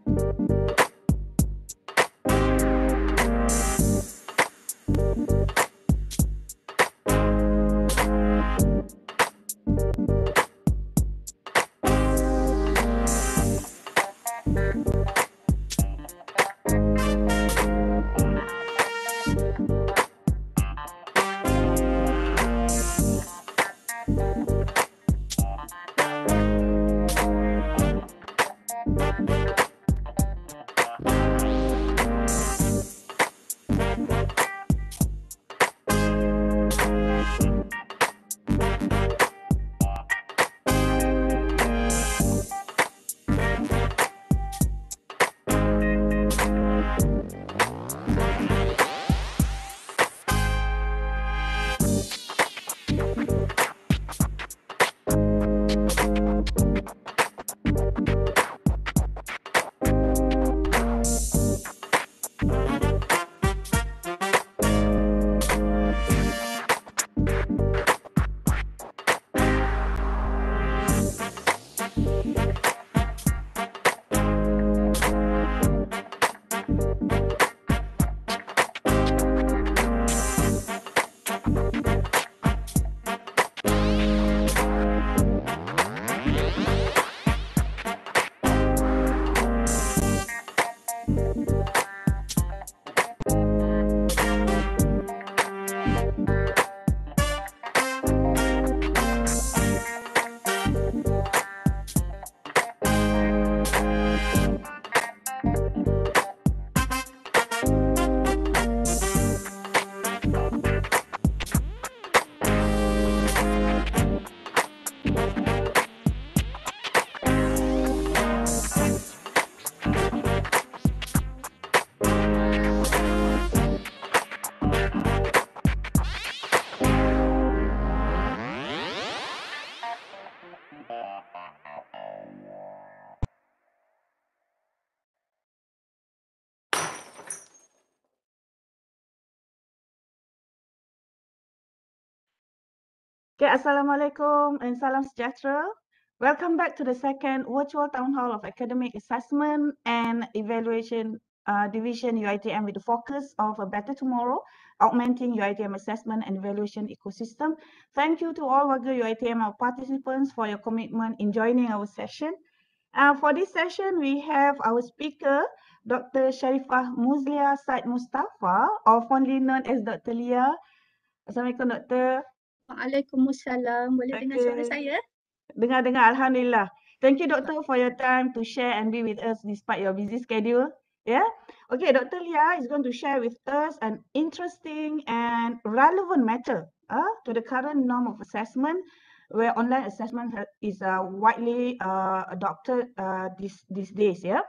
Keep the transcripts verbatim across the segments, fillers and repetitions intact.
Okay, Assalamualaikum and salam sejahtera. Welcome back to the second virtual town hall of academic assessment and evaluation uh, division U I T M with the focus of a better tomorrow, augmenting U I T M assessment and evaluation ecosystem. Thank you to all Warga U I T M participants for your commitment in joining our session. Uh, for this session, we have our speaker, Doctor Sharifah Muzlia Said Mustafa, or fondly known as Doctor Lia. Assalamualaikum, Doktor. Waalaikumsalam. Boleh dengar suara Okay. saya? Dengar-dengar, Alhamdulillah. Thank you, Doctor, for your time to share and be with us despite your busy schedule. Yeah. Okay, Doctor Lia is going to share with us an interesting and relevant matter uh, to the current norm of assessment, where online assessment ha- is uh, widely uh, adopted uh, these these days. Yeah.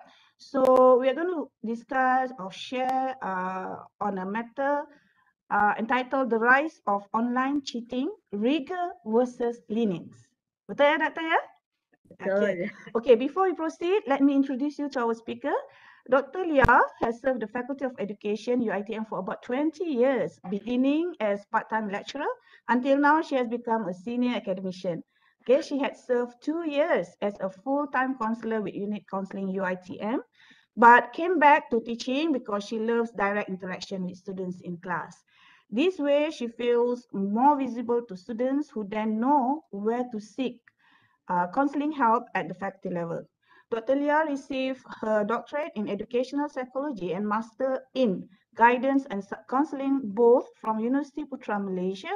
So we are going to discuss or share uh, on a matter uh, entitled "The Rise of Online Cheating: Rigor versus Lenience." Betul ya, Doktor ya? Okay. Betul. Okay, before we proceed, let me introduce you to our speaker. Doctor Lia has served the Faculty of Education, U I T M, for about twenty years, beginning as part-time lecturer. Until now, she has become a senior academician. Okay, she had served two years as a full-time counselor with Unit Counseling U I T M, but came back to teaching because she loves direct interaction with students in class. This way, she feels more visible to students who then know where to seek uh, counseling help at the faculty level. Doctor Lia received her doctorate in educational psychology and master in guidance and counseling both from University Putra Malaysia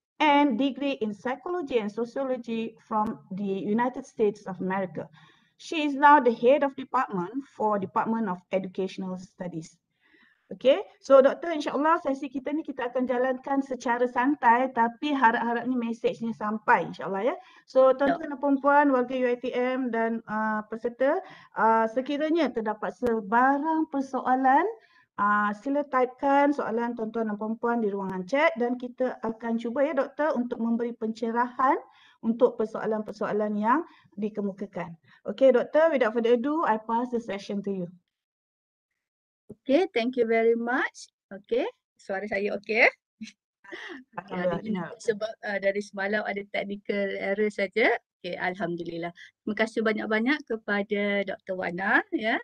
and degree in psychology and sociology from the United States of America. She is now the head of department for Department of Educational Studies. Okay, so doktor, insyaAllah sesi kita ni kita akan jalankan secara santai tapi harap-harapnya mesejnya sampai insyaAllah ya. So tuan-tuan dan puan-puan, warga U I T M dan uh, peserta, uh, sekiranya terdapat sebarang persoalan, uh, sila typekan soalan tuan-tuan dan puan-puan di ruangan chat dan kita akan cuba ya doktor untuk memberi pencerahan untuk persoalan-persoalan yang dikemukakan. Okay doktor, without further ado, I pass the session to you. Okay, thank you very much. Okay, suara saya okay? Okay, hari ini sebab uh, dari semalam ada technical error saja. Okay, Alhamdulillah. Terima kasih banyak-banyak kepada Doktor Wana ya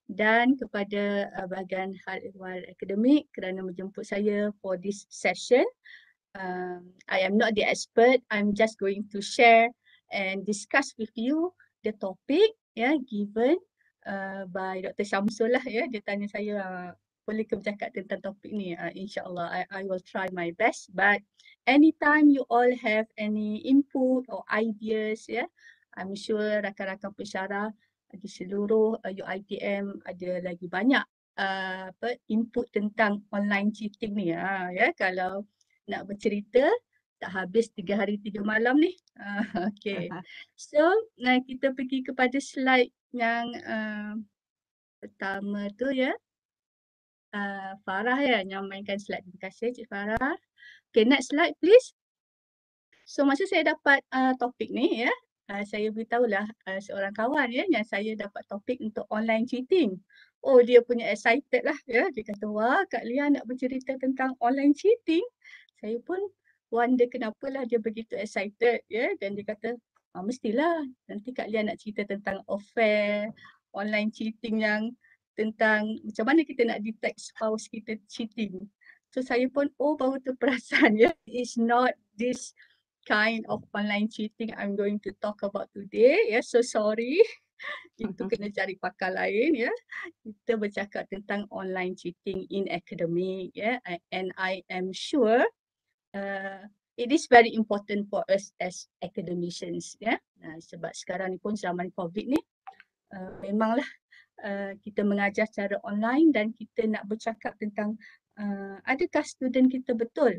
dan kepada uh, bahagian hal ehwal akademik kerana menjemput saya for this session. Um, I am not the expert. I'm just going to share and discuss with you the topic ya yeah, given uh, by Doktor Syamsul lah ya. Yeah. Dia tanya saya uh, boleh ke bercakap tentang topik ni. Uh, InsyaAllah I, I will try my best. But anytime you all have any input or ideas ya, yeah, I'm sure rakan-rakan pensyarah di seluruh uh, U I T M ada lagi banyak uh, apa input tentang online cheating ni. Uh, ya yeah. Kalau nak bercerita tak habis tiga hari tiga malam ni. Uh, okay. So nah, kita pergi kepada slide yang uh, pertama tu ya. Uh, Farah ya yang mainkan slide. Terima kasih Cik Farah. Okay, next slide please. So masa saya dapat uh, topik ni ya, uh, saya beritahulah uh, seorang kawan ya yang saya dapat topik untuk online cheating. Oh dia punya excited lah ya. Dia kata wah Kak Lia nak bercerita tentang online cheating. Saya pun wonder kenapalah dia begitu excited ya, dan dia kata ah, mestilah nanti Kak Lia nak cerita tentang affair, online cheating yang tentang macam mana kita nak detect spouse kita cheating. So saya pun oh baru terperasan ya, it's not this kind of online cheating I'm going to talk about today. Ya, yeah, so sorry. Itu kena cari pakar lain ya. Kita bercakap tentang online cheating in academic ya, yeah, and I am sure uh, it is very important for us as academicians ya. Yeah. Nah, sebab sekarang ni pun zaman COVID ni uh, memanglah uh, kita mengajar secara online dan kita nak bercakap tentang uh, adakah student kita betul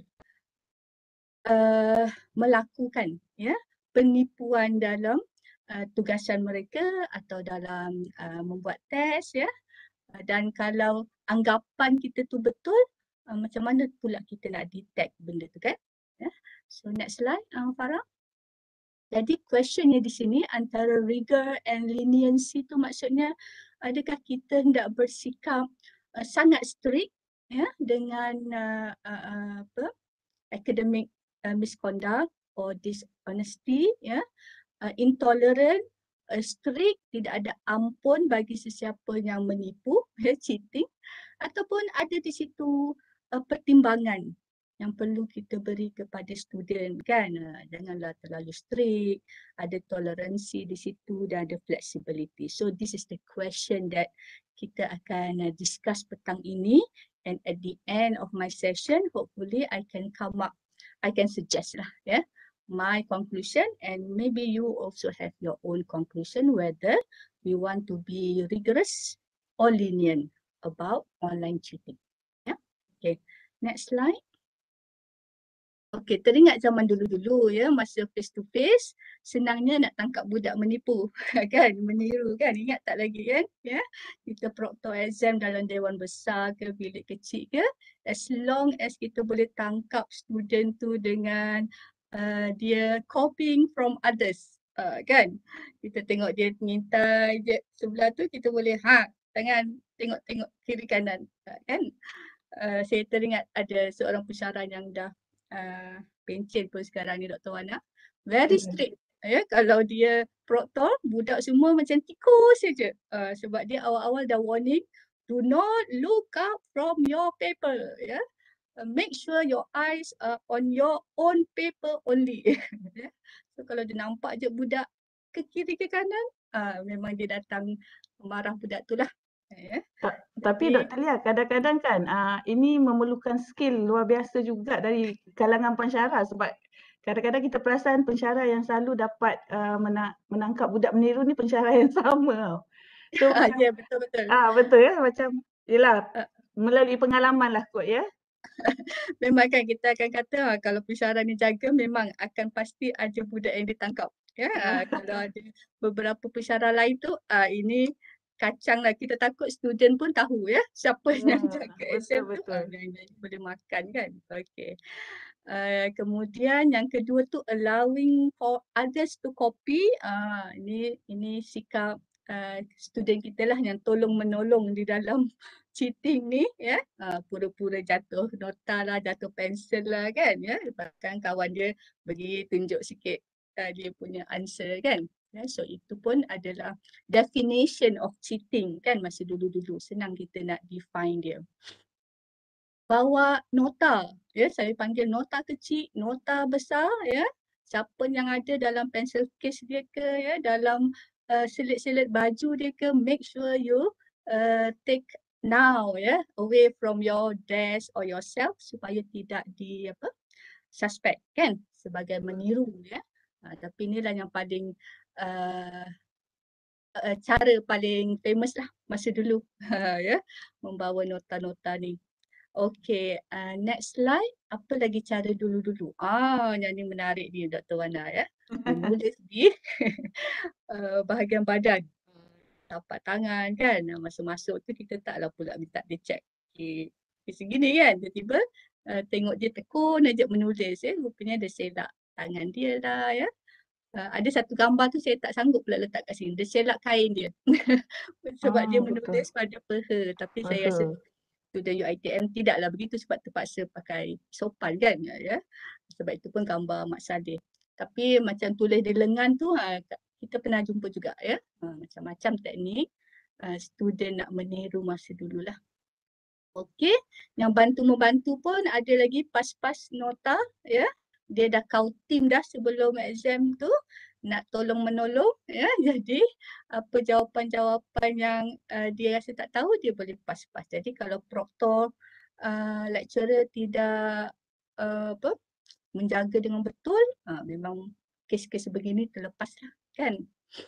Uh, melakukan ya penipuan dalam uh, tugasan mereka atau dalam uh, membuat test ya, uh, dan kalau anggapan kita tu betul, uh, macam mana pula kita nak detect benda tu kan ya. So next slide uh, Farah. Jadi questionnya di sini antara rigor and leniency tu maksudnya adakah kita hendak bersikap uh, sangat strict ya dengan uh, uh, apa academic uh, misconduct or dishonesty ya, uh, intolerant, uh, strict, tidak ada ampun bagi sesiapa yang menipu ya, cheating, ataupun ada di situ uh, pertimbangan yang perlu kita beri kepada student kan. Uh, janganlah terlalu strict, ada toleransi di situ dan ada flexibility. So this is the question that kita akan uh, discuss petang ini, and at the end of my session hopefully I can come up, I can suggest lah ya, yeah, my conclusion, and maybe you also have your own conclusion whether we want to be rigorous or lenient about online cheating. Yeah. Okay. Next slide. Okay, teringat zaman dulu-dulu ya, masa face to face, senangnya nak tangkap budak menipu kan, meniru kan, ingat tak lagi kan ya. Kita proctor exam dalam dewan besar ke bilik kecil ke, as long as kita boleh tangkap student tu dengan uh, dia copying from others uh, kan. Kita tengok dia ngintai je sebelah tu, kita boleh ha tangan tengok-tengok kiri kanan uh, kan. Uh, saya teringat ada seorang pensyarah yang dah Uh, pencen pun sekarang ni Doktor Wana, very strict ya, kalau dia proctor budak semua macam tikus saja uh, sebab dia awal-awal dah warning, do not look up from your paper ya, uh, make sure your eyes are on your own paper only. So kalau dia nampak je budak ke kiri ke kanan, uh, memang dia datang marah budak tu lah ya. Tapi Doktor Lia, kadang-kadang kan uh, ini memerlukan skill luar biasa juga dari kalangan pensyarah, sebab kadang-kadang kita perasan pensyarah yang selalu dapat uh, mena menangkap budak meniru ni pensyarah yang sama. So ya yeah, betul-betul. Ah betul ya, macam yelah uh, melalui pengalaman lah kot ya. Memang kan kita akan kata kalau pensyarah ni jaga memang akan pasti ada budak yang ditangkap. Ya, uh, kalau ada beberapa pensyarah lain tu uh, ini kacang lah, kita takut student pun tahu ya siapa yeah, yang jaga exam tu, uh, yang boleh makan kan. Okay. Uh, kemudian yang kedua tu allowing for others to copy. Uh, ini ini sikap uh, student kita lah yang tolong menolong di dalam cheating ni ya. Uh, pura-pura jatuh nota lah, jatuh pensel lah kan ya. Bahkan kawan dia bagi tunjuk sikit uh, dia punya answer kan. Ya, so itu pun adalah definition of cheating kan masa dulu-dulu. Senang kita nak define dia. Bawa nota, ya, saya panggil nota kecil, nota besar, ya. Siapa yang ada dalam pencil case dia ke, ya, dalam uh, selit-selit baju dia ke, make sure you uh, take now, ya, away from your desk or yourself supaya tidak di apa suspect kan sebagai meniru, ya. Uh, tapi inilah yang paling uh, uh, cara paling famous lah masa dulu, ya, membawa nota-nota ni. Okey, uh, next slide. Apa lagi cara dulu-dulu? Ah, yang ni menarik ni Doktor Wana, ya. Menulis di uh, bahagian badan. Tapak tangan kan. Uh, Masuk-masuk tu kita taklah pula minta dia check. Okay. Segini kan. Tiba-tiba uh, tengok dia tekun aja menulis. Ya. Rupanya dia selak tangan dia lah, ya. Uh, ada satu gambar tu saya tak sanggup pula letak kat sini. Dia selak kain dia. Sebab dia Ah, betul. menulis pada peha. Tapi saya rasa Betul. student U I T M tidaklah begitu sebab terpaksa pakai sopan kan, ya. Sebab itu pun gambar Mak Saleh. Tapi macam tulis di lengan tu ha, kita pernah jumpa juga, ya. Ha, macam-macam teknik uh, student nak meniru masa dululah. Okey, yang bantu-membantu pun ada lagi pas-pas nota, ya. Dia dah counting dah sebelum exam tu nak tolong menolong, ya. Jadi apa jawapan-jawapan yang uh, dia rasa tak tahu dia boleh pas-pas. Jadi kalau proctor uh, lecturer tidak uh, apa menjaga dengan betul, uh, memang kes-kes begini terlepaslah kan.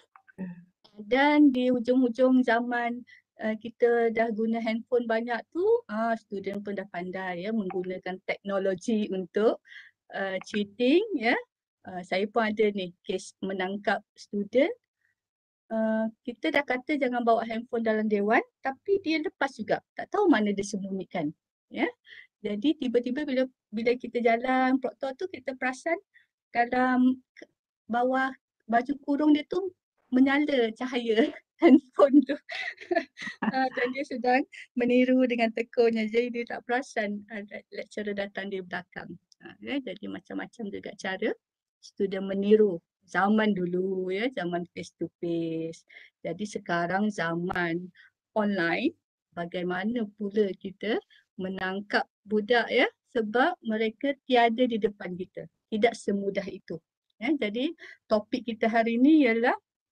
Dan di hujung-hujung zaman uh, kita dah guna handphone banyak tu, uh, student pun dah pandai ya menggunakan teknologi untuk uh, cheating ya. Uh, saya pun ada ni kes menangkap student. Uh, kita dah kata jangan bawa handphone dalam dewan tapi dia lepas juga. Tak tahu mana dia sembunyikan. Ya. Jadi tiba-tiba bila bila kita jalan proktor tu kita perasan dalam bawah baju kurung dia tu menyala cahaya handphone tu. uh, dan dia sedang meniru dengan tekunnya. Jadi dia tak perasan uh, lecturer datang di belakang. Uh, ya, jadi macam-macam juga cara student meniru. Zaman dulu ya, zaman face to face. Jadi sekarang zaman online, bagaimana pula kita menangkap budak ya sebab mereka tiada di depan kita. Tidak semudah itu. Ya, jadi topik kita hari ini ialah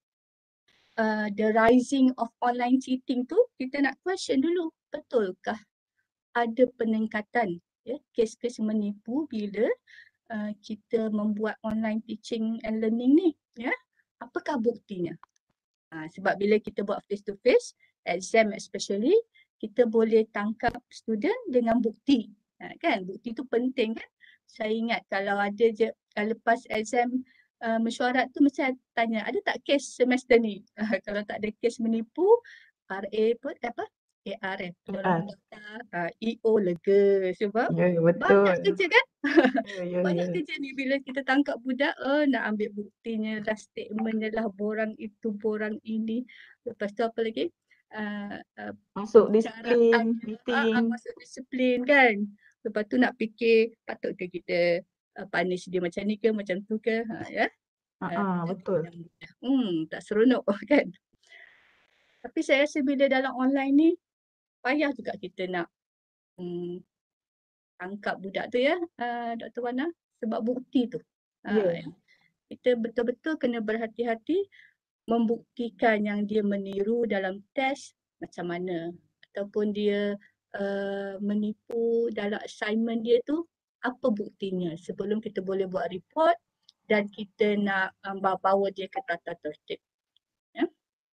uh, the rising of online cheating tu kita nak question dulu, betulkah ada peningkatan ya kes-kes menipu bila uh, kita membuat online teaching and learning ni ya? Apakah buktinya? Ha, sebab bila kita buat face to face exam especially kita boleh tangkap student dengan bukti. Ha, kan bukti tu penting kan? Saya ingat kalau ada je kalau lepas exam uh, mesyuarat tu mesti tanya ada tak kes semester ni? Uh, kalau tak ada kes menipu R A pun apa? A R F. Orang daftar uh, E O lega sebab Ya, banyak betul. kerja kan? Ya, ya, Banyak ya. kerja ni bila kita tangkap budak, oh nak ambil buktinya lah, statementnya lah, borang itu, borang ini. Lepas tu apa lagi? Uh, uh, Masuk pembicaraannya, disiplin, uh, uh, meeting. masuk disiplin kan. Lepas tu nak fikir, patut ke kita uh, punish dia macam ni ke, macam tu ke. Ha, ya? Ah, Uh, ah, betul. hmm, tak seronok kan. Tapi saya rasa bila dalam online ni, payah juga kita nak hmm, tangkap budak tu ya, uh, Doktor Wana. Sebab bukti tu. Ya. Uh, kita betul-betul kena berhati-hati membuktikan yang dia meniru dalam test macam mana. Ataupun dia uh, menipu dalam assignment dia tu, apa buktinya sebelum kita boleh buat report dan kita nak um, bawa dia ke tata tertib. Ya.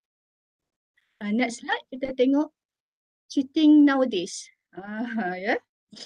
Uh, next slide kita tengok cheating nowadays. Uh, ya.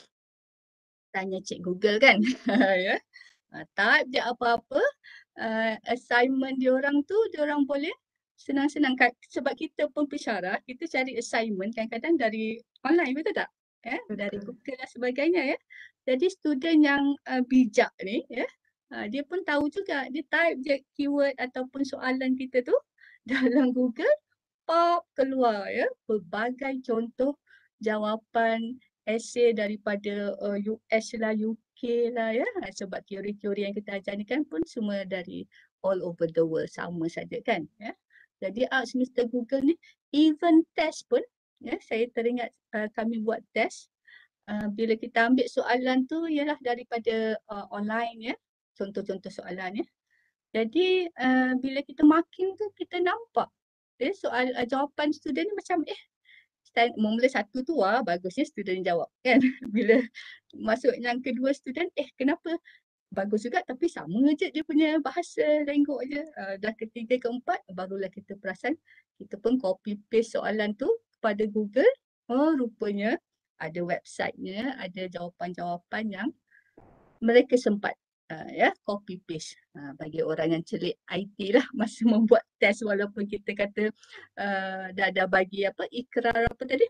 Tanya Cik Google kan. Ya. Uh, type je apa-apa. Uh, assignment diorang tu, diorang boleh senang-senang. Sebab kita pun pesara, kita cari assignment kadang-kadang dari online, betul tak? Eh? Dari Google dan sebagainya ya. Jadi student yang uh, bijak ni, ya, uh, dia pun tahu juga. Dia type je keyword ataupun soalan kita tu dalam Google, pop keluar ya. Berbagai contoh jawapan esei daripada uh, U S lah, U K lah ya. Sebab teori-teori yang kita ajar ni kan pun semua dari all over the world, sama saja kan, ya. Jadi Ask Mister Google ni even test pun, ya, saya teringat uh, kami buat test, uh, bila kita ambil soalan tu ialah daripada uh, online, ya, contoh-contoh soalan, ya. Jadi uh, bila kita marking tu kita nampak, ya, soal uh, jawapan student ni macam eh stand, mula satu tu wah bagusnya student jawab kan. Bila masuk yang kedua student, eh kenapa bagus juga tapi sama je dia punya bahasa lenggok je. Uh, dah ketiga keempat barulah kita perasan kita pun copy paste soalan tu kepada Google. Oh rupanya ada websitenya, ada jawapan-jawapan yang mereka sempat uh, ya copy paste. Uh, bagi orang yang celik I T lah masa membuat test, walaupun kita kata uh, dah dah bagi apa ikrar apa tadi?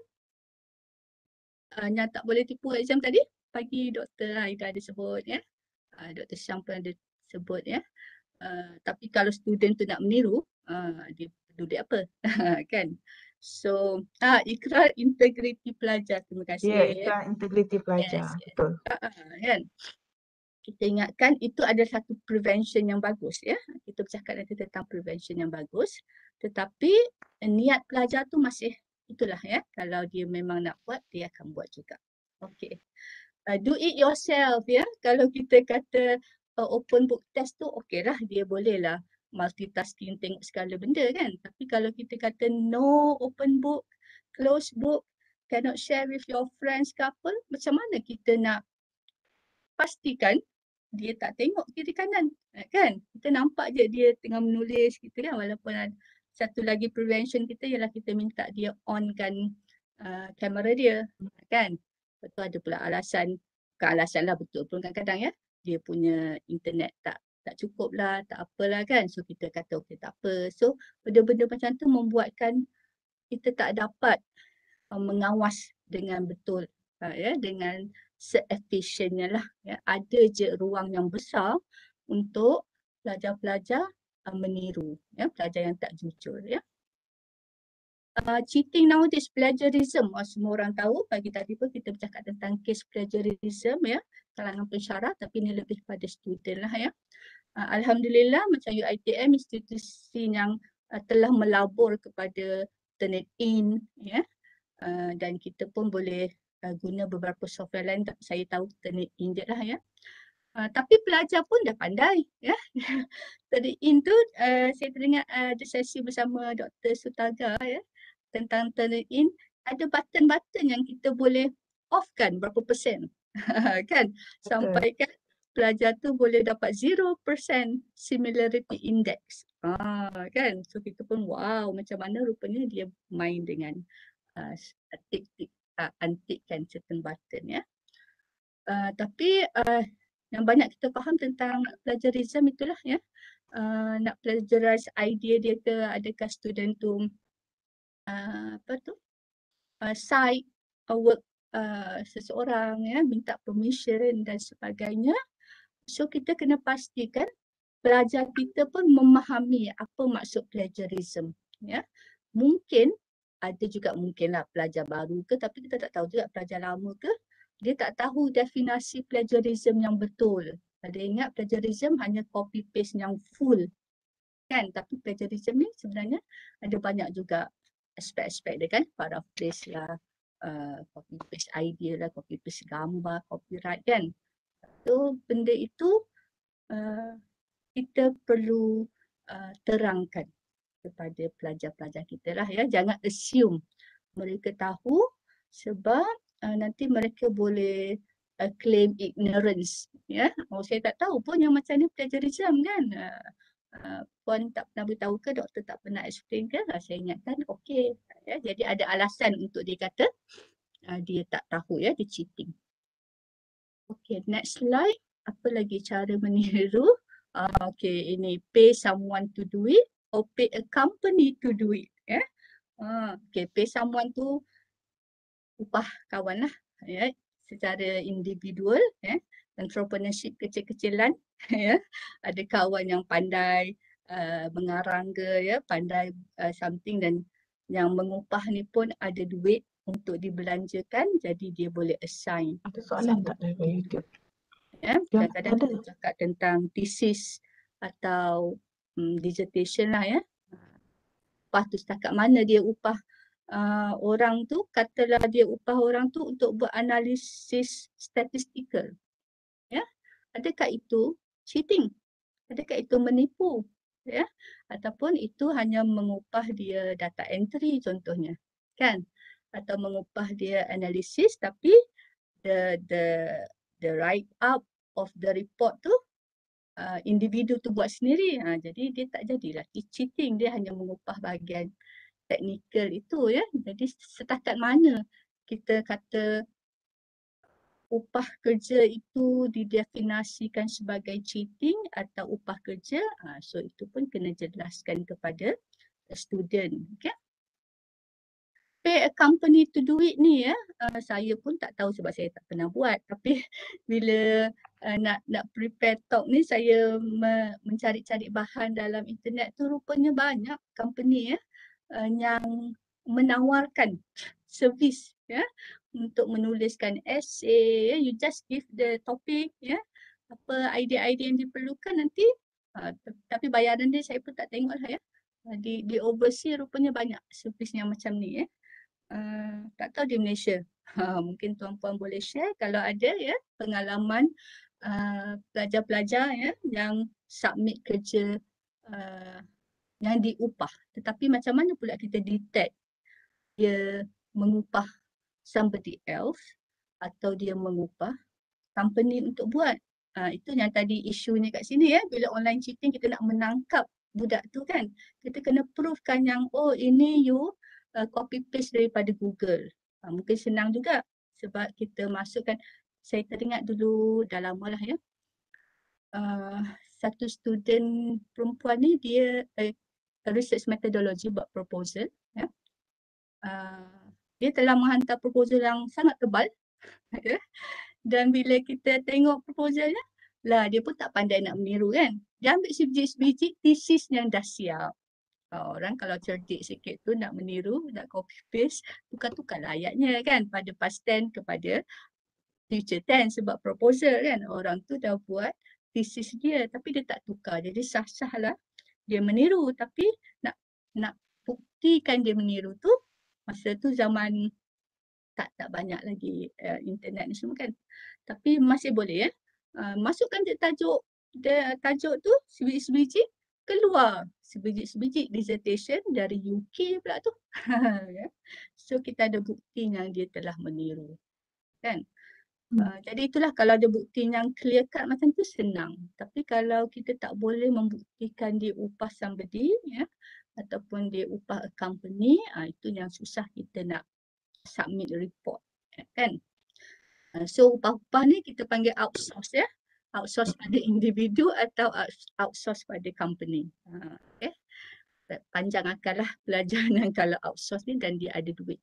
Uh, yang tak boleh tipu exam tadi pagi Doktor Aida ada sebut, ya. Uh, Doktor Syam pun ada sebut, ya. Uh, tapi kalau student tu nak meniru, uh, dia perlu dia apa? Kan? So, ah, ikrar integriti pelajar. Terima kasih. Ya, ikrar integriti pelajar. Yes, yes. Betul. Uh, uh, kan? Kita ingatkan itu ada satu prevention yang bagus, ya. Kita bercakap nanti tentang prevention yang bagus. Tetapi niat pelajar tu masih itulah, ya. Kalau dia memang nak buat, dia akan buat juga. Okay. Uh, do it yourself, ya. Kalau kita kata uh, open book test tu okey lah, dia boleh lah multitasking tengok segala benda kan. Tapi kalau kita kata no open book, closed book, cannot share with your friends ke apa, macam mana kita nak pastikan dia tak tengok kiri kanan, kan? Kita nampak je dia tengah menulis gitu kan, walaupun ada satu lagi prevention kita ialah kita minta dia onkan uh, kamera dia, kan? Lepas tu ada pula alasan, bukan alasan lah, betul pun kadang-kadang ya, dia punya internet tak tak cukup lah, tak apalah kan. So kita kata okey tak apa. So benda-benda macam tu membuatkan kita tak dapat uh, mengawas dengan betul, uh, ya, dengan se-efficientnya lah, ya. Ada je ruang yang besar untuk pelajar-pelajar uh, meniru, ya, pelajar yang tak jujur, ya. Uh, cheating nowadays, plagiarism, uh, semua orang tahu. Pagi tadi pun kita bercakap tentang case plagiarism, ya, kalangan pensyarah, tapi ini lebih pada student lah, ya. Uh, Alhamdulillah macam U I T M, institusi yang uh, telah melabur kepada Turnitin, ya, uh, dan kita pun boleh uh, guna beberapa software lain, tapi saya tahu Turnitin je lah, ya. Uh, tapi pelajar pun dah pandai, ya. Turnitin tu uh, saya teringat uh, ada sesi bersama Doktor Sutaga, ya, tentang Turnitin. Ada button-button yang kita boleh off-kan berapa persen. Kan? Sampai kan pelajar tu boleh dapat zero percent similarity index. Ah, kan? So kita pun wow, macam mana rupanya dia main dengan uh, tik-tik, uh, antikkan certain button, ya. Uh, tapi uh, yang banyak kita faham tentang plagiarism itulah, ya. Uh, nak plagiarize idea dia ke, adakah student tu uh, apa tu uh, cite uh, work uh, seseorang, ya, minta permission dan sebagainya. So kita kena pastikan pelajar kita pun memahami apa maksud plagiarism, ya. Mungkin ada juga mungkinlah pelajar baru ke, tapi kita tak tahu juga pelajar lama ke, dia tak tahu definisi plagiarism yang betul. Ada ingat plagiarism hanya copy paste yang full, kan? Tapi plagiarism ni sebenarnya ada banyak juga aspek-aspek dia, kan? Paraphrase lah, uh, copy paste idea lah, copy paste gambar, copyright, kan? So benda itu uh, kita perlu uh, terangkan kepada pelajar-pelajar kita lah, ya. Jangan assume mereka tahu, sebab uh, nanti mereka boleh uh, claim ignorance, ya. Oh saya tak tahu pun yang macam ni plagiarism, kan. Uh, uh, puan tak pernah beritahu ke, doktor tak pernah explain ke? Uh, saya ingatkan okey, ya. Jadi ada alasan untuk dia kata uh, dia tak tahu, ya, dia cheating. Okey, next slide. Apa lagi cara meniru? Uh, okay, ini pay someone to do it or pay a company to do it, ya. Uh, okay, pay someone tu upah kawan lah, ya, secara individual, ya. Entrepreneurship kecil-kecilan, ya. Ada kawan yang pandai uh, mengarang ke, ya, pandai uh, something, dan yang mengupah ni pun ada duit untuk dibelanjakan, jadi dia boleh assign. Ada soalan tak dari YouTube? Ya, kadang-kadang kita cakap tentang thesis atau hmm, dissertation lah ya. Upah tu setakat mana dia upah uh, orang tu, katalah dia upah orang tu untuk buat analisis statistikal. Ya, adakah itu cheating? Adakah itu menipu? Ya, ataupun itu hanya mengupah dia data entry contohnya, kan? Atau mengupah dia analisis tapi the the the write up of the report tu uh, individu tu buat sendiri. Ha, jadi dia tak jadilah cheating, dia hanya mengupah bahagian teknikal itu ya. Jadi setakat mana kita kata upah kerja itu didefinisikan sebagai cheating atau upah kerja, ha, so itu pun kena jelaskan kepada student. Okay? Pay a company to do it ni ya, uh, saya pun tak tahu sebab saya tak pernah buat. Tapi bila uh, nak nak prepare talk ni, saya me, mencari-cari bahan dalam internet tu, rupanya banyak company ya uh, yang menawarkan servis ya untuk menuliskan essay ya. You just give the topic ya, apa idea-idea yang diperlukan nanti uh, tapi bayaran dia saya pun tak tengok lah ya. Uh, di di overseas rupanya banyak servis yang macam ni ya. Uh, tak tahu di Malaysia. Ha, mungkin tuan-puan boleh share kalau ada ya pengalaman uh, pelajar-pelajar ya yang submit kerja uh, yang diupah. Tetapi macam mana pula kita detect dia mengupah somebody else atau dia mengupah company untuk buat. Uh, itu yang tadi isunya kat sini ya. Bila online cheating kita nak menangkap budak tu kan. Kita kena provekan yang oh ini you uh, copy paste daripada Google. Uh, mungkin senang juga sebab kita masukkan. Saya teringat dulu dah lama lah ya. Uh, satu student perempuan ni dia uh, research methodology buat proposal ya. Uh, dia telah menghantar proposal yang sangat tebal ya. Dan bila kita tengok proposalnya, lah dia pun tak pandai nak meniru kan. Dia ambil sebiji-sebiji thesis yang dah siap. Orang kalau cerdik sikit tu nak meniru, nak copy paste, tukar-tukar ayatnya kan pada past tense kepada future tense sebab proposal kan. Orang tu dah buat thesis dia tapi dia tak tukar. Jadi sah-sah lah dia meniru, tapi nak nak buktikan dia meniru tu masa tu zaman tak tak banyak lagi uh, internet ni semua kan. Tapi masih boleh ya. Uh, masukkan dia tajuk dia tajuk tu sebiji-sebiji, keluar sebiji-sebiji dissertation dari U K pula tu. Ya. So kita ada bukti yang dia telah meniru. Kan? Uh, jadi itulah kalau ada bukti yang clear cut macam tu senang. Tapi kalau kita tak boleh membuktikan dia upah somebody ya ataupun dia upah a company, uh, itu yang susah kita nak submit report kan. Uh, so upah-upah ni kita panggil outsource ya. Outsource pada individu atau outsource pada company. Uh, okay. Panjang akal lah pelajaran kalau outsource ni dan dia ada duit.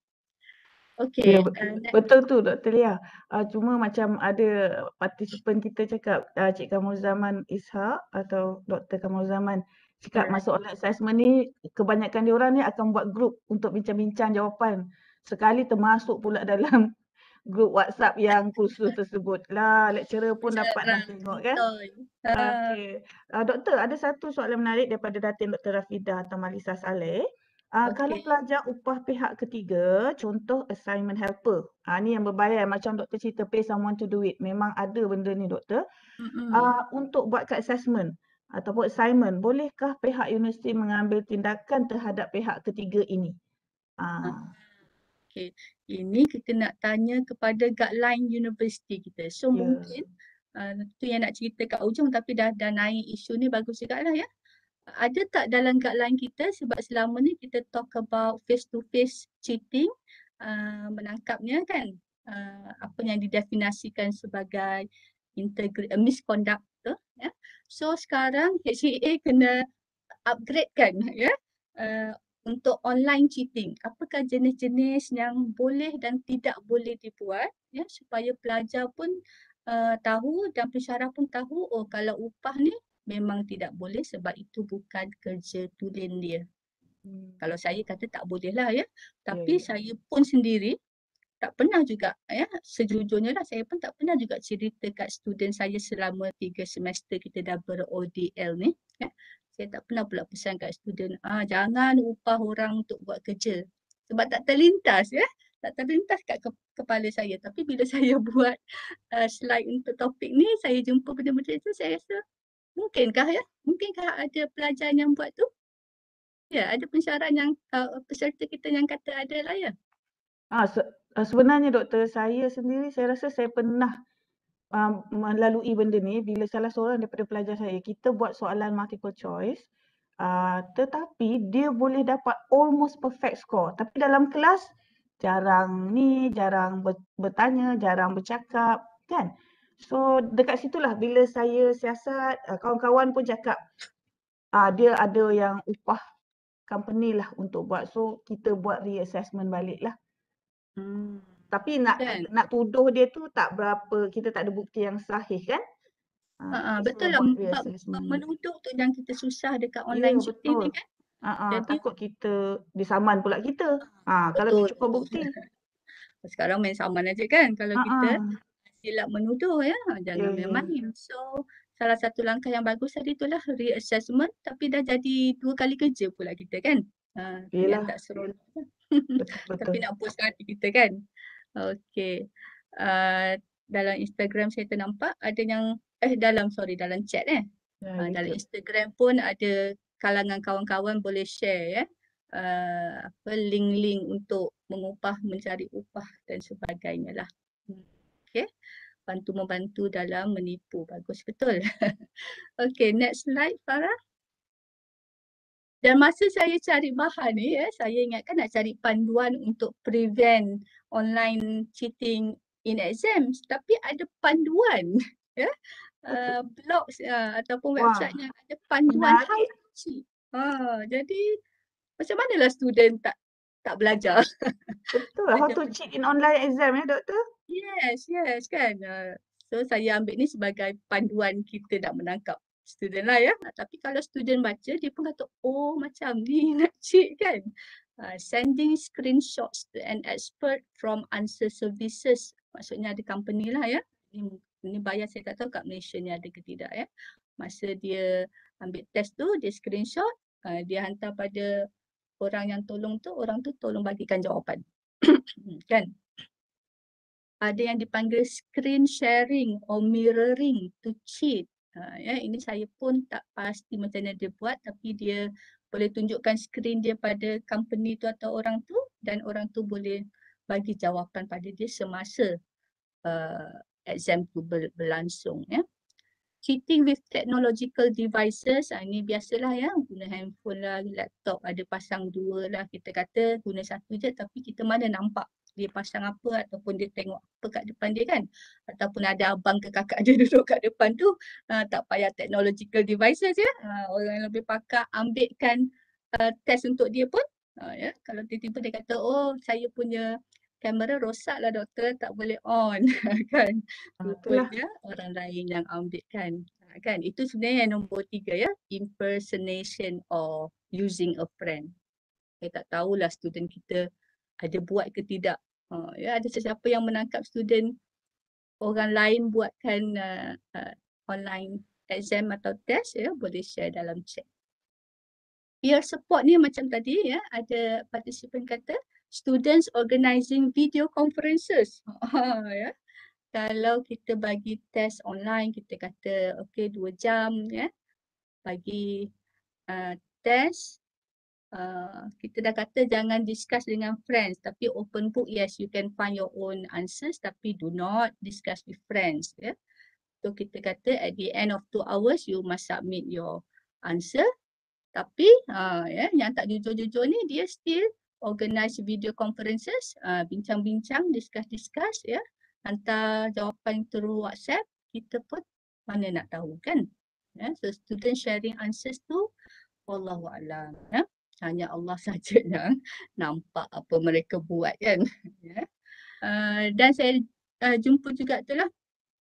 Okey. Ya, Uh, betul tu Doktor Lia. Uh, cuma macam ada partisipan kita cakap, uh, Cik Kamal Zaman Ishak atau Doktor Kamal Zaman cakap Alright. masuk online assessment ni kebanyakan diorang ni akan buat grup untuk bincang-bincang jawapan. Sekali termasuk pula dalam grup WhatsApp yang kursus tersebut. Lah, lecturer pun dapat dah tengok kan. Betul. Uh, Okey. Uh, doktor, ada satu soalan menarik daripada Datin Doktor Rafidah atau Malisa Saleh. Uh, Okey. Kalau pelajar upah pihak ketiga, contoh assignment helper. Uh, ni yang berbayar macam doktor cerita pay someone to do it. Memang ada benda ni doktor. Mm-mm. Uh, untuk buat kat assessment ataupun assignment, bolehkah pihak universiti mengambil tindakan terhadap pihak ketiga ini? Uh. Okey. Ini kita nak tanya kepada guideline universiti kita. So Ya. mungkin uh, tu yang nak cerita kat ujung tapi dah dah naik isu ni bagus juga lah ya. Ada tak dalam guideline kita sebab selama ni kita talk about face to face cheating, uh, menangkapnya kan, uh, apa yang didefinisikan sebagai integrity, uh, misconduct tu ya. So sekarang H C A kena upgrade kan ya, uh, untuk online cheating. Apakah jenis-jenis yang boleh dan tidak boleh dibuat ya supaya pelajar pun uh, tahu dan pensyarah pun tahu oh kalau upah ni memang tidak boleh sebab itu bukan kerja tulen dia. Hmm. Kalau saya kata tak boleh lah ya. Tapi yeah, yeah. saya pun sendiri tak pernah juga ya, sejujurnya lah saya pun tak pernah juga cerita kat student saya selama tiga semester kita dah ber-O D L ni ya. Saya tak pernah pula pesan kat student, ah jangan upah orang untuk buat kerja. Sebab tak terlintas ya. Tak terlintas kat ke- kepala saya. Tapi bila saya buat uh, slide untuk topik ni, saya jumpa benda-benda itu, saya rasa mungkinkah ya? Mungkinkah ada pelajar yang buat tu? Ya, ada pensyarah yang uh, peserta kita yang kata ada lah ya. Ah, se uh, sebenarnya doktor, saya sendiri saya rasa saya pernah um, melalui benda ni bila salah seorang daripada pelajar saya, kita buat soalan multiple choice, uh, tetapi dia boleh dapat almost perfect score. Tapi dalam kelas jarang ni, jarang ber, bertanya, jarang bercakap, kan? So dekat situlah bila saya siasat, uh, kawan-kawan pun cakap, uh, dia ada yang upah company lah untuk buat. So kita buat reassessment balik lah. Hmm. Tapi nak Kan? nak tuduh dia tu tak berapa, kita tak ada bukti yang sahih kan? Ha, Uh, jadi betul saya lah, buat bab, bab reassessment. menuduh tu yang kita susah dekat Ya, online cheating ni betul. kan. Ha, ha, Jadi takut kita disaman pula kita. Ha, kalau tak betul, cukup betul. bukti. Sekarang main saman aja kan kalau Ha, kita ha. silap menuduh ya, Ya, jangan ya. main-main. So salah satu langkah yang bagus tadi itulah reassessment, tapi dah jadi dua kali kerja pula kita kan. Ha, yang Yelah, tak seronok. betul, Tapi betul. nak puas hati kita kan. Okey. Uh, dalam Instagram saya ternampak ada yang eh dalam sorry dalam chat eh. Ya, Uh, dalam YouTube. Instagram pun ada kalangan kawan-kawan boleh share ya. Uh, apa link-link untuk mengupah, mencari upah dan sebagainya lah. Hmm. Okey. Bantu membantu dalam menipu. Bagus betul. Okey, next slide Farah. Dan masa saya cari bahan ni ya, saya ingatkan nak cari panduan untuk prevent online cheating in exams, tapi ada panduan ya. Uh, blog uh, ataupun Wah, website yang ada panduan how menarik. to cheat. Ha, jadi macam manalah student tak tak belajar. Betul. How Belajar to cheat in online exam ya, doktor? Yes, yes kan. Uh, so saya ambil ni sebagai panduan kita nak menangkap student lah ya. Uh, tapi kalau student baca dia pun kata oh macam ni nak cheat kan. Uh, sending screenshots to an expert from answer services. Maksudnya ada company lah ya. Ini, ini bayar saya tak tahu kat Malaysia ni ada ke tidak ya. Masa dia ambil test tu dia screenshot. Uh, dia hantar pada orang yang tolong tu. Orang tu tolong bagikan jawapan. Kan. Ada yang dipanggil screen sharing or mirroring to cheat. Ha, ya, ini saya pun tak pasti macam mana dia buat, tapi dia boleh tunjukkan skrin dia pada company tu atau orang tu dan orang tu boleh bagi jawapan pada dia semasa uh, exam tu ber, berlangsung. Ya. Cheating with technological devices, ha, ini biasalah ya, guna handphone lah, laptop, ada pasang dua lah, kita kata guna satu je tapi kita mana nampak dia pasang apa ataupun dia tengok apa kat depan dia kan. Ataupun ada abang ke kakak dia duduk kat depan tu, uh, tak payah technological devices ya. Uh, orang yang lebih pakar ambilkan uh, test untuk dia pun. Uh, ya. Kalau tiba-tiba dia kata, oh saya punya kamera rosak lah doktor, tak boleh on. Kan. Ah, itulah. Rupanya orang lain yang ambilkan. Uh, kan. Itu sebenarnya yang nombor tiga ya. Impersonation or using a friend. Saya tak tahulah student kita ada buat ke tidak. Uh, ya, ada sesiapa yang menangkap student orang lain buatkan uh, uh, online exam atau test ya, boleh share dalam chat. Peer support ni macam tadi ya, ada participant kata students organizing video conferences. Uh, ya. Kalau kita bagi test online, kita kata okey dua jam ya, bagi uh, test. Uh, kita dah kata jangan discuss dengan friends, tapi open book, yes, you can find your own answers, tapi do not discuss with friends. Ya. So kita kata at the end of two hours you must submit your answer. Tapi uh, ya, yang tak jujur-jujur ni dia still organize video conferences, uh, bincang-bincang, discuss-discuss ya, hantar jawapan through WhatsApp, kita pun mana nak tahu kan. Ya. So student sharing answers tu wallahualam ya. Hanya Allah saja yang nampak apa mereka buat kan. Ya. Uh, dan saya uh, jumpa juga tu lah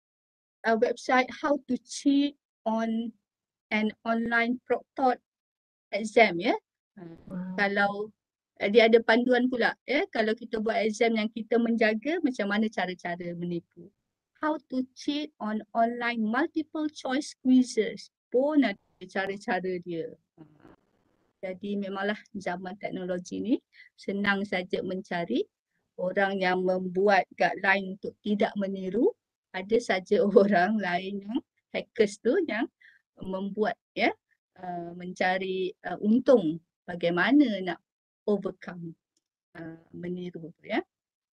uh, website how to cheat on an online proctored exam ya. Uh, Wow. Kalau uh, dia ada panduan pula ya, kalau kita buat exam yang kita menjaga macam mana cara-cara menipu. How to cheat on online multiple choice quizzes pun ada. cara-cara dia. Jadi memanglah zaman teknologi ni senang saja mencari orang yang membuat guideline untuk tidak meniru. Ada saja orang lain yang hackers tu yang membuat ya uh, mencari uh, untung bagaimana nak overcome uh, meniru tu ya.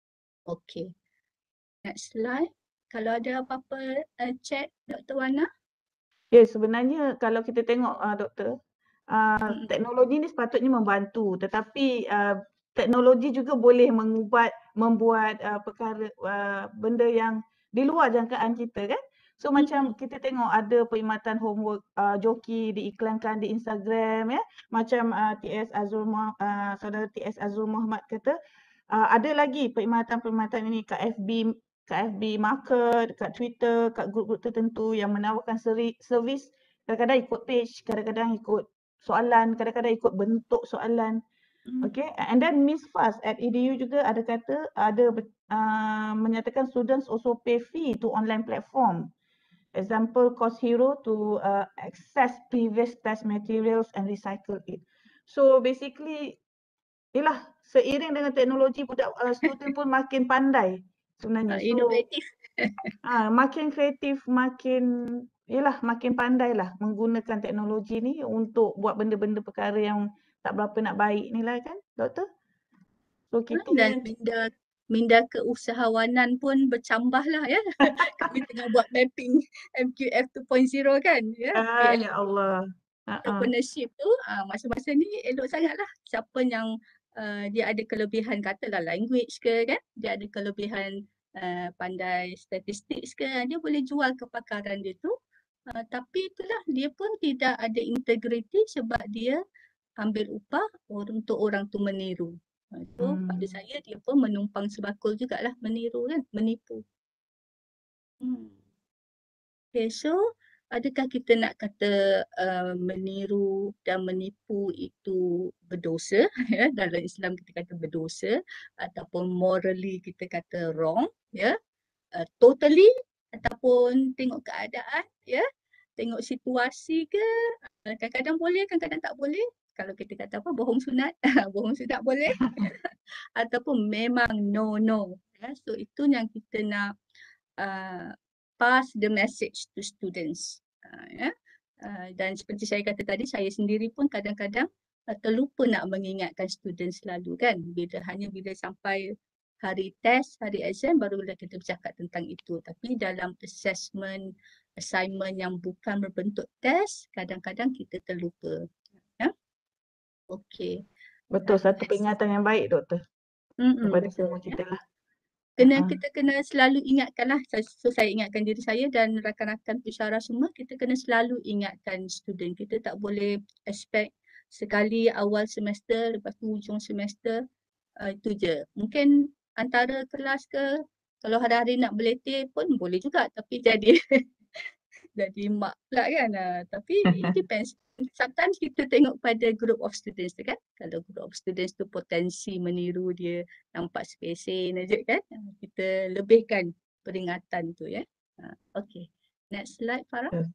Okey. Next slide. Kalau ada apa-apa uh, chat Doktor Wana. Ya, sebenarnya kalau kita tengok uh, doktor, uh, Mm-mm. teknologi ni sepatutnya membantu, tetapi uh, teknologi juga boleh mengubat, membuat uh, perkara uh, benda yang di luar jangkaan kita kan. So macam kita tengok ada perkhidmatan homework uh, joki diiklankan di Instagram ya. Macam uh, T S Azrul Muhammad, uh, saudara T S Azrul Muhammad kata uh, ada lagi perkhidmatan-perkhidmatan ini kat F B kat F B Market, kat Twitter, kat grup-grup tertentu yang menawarkan seri, servis, kadang-kadang ikut page, kadang-kadang ikut soalan, kadang-kadang ikut bentuk soalan. Okay, and then Miss Fast at E D U juga ada kata, ada uh, menyatakan students also pay fee to online platform. Example, Course Hero to uh, access previous test materials and recycle it. So basically, ialah seiring dengan teknologi budak uh, student pun makin pandai sebenarnya. Uh, So inovatif. ah makin kreatif, makin yalah makin pandai lah menggunakan teknologi ni untuk buat benda-benda perkara yang tak berapa nak baik ni lah kan, doktor? So kita Dan minda minda keusahawanan pun bercambah lah ya. Kami tengah buat mapping M Q F two point oh kan ya. ah ya Allah. Ha ah. Entrepreneurship tu uh, masa-masa ni elok sangatlah. Siapa yang uh, dia ada kelebihan katalah language ke kan, dia ada kelebihan uh, pandai statistik ke, dia boleh jual kepakaran dia tu. Uh, tapi itulah dia pun tidak ada integriti sebab dia ambil upah untuk orang tu meniru. Uh, so Hmm. pada saya dia pun menumpang sebakul jugalah meniru kan, menipu. Hmm. Okay, so adakah kita nak kata uh, meniru dan menipu itu berdosa? Ya, dalam Islam kita kata berdosa ataupun morally kita kata wrong, ya, uh, totally ataupun tengok keadaan, ya, tengok situasi ke, uh, kadang-kadang boleh, kadang-kadang tak boleh. Kalau kita kata apa, bohong sunat, bohong sunat boleh, ataupun memang no no. Ya, so itu yang kita nak uh, pass the message to students. Uh, ya. Uh, dan seperti saya kata tadi, saya sendiri pun kadang-kadang uh, terlupa nak mengingatkan students selalu kan. Bila hanya bila sampai hari test, hari exam barulah kita bercakap tentang itu. Tapi dalam assessment, assignment yang bukan berbentuk test, kadang-kadang kita terlupa. Ya. Okey. Betul, Uh, satu next. peringatan yang baik doktor. Mm-mm, Kepada betul, semua ya. kita lah. Kena, Uh-huh. kita kena selalu ingatkanlah, so saya ingatkan diri saya dan rakan-rakan pensyarah semua, kita kena selalu ingatkan student. Kita tak boleh expect sekali awal semester, lepas tu hujung semester, uh, itu je. Mungkin antara kelas ke, kalau hari-hari nak beletih pun boleh juga, tapi jadi jadi mak pula kan. Uh, tapi it depends. Sometimes kita tengok pada group of students tu kan. Kalau group of students tu potensi meniru dia nampak sepesen aja kan. Uh, kita lebihkan peringatan tu ya. Uh, okay. Next slide Farah. Yeah.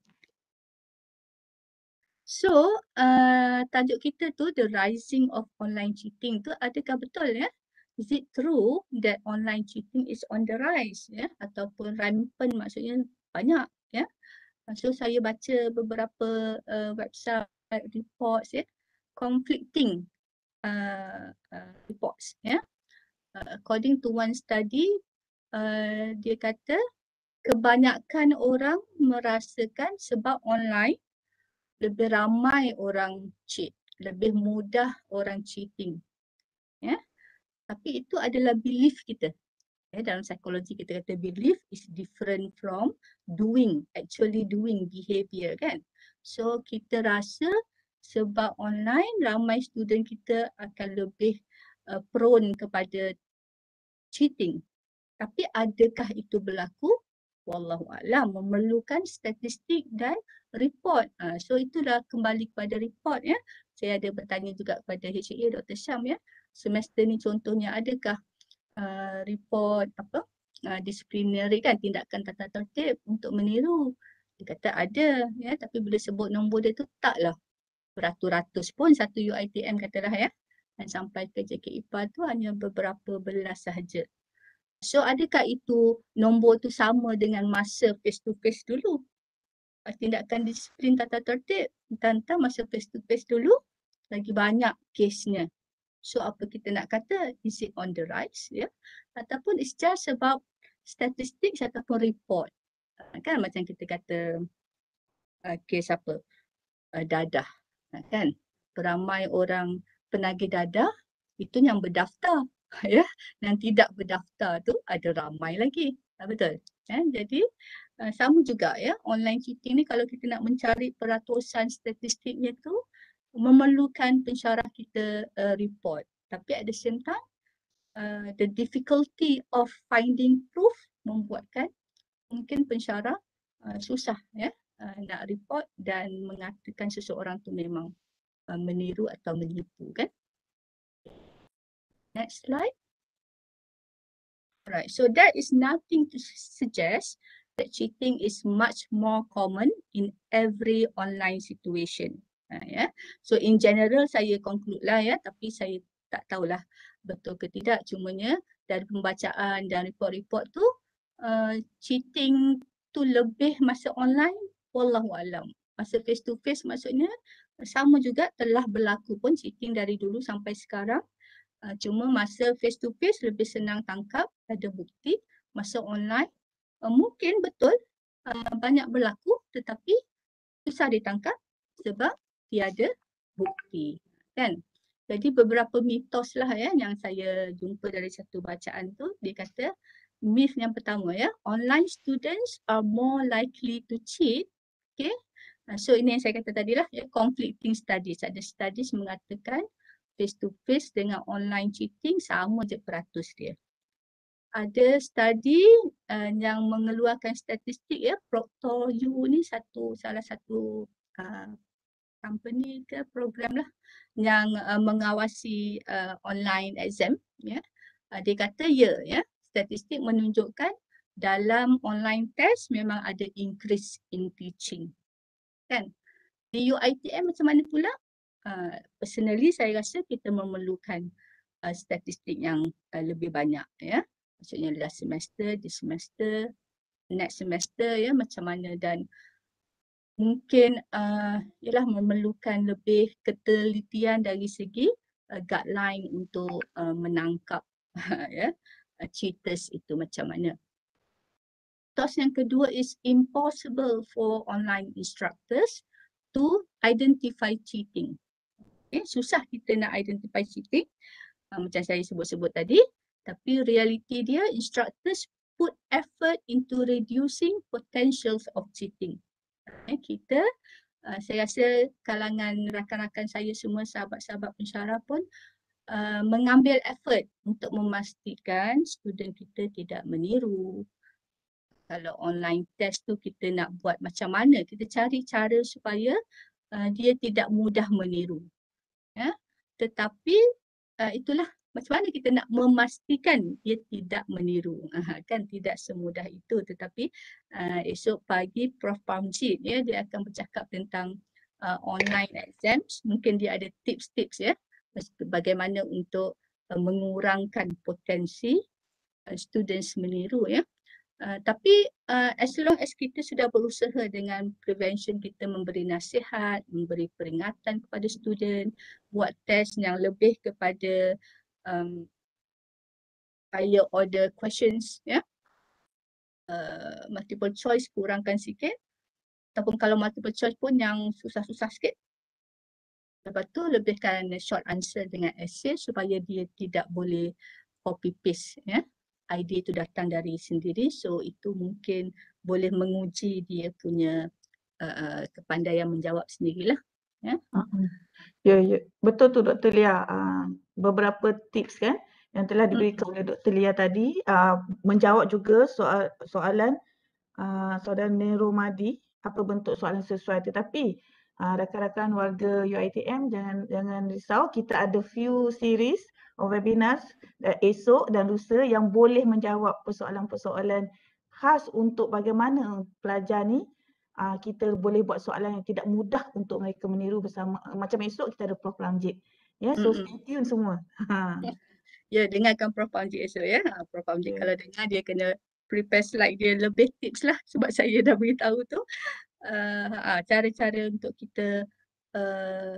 So, uh, tajuk kita tu the rising of online cheating tu adakah betul ya? Is it true that online cheating is on the rise ya? Ataupun rampant maksudnya banyak ya? So saya baca beberapa uh, website reports ya, conflicting uh, uh, reports ya. Uh, according to one study, uh, dia kata kebanyakan orang merasakan sebab online lebih ramai orang cheat, lebih mudah orang cheating. Ya. Tapi itu adalah belief kita. Eh, dalam psikologi kita kata belief is different from doing, actually doing behavior kan. So kita rasa sebab online ramai student kita akan lebih uh, prone kepada cheating. Tapi adakah itu berlaku? Wallahualam, memerlukan statistik dan report. Uh, so itulah kembali kepada report ya. Saya ada bertanya juga kepada H A Doktor Syam ya. Semester ni contohnya adakah Uh, report apa uh, disciplinary kan, tindakan tata tertib untuk meniru. Dia kata ada, ya, tapi bila sebut nombor dia tu taklah beratus-ratus pun satu U I T M katalah ya. Dan sampai ke J K I P A tu hanya beberapa belas sahaja. So adakah itu nombor tu sama dengan masa face to face dulu? Tindakan disiplin tata tertib tentang masa face to face dulu lagi banyak kesnya. So apa kita nak kata, is it on the rise, ya? Ataupun it's just about statistics ataupun report. Kan macam kita kata uh, kes apa, uh, dadah, kan? Beramai orang penagih dadah itu yang berdaftar, ya. Yang tidak berdaftar tu ada ramai lagi, betul? Ya? Jadi uh, sama juga ya, online cheating ni kalau kita nak mencari peratusan statistiknya tu memerlukan pensyarah kita uh, report. Tapi at the same time, uh, the difficulty of finding proof membuatkan mungkin pensyarah uh, susah ya uh, nak report dan mengatakan seseorang tu memang uh, meniru atau menipu, kan. Next slide. Right, so that is nothing to suggest that cheating is much more common in every online situation. Uh, yeah. So in general saya conclude lah ya, tapi saya tak tahulah betul ke tidak. Cumanya dari pembacaan dan report-report tu, uh, cheating tu lebih masa online, wallahu alam. Masa face to face maksudnya sama juga telah berlaku pun cheating dari dulu sampai sekarang. Uh, cuma masa face to face lebih senang tangkap, ada bukti. Masa online uh, mungkin betul uh, banyak berlaku tetapi susah ditangkap sebab tiada bukti, kan. Jadi beberapa mitos lah ya yang saya jumpa dari satu bacaan tu. Dia kata myth yang pertama ya, online students are more likely to cheat. Okay. Uh, so ini yang saya kata tadi lah ya, conflicting studies. Ada studies mengatakan face to face dengan online cheating sama je peratus dia. Ada study uh, yang mengeluarkan statistik ya, Proctor U ni satu salah satu uh, company ke program lah yang uh, mengawasi uh, online exam ya. Uh, dia kata ya ya, statistik menunjukkan dalam online test memang ada increase in teaching. Kan? Di U I T M macam mana pula? Uh, personally saya rasa kita memerlukan uh, statistik yang uh, lebih banyak ya. Maksudnya last semester, this semester, next semester ya macam mana, dan mungkin uh, ialah memerlukan lebih ketelitian dari segi uh, guideline untuk uh, menangkap ya uh, cheaters itu macam mana. Tos yang kedua is impossible for online instructors to identify cheating. Okay, susah kita nak identify cheating uh, macam saya sebut-sebut tadi, tapi realiti dia instructors put effort into reducing potentials of cheating. Okay, kita uh, saya rasa kalangan rakan-rakan saya semua, sahabat-sahabat pensyarah pun uh, mengambil effort untuk memastikan student kita tidak meniru. Kalau online test tu kita nak buat macam mana, kita cari cara supaya uh, dia tidak mudah meniru. Ya, tetapi uh, itulah macam mana kita nak memastikan dia tidak meniru. Uh, kan tidak semudah itu, tetapi uh, esok pagi Profesor Pamjid ya, dia akan bercakap tentang uh, online exams. Mungkin dia ada tips-tips ya bagaimana untuk uh, mengurangkan potensi uh, students meniru ya. Uh, tapi uh, as long as kita sudah berusaha dengan prevention, kita memberi nasihat, memberi peringatan kepada student, buat test yang lebih kepada um, higher order questions ya, uh, multiple choice kurangkan sikit, ataupun kalau multiple choice pun yang susah-susah sikit. Lepas tu lebihkan short answer dengan essay supaya dia tidak boleh copy paste ya. Idea itu datang dari sendiri, so itu mungkin boleh menguji dia punya uh, kepandaian menjawab sendirilah. Ya. Uh-huh. Ya, ya, betul tu Doktor Lia. Uh, beberapa tips kan yang telah diberikan oleh Doktor Lia tadi, uh, menjawab juga soal soalan uh, saudara Nero Madi, apa bentuk soalan sesuai. Tetapi uh, rakan-rakan warga U I T M jangan jangan risau, kita ada few series of webinars uh, esok dan lusa yang boleh menjawab persoalan-persoalan khas untuk bagaimana pelajar ni uh, kita boleh buat soalan yang tidak mudah untuk mereka meniru bersama. Uh, macam esok kita ada Prof Ramjit. Ya, yeah, so Mm-mm. stay tune semua. Ya, dengarkan Prof Amjid esok ya. Ha, Prof Amjid Yeah. kalau dengar dia kena prepare slide dia lebih tips lah sebab saya dah beritahu tu. Uh, ha, cara-cara untuk kita uh,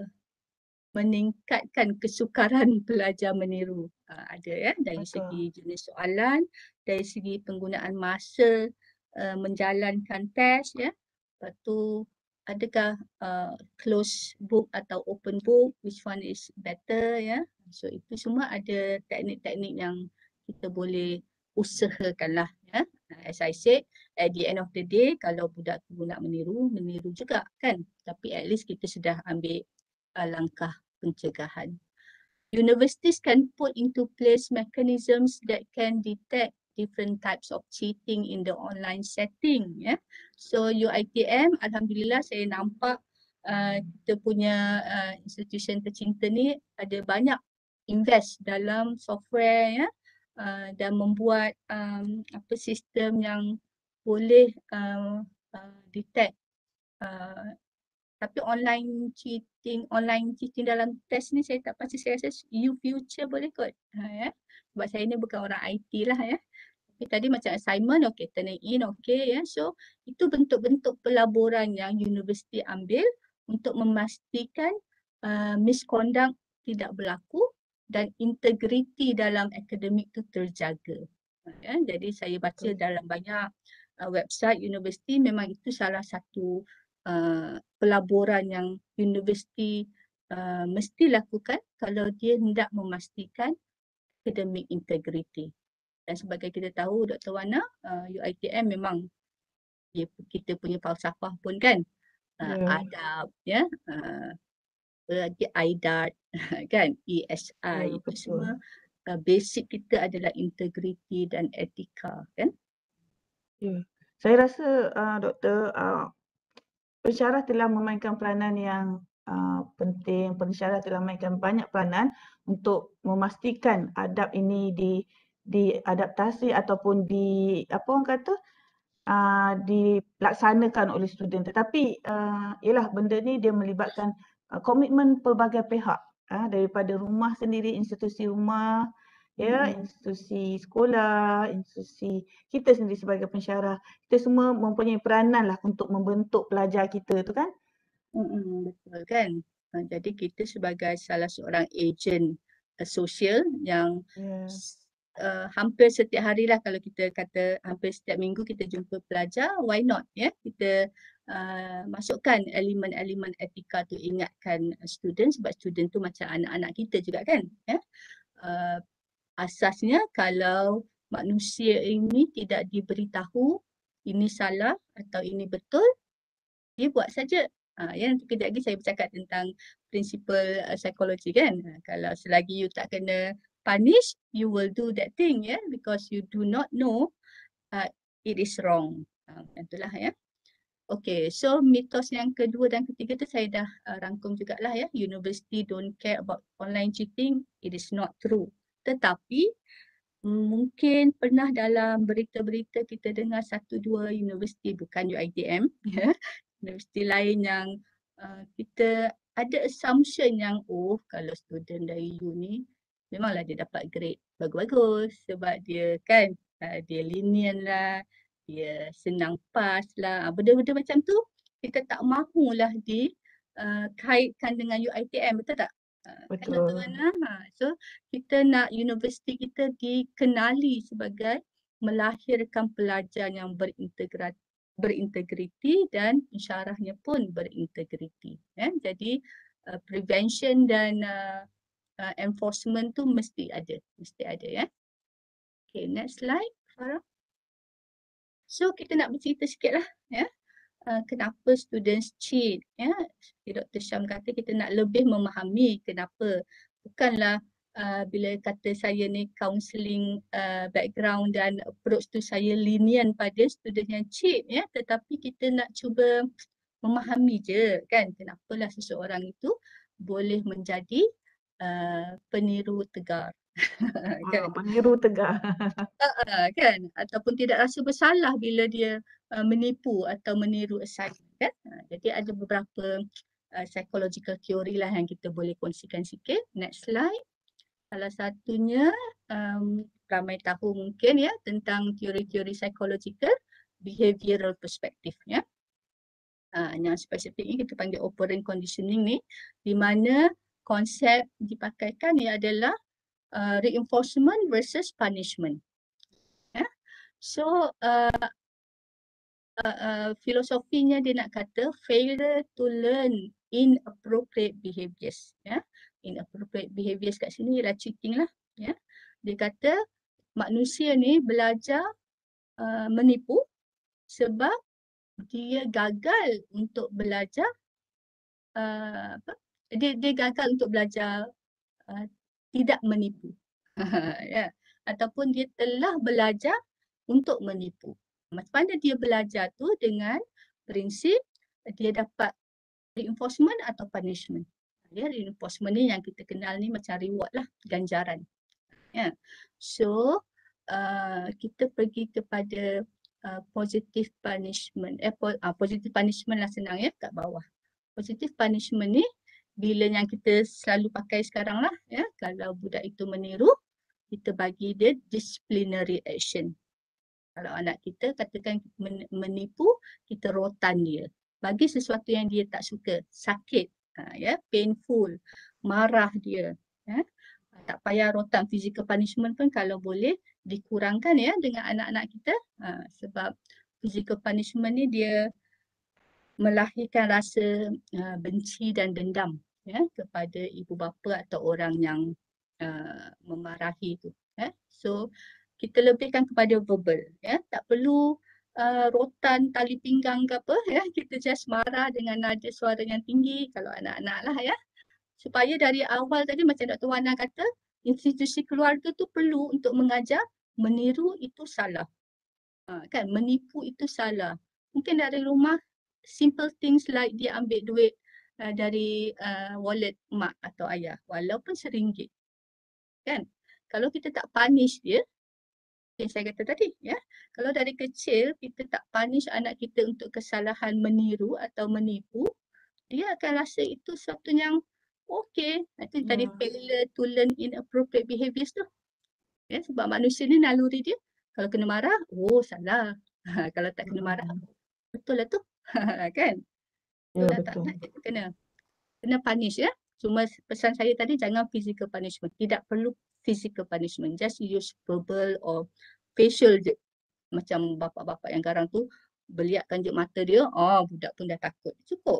meningkatkan kesukaran pelajar meniru. Uh, ada ya dari Betul. segi jenis soalan, dari segi penggunaan masa uh, menjalankan test ya. Lepas tu adakah uh, close book atau open book, which one is better ya. So itu semua ada teknik-teknik yang kita boleh usahakan lah ya. As I said, at the end of the day kalau budak tu nak meniru, meniru juga kan. Tapi at least kita sudah ambil uh, langkah pencegahan. Universities can put into place mechanisms that can detect different types of cheating in the online setting. Yeah. So U I T M, Alhamdulillah saya nampak uh, kita punya uh, institution tercinta ni ada banyak invest dalam software ya, uh, dan membuat um, apa sistem yang boleh uh, uh, detect uh, tapi online cheating, online cheating dalam test ni saya tak pasti, saya rasa U Future boleh kot. Ha, ya. Sebab saya ni bukan orang I T lah ya. Tapi tadi macam assignment, okay, turning in, okay ya. So itu bentuk-bentuk pelaburan yang universiti ambil untuk memastikan uh, misconduct tidak berlaku dan integriti dalam akademik tu terjaga. Ha, ya. Jadi saya baca dalam banyak uh, website universiti memang itu salah satu Uh, pelaburan yang universiti uh, mesti lakukan kalau dia hendak memastikan academic integrity. Dan sebagai kita tahu Doktor Wana, uh, U I T M memang dia, kita punya falsafah pun kan, uh, yeah. adab, ya, uh, lagi I D A R kan, E S I, yeah, itu betul. Semua uh, basic kita adalah integrity dan etika kan. Ya, yeah. Saya rasa uh, Doktor, uh, pensyarah telah memainkan peranan yang uh, penting. Pensyarah telah memainkan banyak peranan untuk memastikan adab ini di diadaptasi ataupun di apa orang kata uh, dilaksanakan oleh student. Tetapi uh, ialah benda ni dia melibatkan uh, komitmen pelbagai pihak, uh, daripada rumah sendiri, institusi rumah, ya, mm-hmm. institusi sekolah, institusi kita sendiri sebagai pensyarah, kita semua mempunyai peranan lah untuk membentuk pelajar kita tu kan. Mm-hmm, betul kan. Jadi kita sebagai salah seorang ejen uh, sosial yang yeah. uh, hampir setiap hari lah, kalau kita kata hampir setiap minggu kita jumpa pelajar, why not ya, kita uh, masukkan elemen-elemen etika tu, ingatkan student sebab student tu macam anak-anak kita juga kan ya. Uh, asasnya kalau manusia ini tidak diberitahu ini salah atau ini betul, dia buat saja. Ha, ya, nanti kejap lagi saya bercakap tentang prinsipal uh, psikologi kan. Ha, kalau selagi you tak kena punish, you will do that thing ya, yeah, because you do not know uh, it is wrong. Ha, itulah ya. Okay, so mitos yang kedua dan ketiga tu saya dah uh, rangkum jugalah ya. University don't care about online cheating, it is not true. Tetapi mungkin pernah dalam berita-berita kita dengar satu dua universiti, bukan U I T M ya, universiti lain yang uh, kita ada assumption yang oh kalau student dari U ni memanglah dia dapat grade bagus-bagus sebab dia kan uh, dia lenient lah, dia senang pass lah, benda-benda macam tu kita tak mahulah di uh, kaitkan dengan U I T M, betul tak? Betul. Kan, ha. So kita nak universiti kita dikenali sebagai melahirkan pelajar yang berintegrat berintegriti dan pensyarahnya pun berintegriti. Ya. Jadi uh, prevention dan uh, uh, enforcement tu mesti ada, mesti ada ya. Okay, next slide, Farah. So kita nak bercerita sikit lah ya. Uh, kenapa students cheat ya. Doktor Syam kata kita nak lebih memahami kenapa. Bukanlah uh, bila kata saya ni counselling uh, background dan approach tu saya lenient pada student yang cheat ya, tetapi kita nak cuba memahami je kan kenapalah seseorang itu boleh menjadi uh, peniru tegar. Kan? Peniru tegar. uh, kan, ataupun tidak rasa bersalah bila dia uh, menipu atau meniru assignment. kan. Uh, jadi ada beberapa uh, psychological theory lah yang kita boleh kongsikan sikit. Next slide. Salah satunya um, ramai tahu mungkin ya tentang teori-teori psychological behavioral perspective ya. Uh, yang spesifiknya kita panggil operant conditioning ni, di mana konsep dipakaikan ia adalah uh, reinforcement versus punishment. Ya. So uh, uh, uh, filosofinya dia nak kata failure to learn inappropriate behaviors. Ya. Inappropriate behaviors kat sini ialah cheating lah. Ya. Dia kata manusia ni belajar uh, menipu sebab dia gagal untuk belajar uh, apa? Dia dia gagal untuk belajar uh, tidak menipu. Ya. Ataupun dia telah belajar untuk menipu. Macam mana dia belajar tu dengan prinsip dia dapat reinforcement atau punishment. Ya, reinforcement ni yang kita kenal ni macam reward lah, ganjaran. Ya. So uh, kita pergi kepada uh, positive punishment. Eh, po, uh, positive punishment lah senang ya kat bawah. Positive punishment ni bila yang kita selalu pakai sekarang lah ya, kalau budak itu meniru, kita bagi dia disciplinary action. Kalau anak kita katakan menipu, kita rotan dia. Bagi sesuatu yang dia tak suka, sakit, ha, ya, painful, marah dia. Ya. Tak payah rotan. Physical punishment pun kalau boleh dikurangkan ya dengan anak-anak kita. Ha, sebab physical punishment ni dia melahirkan rasa uh, benci dan dendam ya kepada ibu bapa atau orang yang uh, memarahi tu ya. So kita lebihkan kepada verbal ya, tak perlu uh, rotan tali pinggang ke apa ya, kita just marah dengan nada suara yang tinggi kalau anak-anak lah ya, supaya dari awal tadi macam Doktor Wana kata, institusi keluarga tu perlu untuk mengajar meniru itu salah, uh, kan, menipu itu salah. Mungkin dari rumah simple things like dia ambil duit uh, dari uh, wallet mak atau ayah walaupun seringgit, kan. Kalau kita tak punish dia, yang saya kata tadi ya, kalau dari kecil kita tak punish anak kita untuk kesalahan meniru atau menipu, dia akan rasa itu sesuatu yang okey. Itu tadi Hmm. failure to learn inappropriate behaviors tu ya, sebab manusia ni naluri dia kalau kena marah, oh salah. Kalau tak kena marah, betul lah tu. Kan? Ya, Betul lah tak betul. nak kita kena kena punish ya. Cuma pesan saya tadi jangan physical punishment. Tidak perlu physical punishment. Just use verbal or facial je. Macam bapak-bapak yang garang tu beliakkan je mata dia, oh budak pun dah takut. Cukup.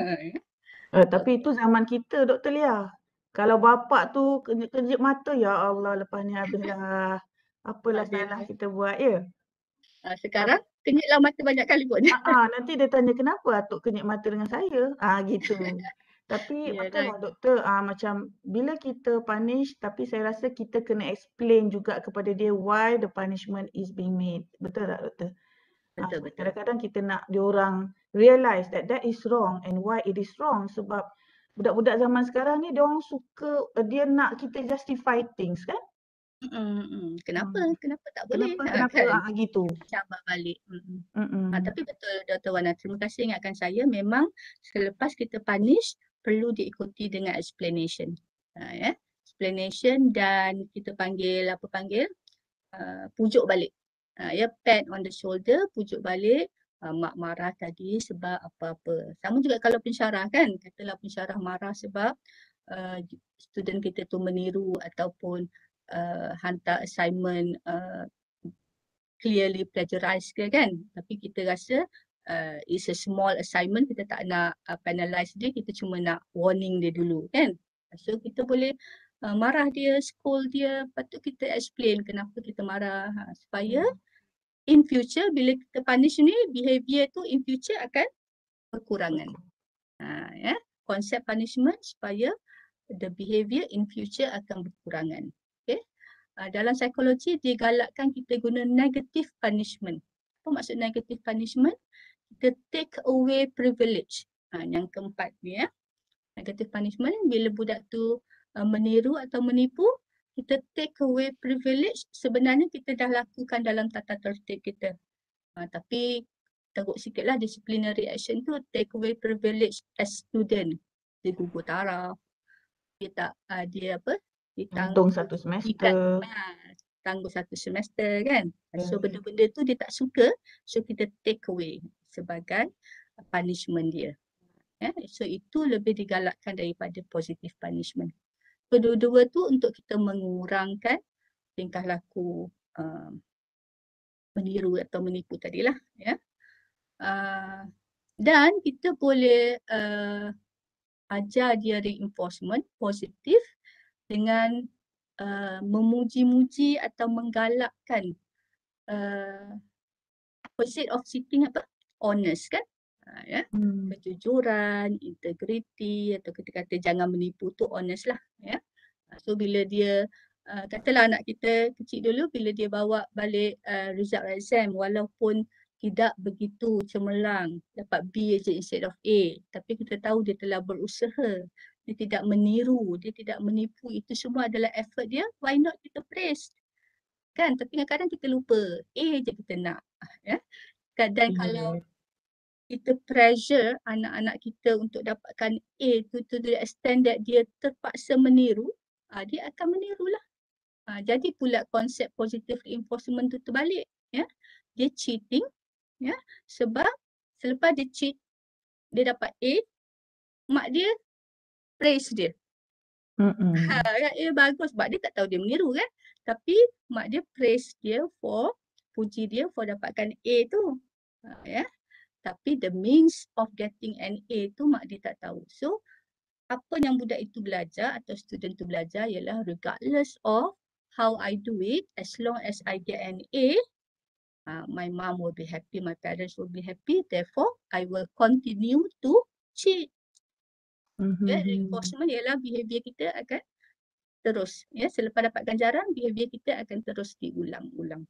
Eh, tapi itu zaman kita, Doktor Lia. Kalau bapak tu kejip-kejip mata, ya Allah, lepas ni habislah apalah salah Habis. kita buat ya. Uh, sekarang kenyitlah mata banyak kali pun. Ah, ah, nanti dia tanya kenapa atuk kenyit mata dengan saya. Ah gitu. Tapi betul Yalah. lah doktor, ah macam bila kita punish, tapi saya rasa kita kena explain juga kepada dia why the punishment is being made. Betul tak doktor? Ah, Betul sebab betul. kadang-kadang kita nak diorang realize that that is wrong and why it is wrong, sebab budak-budak zaman sekarang ni diorang suka, uh, dia nak kita justify things kan? Mm-mm. Kenapa? Hmm. Kenapa tak boleh? Kenapa Ha, kenapa kan? ah gitu. Cabar balik. Mm-mm. Ha, Mm-mm. tapi betul Doktor Wana, terima kasih ingatkan saya, memang selepas kita punish perlu diikuti dengan explanation. Ha, ya. Explanation dan kita panggil apa panggil? Uh, pujuk balik. Ha, ya, pat on the shoulder, pujuk balik. Uh, mak marah tadi sebab apa-apa. Sama juga kalau pensyarah kan, katalah pensyarah marah sebab uh, student kita tu meniru ataupun uh, hantar assignment uh, clearly plagiarize ke kan, tapi kita rasa uh, it's a small assignment, kita tak nak uh, penalize dia, kita cuma nak warning dia dulu kan. So kita boleh uh, marah dia, scold dia, patut kita explain kenapa kita marah, ha, supaya in future bila kita punish ni, behavior tu in future akan berkurangan. Ha, ya, konsep punishment supaya the behavior in future akan berkurangan. Okay. Uh, dalam psikologi dia galakkan kita guna negative punishment. Apa maksud negative punishment? Kita take away privilege. Uh, yang keempat ni ya. Negative punishment bila budak tu uh, meniru atau menipu, kita take away privilege, sebenarnya kita dah lakukan dalam tata tertib kita. Uh, tapi teruk sikit lah disciplinary action tu, take away privilege as student. Dia gugur taraf, dia tak, uh, dia apa, dia Untung tangguh satu ikat, semester. uh, tangguh satu semester kan. So Ya. benda-benda tu dia tak suka, so kita take away sebagai punishment dia. Ya, so itu lebih digalakkan daripada positive punishment. Kedua-dua tu untuk kita mengurangkan tingkah laku uh, meniru atau menipu tadilah, ya. Uh, dan kita boleh uh, ajar dia reinforcement positif dengan uh, memuji-muji atau menggalakkan uh, opposite of cheating apa? Honest kan? Uh, ya. Hmm. Kejujuran, integriti, atau kita kata jangan menipu tu honest lah, ya. So bila dia uh, katalah anak kita kecil dulu, bila dia bawa balik uh, result exam walaupun tidak begitu cemerlang, dapat B je instead of A, tapi kita tahu dia telah berusaha, dia tidak meniru, dia tidak menipu, itu semua adalah effort dia, why not kita praise kan? Tapi kadang-kadang kita lupa, A je kita nak, ya. Dan kalau Yeah. kita pressure anak-anak kita untuk dapatkan A tu to the extent that dia terpaksa meniru, uh, dia akan menirulah. Uh, jadi pula konsep positive reinforcement tu terbalik, ya. Dia cheating, ya. Sebab selepas dia cheat, dia dapat A, mak dia praise dia. Mm-mm. Ha, ya, bagus sebab dia tak tahu dia meniru kan. Tapi mak dia praise dia for, puji dia for dapatkan A tu. Uh, ya. Tapi the means of getting an A tu mak dia tak tahu. So apa yang budak itu belajar atau student tu belajar ialah regardless of how I do it, as long as I get an A, uh, my mom will be happy, my parents will be happy, therefore I will continue to cheat. Mhm. Ya, reinforcement ialah behavior kita akan terus, ya, selepas dapat ganjaran, behavior kita akan terus diulang-ulang.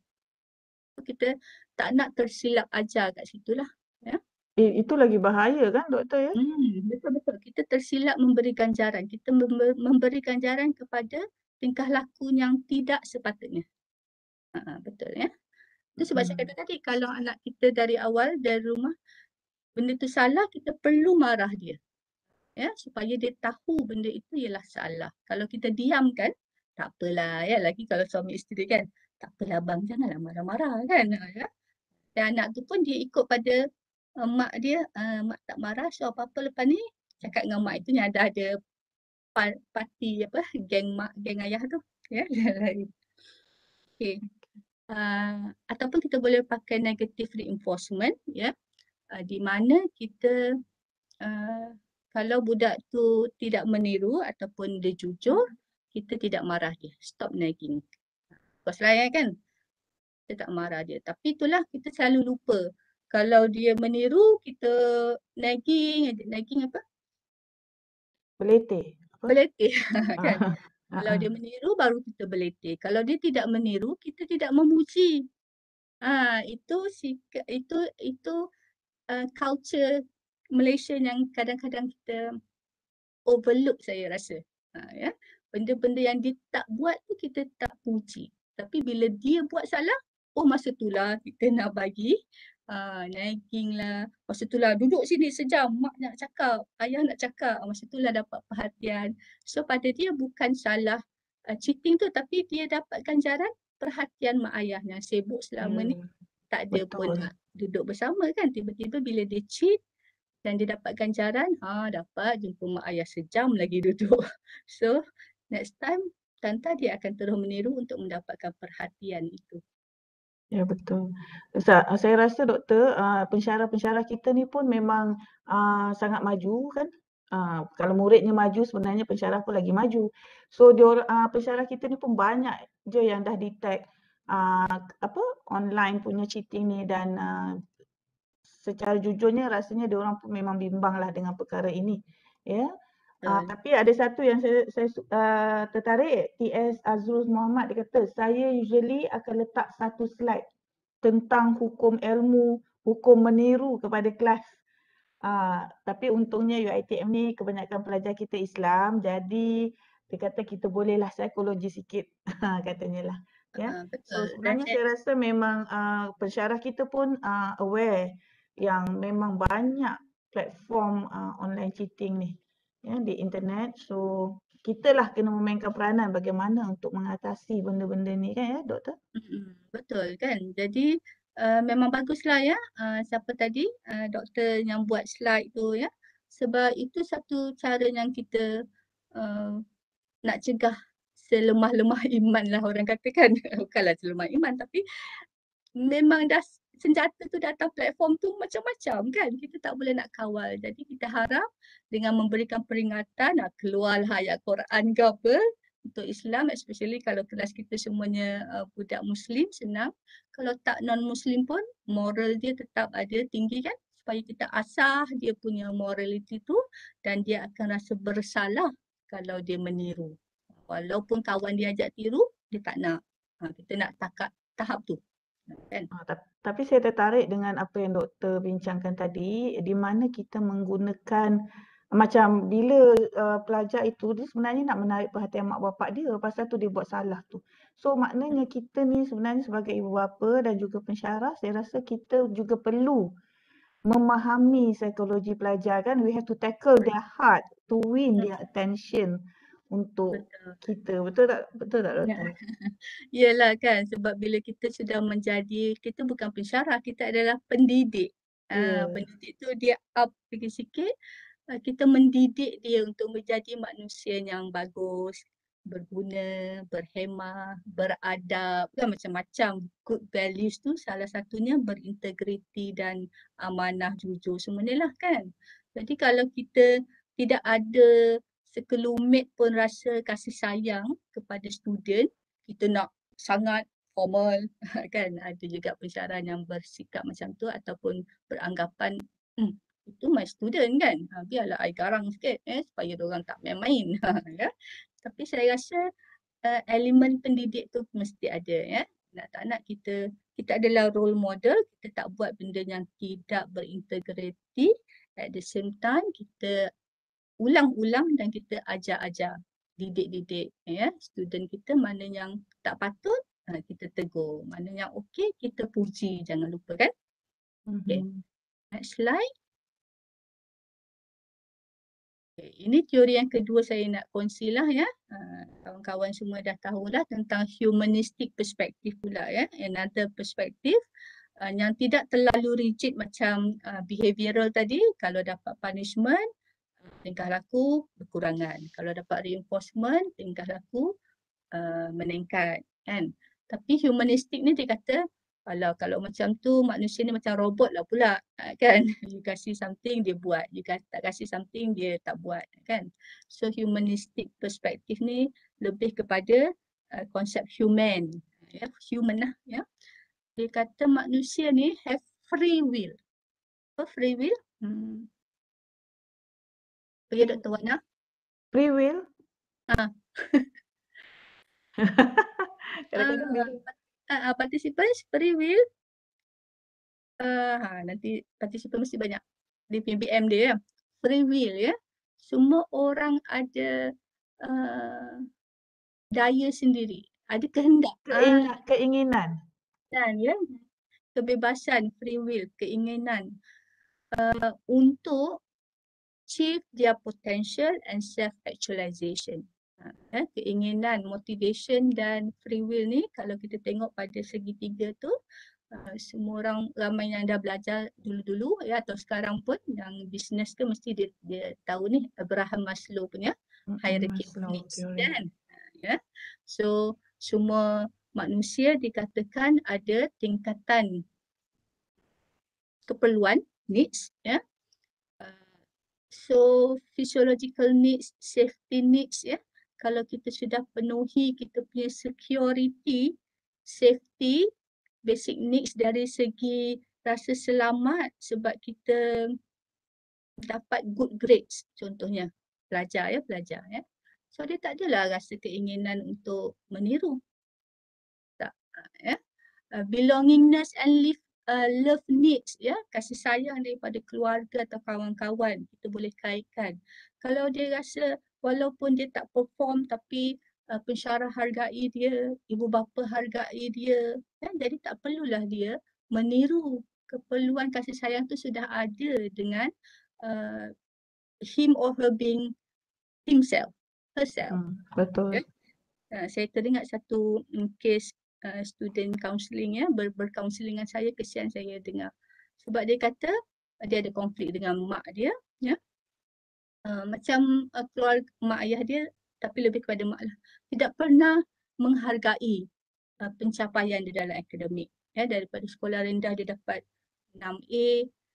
Kita tak nak tersilap ajar kat situlah, ya. Eh, itu lagi bahaya kan doktor ya? Hmm, betul-betul. Kita tersilap memberi ganjaran. Kita member, memberi ganjaran kepada tingkah laku yang tidak sepatutnya. Ha, betul ya. Itu sebab saya Hmm. kata tadi, kalau anak kita dari awal, dari rumah, benda tu salah, kita perlu marah dia. Ya, supaya dia tahu benda itu ialah salah. Kalau kita diamkan, tak apalah ya. Lagi kalau suami isteri kan, tak apalah bang, janganlah marah-marah kan. Ya. Dan anak tu pun dia ikut pada uh, mak dia, uh, mak tak marah, so apa-apa lepas ni cakap dengan mak itu yang ada ada parti apa, geng mak, geng ayah tu. Ya, okay. Uh, ataupun kita boleh pakai negative reinforcement, ya, uh, di mana kita uh, kalau budak tu tidak meniru ataupun dia jujur, kita tidak marah dia, stop nagging. Kau selayan kan, kita tak marah dia. Tapi itulah kita selalu lupa. Kalau dia meniru, kita nagging, nagging apa? Beletih. Apa? Beletih kan. Ah, Kalau ah. dia meniru baru kita beletih. Kalau dia tidak meniru, kita tidak memuji. Ha, itu itu itu uh, culture Malaysia yang kadang-kadang kita overlook, saya rasa. Ha, ya. Benda-benda yang dia tak buat tu kita tak puji. Tapi bila dia buat salah, oh masa itulah kita nak bagi uh, nagging lah. Masa itulah duduk sini sejam, mak nak cakap, ayah nak cakap. Masa itulah dapat perhatian. So pada dia bukan salah uh, cheating tu, tapi dia dapat ganjaran perhatian mak ayah yang sibuk selama ni. Ya, Tak ada pun betul. nak duduk bersama kan. Tiba-tiba bila dia cheat, dan dia dapat ganjaran, ha, dapat jumpa mak ayah sejam lagi duduk. So next time Tanta dia akan terus meniru untuk mendapatkan perhatian itu. Ya betul. Sa- Saya rasa doktor, uh, pensyarah-pensyarah kita ni pun memang uh, sangat maju kan. Uh, kalau muridnya maju, sebenarnya pensyarah pun lagi maju. So dior, uh, pensyarah kita ni pun banyak je yang dah detect uh, apa online punya cheating ni, dan uh, secara jujurnya rasanya diorang pun memang bimbang lah dengan perkara ini. Ya. Uh, Betul. tapi ada satu yang saya, saya uh, tertarik, T S Azrul Muhammad, dia kata, saya usually akan letak satu slide tentang hukum ilmu, hukum meniru kepada kelas. Uh, tapi untungnya U I T M ni kebanyakan pelajar kita Islam, jadi dia kata kita bolehlah psikologi sikit, katanya lah. Ya. Uh, So betul. Dan sebenarnya saya, saya rasa memang uh, pensyarah kita pun uh, aware yang memang banyak platform uh, online cheating ni ya di internet. So kita lah kena memainkan peranan bagaimana untuk mengatasi benda-benda ni kan ya doktor? Mm-mm, betul kan. Jadi uh, memang baguslah ya uh, siapa tadi uh, doktor yang buat slide tu ya. Sebab itu satu cara yang kita uh, nak cegah selemah-lemah iman lah orang katakan. Bukanlah selemah iman tapi memang dah senjata tu datang platform tu macam-macam kan. Kita tak boleh nak kawal. Jadi kita harap dengan memberikan peringatan, nak keluarlah ayat Quran ke apa untuk Islam, especially kalau kelas kita semuanya uh, budak Muslim, senang. Kalau tak non-Muslim pun, moral dia tetap ada tinggi kan. Supaya kita asah dia punya morality tu dan dia akan rasa bersalah kalau dia meniru. Walaupun kawan dia ajak tiru, dia tak nak. Ha, kita nak takap tahap tu. Kan? Ah, tap- Tapi saya tertarik dengan apa yang doktor bincangkan tadi, di mana kita menggunakan macam bila uh, pelajar itu dia sebenarnya nak menarik perhatian mak bapak dia, pasal tu dia buat salah tu. So maknanya kita ni sebenarnya sebagai ibu bapa dan juga pensyarah, saya rasa kita juga perlu memahami psikologi pelajar kan. We have to tackle their heart to win their attention untuk Betul. kita. Betul tak? Betul tak Ya. doktor? Yelah kan, sebab bila kita sudah menjadi, kita bukan pensyarah, kita adalah pendidik. Ah, Ya. pendidik tu dia up lagi sikit, ah, kita mendidik dia untuk menjadi manusia yang bagus, berguna, berhemah, beradab, kan macam-macam. Good values tu salah satunya berintegriti dan amanah, jujur, semua ni lah kan. Jadi kalau kita tidak ada sekelumit pun rasa kasih sayang kepada student, kita nak sangat formal kan. Ada juga pensyarah yang bersikap macam tu ataupun beranggapan hmm, itu my student kan. Ha, biarlah I garang sikit eh, supaya diorang tak main-main. Ya. Tapi saya rasa uh, elemen pendidik tu mesti ada ya. Nak tak nak kita kita adalah role model, kita tak buat benda yang tidak berintegriti. At the same time kita ulang-ulang dan kita ajar-ajar, didik-didik ya student kita, mana yang tak patut ha, kita tegur, mana yang okey kita puji, jangan lupa kan. Okey, Mhm. next slide. Okay, ini teori yang kedua saya nak kongsi lah ya. Ha, kawan-kawan semua dah tahulah tentang humanistic perspective pula ya. Another perspective uh, yang tidak terlalu rigid macam uh, behavioral tadi. Kalau dapat punishment, tingkah laku berkurangan. Kalau dapat reinforcement, tingkah laku uh, meningkat kan. Tapi humanistik ni dia kata kalau kalau macam tu manusia ni macam robot lah pula kan. You kasih something dia buat, you tak kasih something dia tak buat kan. So humanistic perspective ni lebih kepada uh, konsep human, ya, human lah ya. Dia kata manusia ni have free will. Apa free will? Hmm. Okay, Doktor Wana. Free will? Ha. Kadang-kadang bila Uh, uh, participants free will. Uh, ha, nanti participant mesti banyak di P B M dia ya. Free will ya. Semua orang ada uh, daya sendiri. Ada kehendak. Ah, keinginan, keinginan. dan ya. Kebebasan, free will, keinginan uh, untuk achieve their potential and self-actualization. Ha, eh, keinginan, motivation dan free will ni kalau kita tengok pada segitiga tu, uh, semua orang ramai yang dah belajar dulu-dulu ya atau sekarang pun yang bisnes ke mesti dia, dia tahu ni Abraham Maslow punya hierarchy of Maslow needs theory. kan. Ya. So semua manusia dikatakan ada tingkatan keperluan needs ya. Uh, so physiological needs, safety needs ya. Kalau kita sudah penuhi kita punya security, safety, basic needs dari segi rasa selamat sebab kita dapat good grades contohnya. Pelajar ya, pelajar ya. So dia tak adalah rasa keinginan untuk meniru. Tak ya. Uh, belongingness and live uh, love needs ya, kasih sayang daripada keluarga atau kawan-kawan kita boleh kaitkan. Kalau dia rasa walaupun dia tak perform tapi uh, pensyarah hargai dia, ibu bapa hargai dia kan, jadi tak perlulah dia meniru keperluan kasih sayang tu sudah ada dengan uh, him or her being himself, herself. Hmm, betul. Okay. Uh, saya teringat satu um, kes uh, student counselling ya, ber berkaunseling dengan saya, kesian saya dengar. Sebab dia kata uh, dia ada konflik dengan mak dia, ya. Uh, macam uh, keluarga mak ayah dia, tapi lebih kepada mak lah. Tidak pernah menghargai uh, pencapaian dia dalam akademik. Ya, daripada sekolah rendah dia dapat enam A,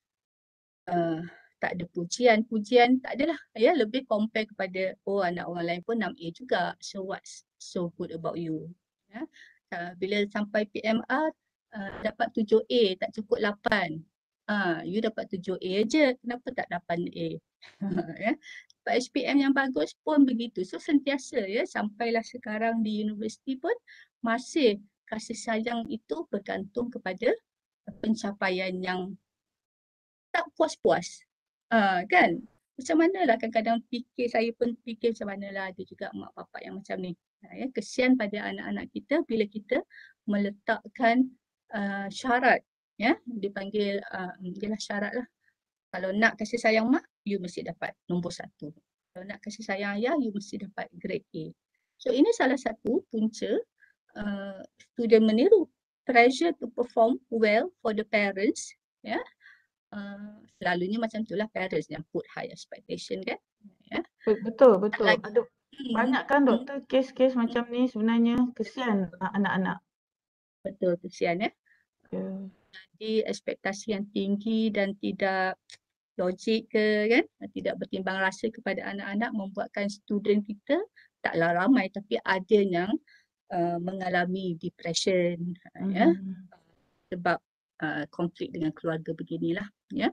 uh, tak ada pujian, pujian tak adalah. Ya, lebih compare kepada oh anak orang lain pun enam A juga. So what's so good about you? Ya. Uh, bila sampai P M R uh, dapat tujuh A, tak cukup lapan. Ah, uh, you dapat tujuh A je, kenapa tak lapan A? Ya. Dapat H P M yang bagus pun begitu. So sentiasa ya, sampailah sekarang di universiti pun masih kasih sayang itu bergantung kepada pencapaian yang tak puas-puas. Uh, kan? Macam manalah kadang-kadang fikir, saya pun fikir macam manalah ada juga mak bapak yang macam ni. Uh, ya, kesian pada anak-anak kita bila kita meletakkan uh, syarat. Ya, dipanggil uh, ialah syarat lah. Kalau nak kasih sayang mak, you mesti dapat nombor satu. Kalau nak kasih sayang ayah, you mesti dapat grade A. So ini salah satu punca uh, student meniru. Pressure to perform well for the parents. Ya. Uh, selalunya macam itulah parents yang put high expectation kan. Ya. Betul, betul. Lagi. Ada Hmm. banyak kan Hmm. doktor kes-kes macam ni sebenarnya, kesian anak-anak. Betul, kesian ya. Yeah. Jadi ekspektasi yang tinggi dan tidak logik ke kan, tidak bertimbang rasa kepada anak-anak membuatkan student kita taklah ramai tapi ada yang uh, mengalami depression. Mm-hmm. Ya, sebab uh, konflik dengan keluarga beginilah ya.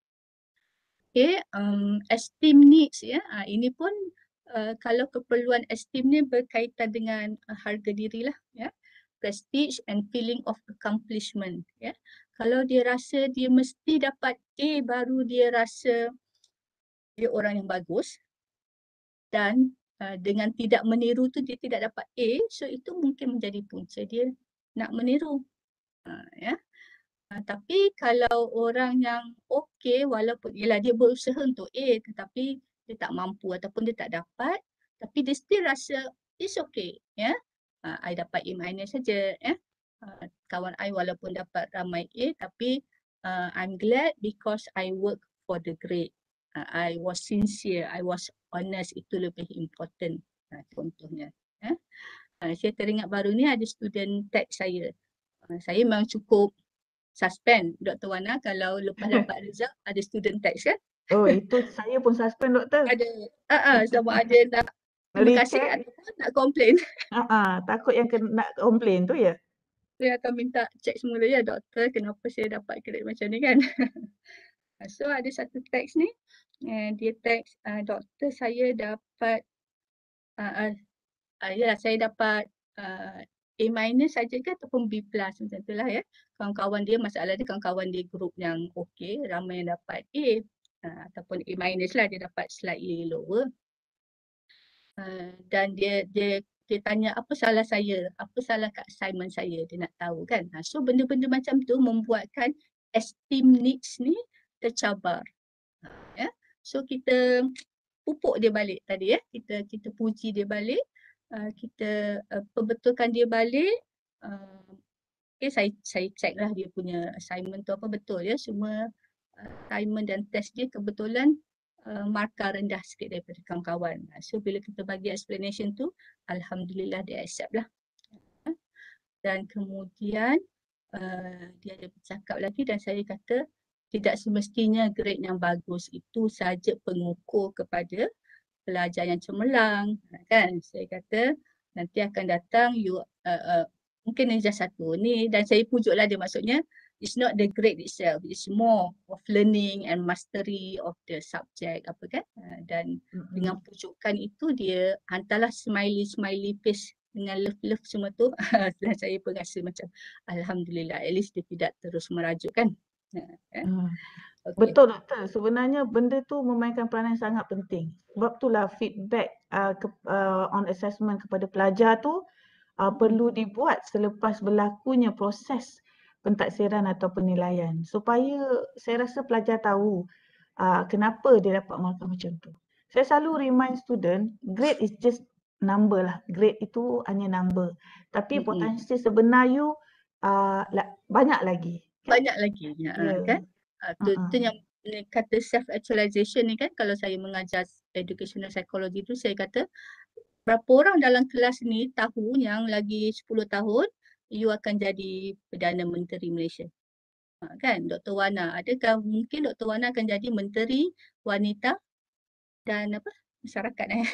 Okay, um, esteem needs ya, uh, ini pun uh, kalau keperluan esteem ni berkaitan dengan uh, harga diri lah ya, prestige and feeling of accomplishment ya. Kalau dia rasa dia mesti dapat A baru dia rasa dia orang yang bagus, dan uh, dengan tidak meniru tu dia tidak dapat A, so itu mungkin menjadi punca dia nak meniru. Uh, ya. Uh, tapi kalau orang yang okey walaupun ialah dia berusaha untuk A tetapi dia tak mampu ataupun dia tak dapat, tapi dia still rasa it's okay ya. Uh, I dapat A minus saja ya. Uh, kawan I walaupun dapat ramai A tapi uh, I'm glad because I work for the grade. Uh, I was sincere, I was honest, itu lebih important. Uh, contohnya. Ya. Uh, saya teringat baru ni ada student teks saya. Uh, saya memang cukup suspend Doktor Wana kalau lepas dapat result ada student teks kan. Oh itu saya pun suspend doktor. Ada. Uh, uh, sama ada nak terima kasih ataupun nak komplain. Uh-uh, takut yang kena nak komplain tu ya. Saya akan minta cek semula ya doktor kenapa saya dapat grade macam ni kan. So ada satu teks ni, uh, dia teks uh, doktor saya dapat, uh, uh, uh, yalah saya dapat uh, A minus saja ke ataupun B plus macam tu lah ya. Kawan-kawan dia, masalah dia kawan-kawan dia grup yang okey, ramai yang dapat A. Uh, ataupun A minus lah, dia dapat slightly lower. Uh, dan dia dia dia tanya apa salah saya, apa salah kat assignment saya, dia nak tahu kan. Uh, so benda-benda macam tu membuatkan esteem needs ni tercabar. Ya. So kita pupuk dia balik tadi ya. Kita kita puji dia balik, uh, kita uh, perbetulkan dia balik. Uh, okay, saya saya check lah dia punya assignment tu apa betul ya. Semua uh, assignment dan test dia kebetulan uh, markah rendah sikit daripada kawan-kawan. So bila kita bagi explanation tu, alhamdulillah dia accept lah. Dan kemudian uh, dia ada bercakap lagi dan saya kata tidak semestinya grade yang bagus itu saja pengukur kepada pelajar yang cemerlang kan. Saya kata nanti akan datang you uh, uh, mungkin ni just satu ni dan saya pujuklah dia, maksudnya it's not the grade itself, it's more of learning and mastery of the subject apa kan. Uh, dan mm-hmm. dengan pujukan itu dia hantarlah smiley smiley face dengan love-love semua tu. Dan saya pun rasa macam alhamdulillah at least dia tidak terus merajuk kan. Hmm. Okay. Betul doktor, sebenarnya benda tu memainkan peranan sangat penting. Sebab itulah feedback uh, ke, uh, on assessment kepada pelajar tu uh, perlu dibuat selepas berlakunya proses pentaksiran atau penilaian supaya saya rasa pelajar tahu uh, kenapa dia dapat markah macam tu. Saya selalu remind student, grade is just number lah. Grade itu hanya number. Tapi Mm-mm. potensi sebenar you uh, la- banyak lagi. Kan? Banyak lagi ya, Ya. kan? Uh, tu, Uh-uh. tu yang ni kata self actualization ni kan, kalau saya mengajar educational psychology tu saya kata berapa orang dalam kelas ni tahu yang lagi sepuluh tahun you akan jadi Perdana Menteri Malaysia. Ha, kan Doktor Wana, adakah mungkin Doktor Wana akan jadi Menteri Wanita dan apa masyarakat eh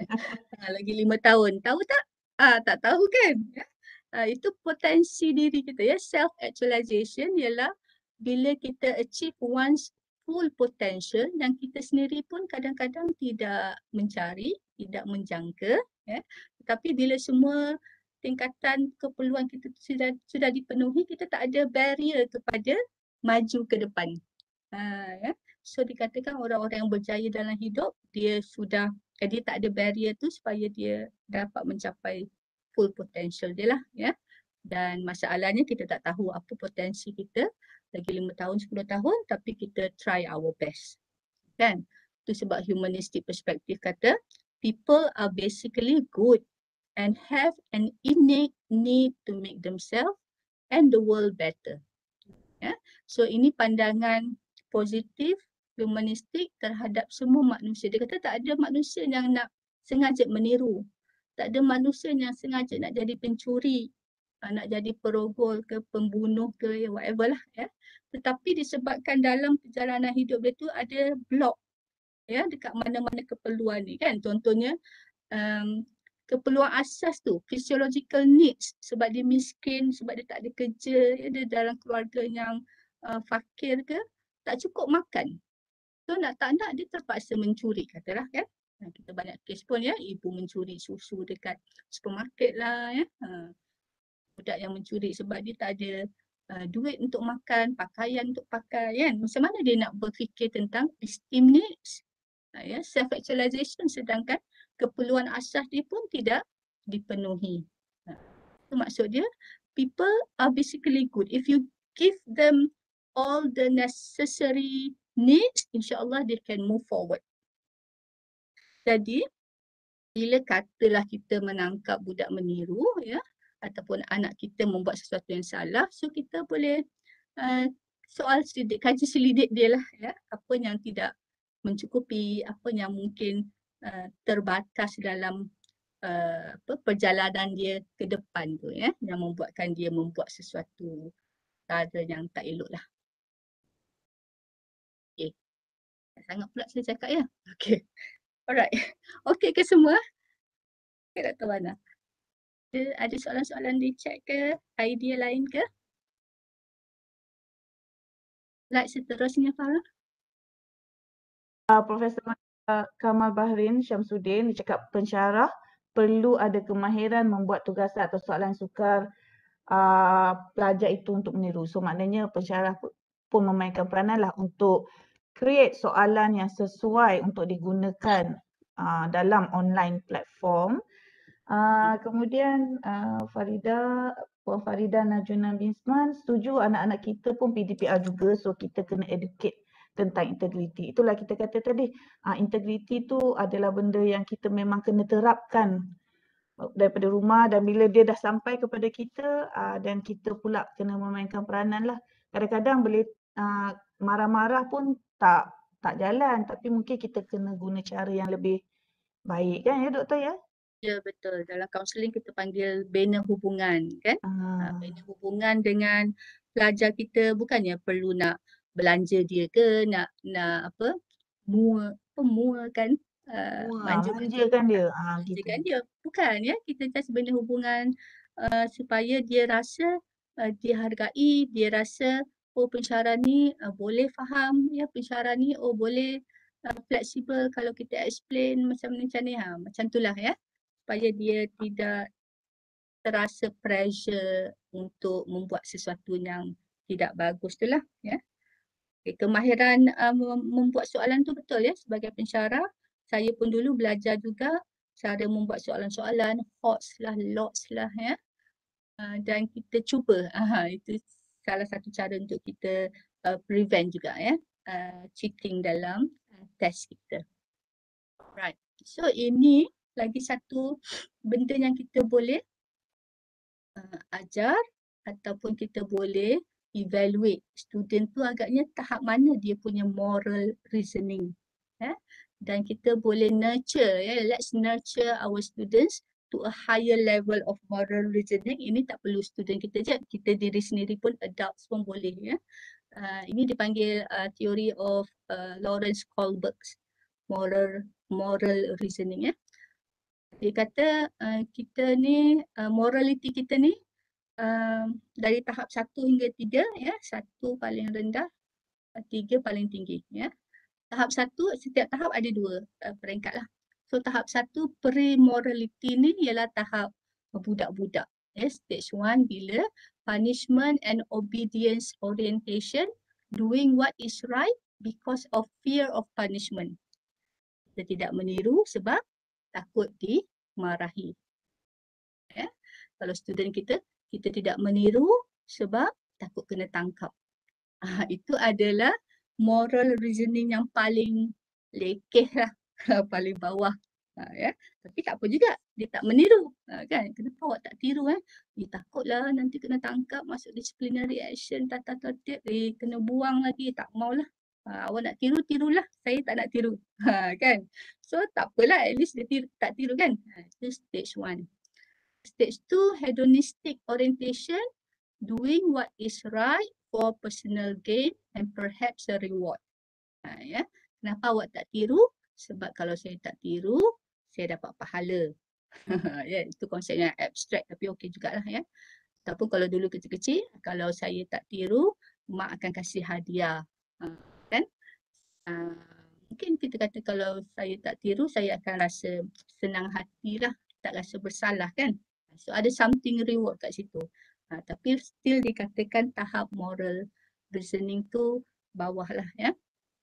ha, lagi lima tahun, tahu tak? Ah, tak tahu kan? Ha, itu potensi diri kita ya. Self actualization ialah bila kita achieve one's full potential yang kita sendiri pun kadang-kadang tidak mencari, tidak menjangka ya. Tetapi bila semua tingkatan keperluan kita sudah sudah dipenuhi, kita tak ada barrier kepada maju ke depan. Ha, ya. So dikatakan orang-orang yang berjaya dalam hidup, dia sudah, eh, dia tak ada barrier tu supaya dia dapat mencapai full potential dia lah ya. Dan masalahnya kita tak tahu apa potensi kita lagi lima tahun, sepuluh tahun, tapi kita try our best. Kan? Itu sebab humanistic perspective kata people are basically good and have an innate need to make themselves and the world better. Ya. So ini pandangan positif humanistik terhadap semua manusia. Dia kata tak ada manusia yang nak sengaja meniru. Tak ada manusia yang sengaja nak jadi pencuri, nak jadi perogol ke pembunuh ke whatever lah ya. Tetapi disebabkan dalam perjalanan hidup dia tu ada blok ya dekat mana-mana keperluan ni kan. Contohnya um, keperluan asas tu, physiological needs, sebab dia miskin, sebab dia tak ada kerja, ya, dia dalam keluarga yang uh, fakir ke, tak cukup makan. So nak tak nak dia terpaksa mencuri katalah kan. Nah, kita banyak kes pun ya, ibu mencuri susu dekat supermarket lah ya. Ha, budak yang mencuri sebab dia tak ada uh, duit untuk makan, pakaian untuk pakai kan. Macam mana dia nak berfikir tentang esteem needs, uh, ya, self actualization, sedangkan keperluan asas dia pun tidak dipenuhi. Uh, itu maksud dia people are basically good. If you give them all the necessary needs, insya-Allah they can move forward. Jadi bila katalah kita menangkap budak meniru ya, ataupun anak kita membuat sesuatu yang salah, so kita boleh uh, soal selidik, kaji selidik dia lah ya, apa yang tidak mencukupi, apa yang mungkin uh, terbatas dalam uh, apa, perjalanan dia ke depan tu ya, yang membuatkan dia membuat sesuatu cara yang tak elok lah. Okay. Sangat pula saya cakap ya. Okay. Alright. Okay ke semua? Okay, Doktor Wana. Ada soalan-soalan di chat ke? Idea lain ke? Slide seterusnya Farah. Uh, Profesor uh, Kamal Bahrin Syamsuddin dia cakap pensyarah perlu ada kemahiran membuat tugasan atau soalan sukar uh, pelajar itu untuk meniru. So maknanya pensyarah pun memainkan peranan lah untuk create soalan yang sesuai untuk digunakan uh, dalam online platform. Uh, kemudian uh, Farida, Puan Farida Najuna Binsman setuju anak-anak kita pun P D P R juga, so kita kena educate tentang integriti. Itulah kita kata tadi, uh, integriti tu adalah benda yang kita memang kena terapkan daripada rumah, dan bila dia dah sampai kepada kita uh, dan kita pula kena memainkan peranan lah. Kadang-kadang boleh uh, marah-marah pun tak tak jalan, tapi mungkin kita kena guna cara yang lebih baik kan ya doktor ya? Ya betul, dalam kaunseling kita panggil bina hubungan kan. Ah. Bina hubungan dengan pelajar kita, bukannya perlu nak belanja dia ke, nak nak apa mua, apa mua kan, uh, Wah, manja-manja manjakan dia. Ah, gitu. manjakan dia. Bukan ya, kita just bina hubungan uh, supaya dia rasa uh, dihargai, dia rasa oh pensyarah ni uh, boleh faham ya, pensyarah ni oh boleh uh, fleksibel kalau kita explain macam ni macam ni ha, macam itulah ya, supaya dia tidak terasa pressure untuk membuat sesuatu yang tidak bagus tu lah ya. Okay, kemahiran uh, membuat soalan tu betul ya, sebagai pensyarah saya pun dulu belajar juga cara membuat soalan-soalan, H O T S lah, L O T S lah ya. Uh, dan kita cuba, aha, itu salah satu cara untuk kita uh, prevent juga ya uh, cheating dalam uh, test kita. Right. So ini lagi satu benda yang kita boleh uh, ajar ataupun kita boleh evaluate student tu agaknya tahap mana dia punya moral reasoning. Ya. Dan kita boleh nurture, ya, let's nurture our students to a higher level of moral reasoning. Ini tak perlu student kita je, kita diri sendiri pun, adults pun boleh. Ya. Uh, ini dipanggil uh, theory of uh, Lawrence Kohlberg's moral moral reasoning. Ya. Dia kata uh, kita ni, uh, morality kita ni uh, dari tahap satu hingga tiga, ya, satu paling rendah, tiga paling tinggi. Ya. Tahap satu, setiap tahap ada dua uh, peringkat lah. So tahap satu pre-morality ni ialah tahap budak-budak. Ya, stage one bila punishment and obedience orientation, doing what is right because of fear of punishment. Kita tidak meniru sebab takut dimarahi. Ya. Kalau student kita, kita tidak meniru sebab takut kena tangkap. Ah, itu adalah moral reasoning yang paling lekeh lah, paling bawah. Ha, ya. Tapi tak apa juga, dia tak meniru. Ha, kan? Kenapa awak tak tiru? Eh? Dia takutlah nanti kena tangkap, masuk disciplinary action, tata tertib, eh, kena buang lagi, tak maulah. Ha, awak nak tiru, tirulah. Saya tak nak tiru. Ha, kan? So tak apalah, at least dia tiru, tak tiru kan? Ha, itu stage one. Stage two, hedonistic orientation, doing what is right for personal gain and perhaps a reward. Ha, ya. Kenapa awak tak tiru? Sebab kalau saya tak tiru, saya dapat pahala. Ya, itu konsep yang abstrak tapi okey jugalah ya. Ataupun kalau dulu kecil-kecil, kalau saya tak tiru, mak akan kasih hadiah. Ha, kan? Ha, mungkin kita kata kalau saya tak tiru, saya akan rasa senang hatilah, tak rasa bersalah kan. So ada something reward kat situ. Ha, tapi still dikatakan tahap moral reasoning tu bawah lah ya.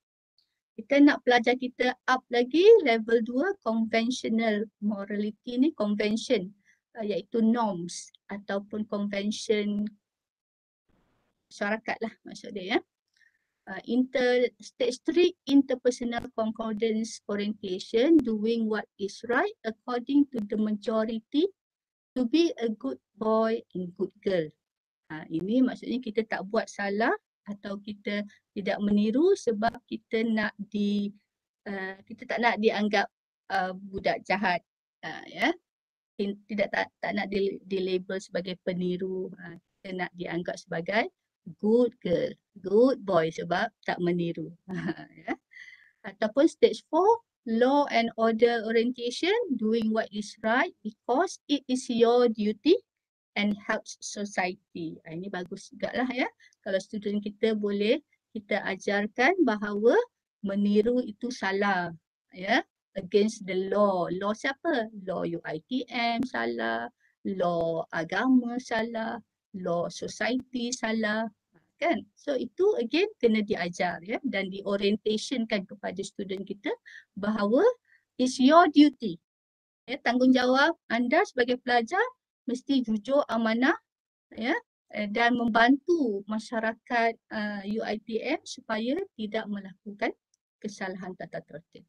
Kita nak pelajar kita up lagi level dua, conventional morality ni, convention uh, iaitu norms ataupun convention masyarakat lah maksud dia ya. Uh, inter stage three, interpersonal concordance orientation, doing what is right according to the majority to be a good boy and good girl. Ha, ini maksudnya kita tak buat salah atau kita tidak meniru sebab kita nak di uh, kita tak nak dianggap uh, budak jahat, uh, ya. Tidak tak, tak nak di, di label sebagai peniru, uh, kita nak dianggap sebagai good girl, good boy sebab tak meniru. Ya. Ataupun stage four, law and order orientation, doing what is right because it is your duty and helps society. Ini bagus juga lah ya. Kalau student kita boleh kita ajarkan bahawa meniru itu salah. Ya. Against the law. Law siapa? Law U I T M salah. Law agama salah. Law society salah. Kan? So itu again kena diajar ya. Dan diorientationkan kepada student kita bahawa it's your duty. Ya, tanggungjawab anda sebagai pelajar mesti jujur, amanah ya, dan membantu masyarakat uh, U I T M supaya tidak melakukan kesalahan tata tertib.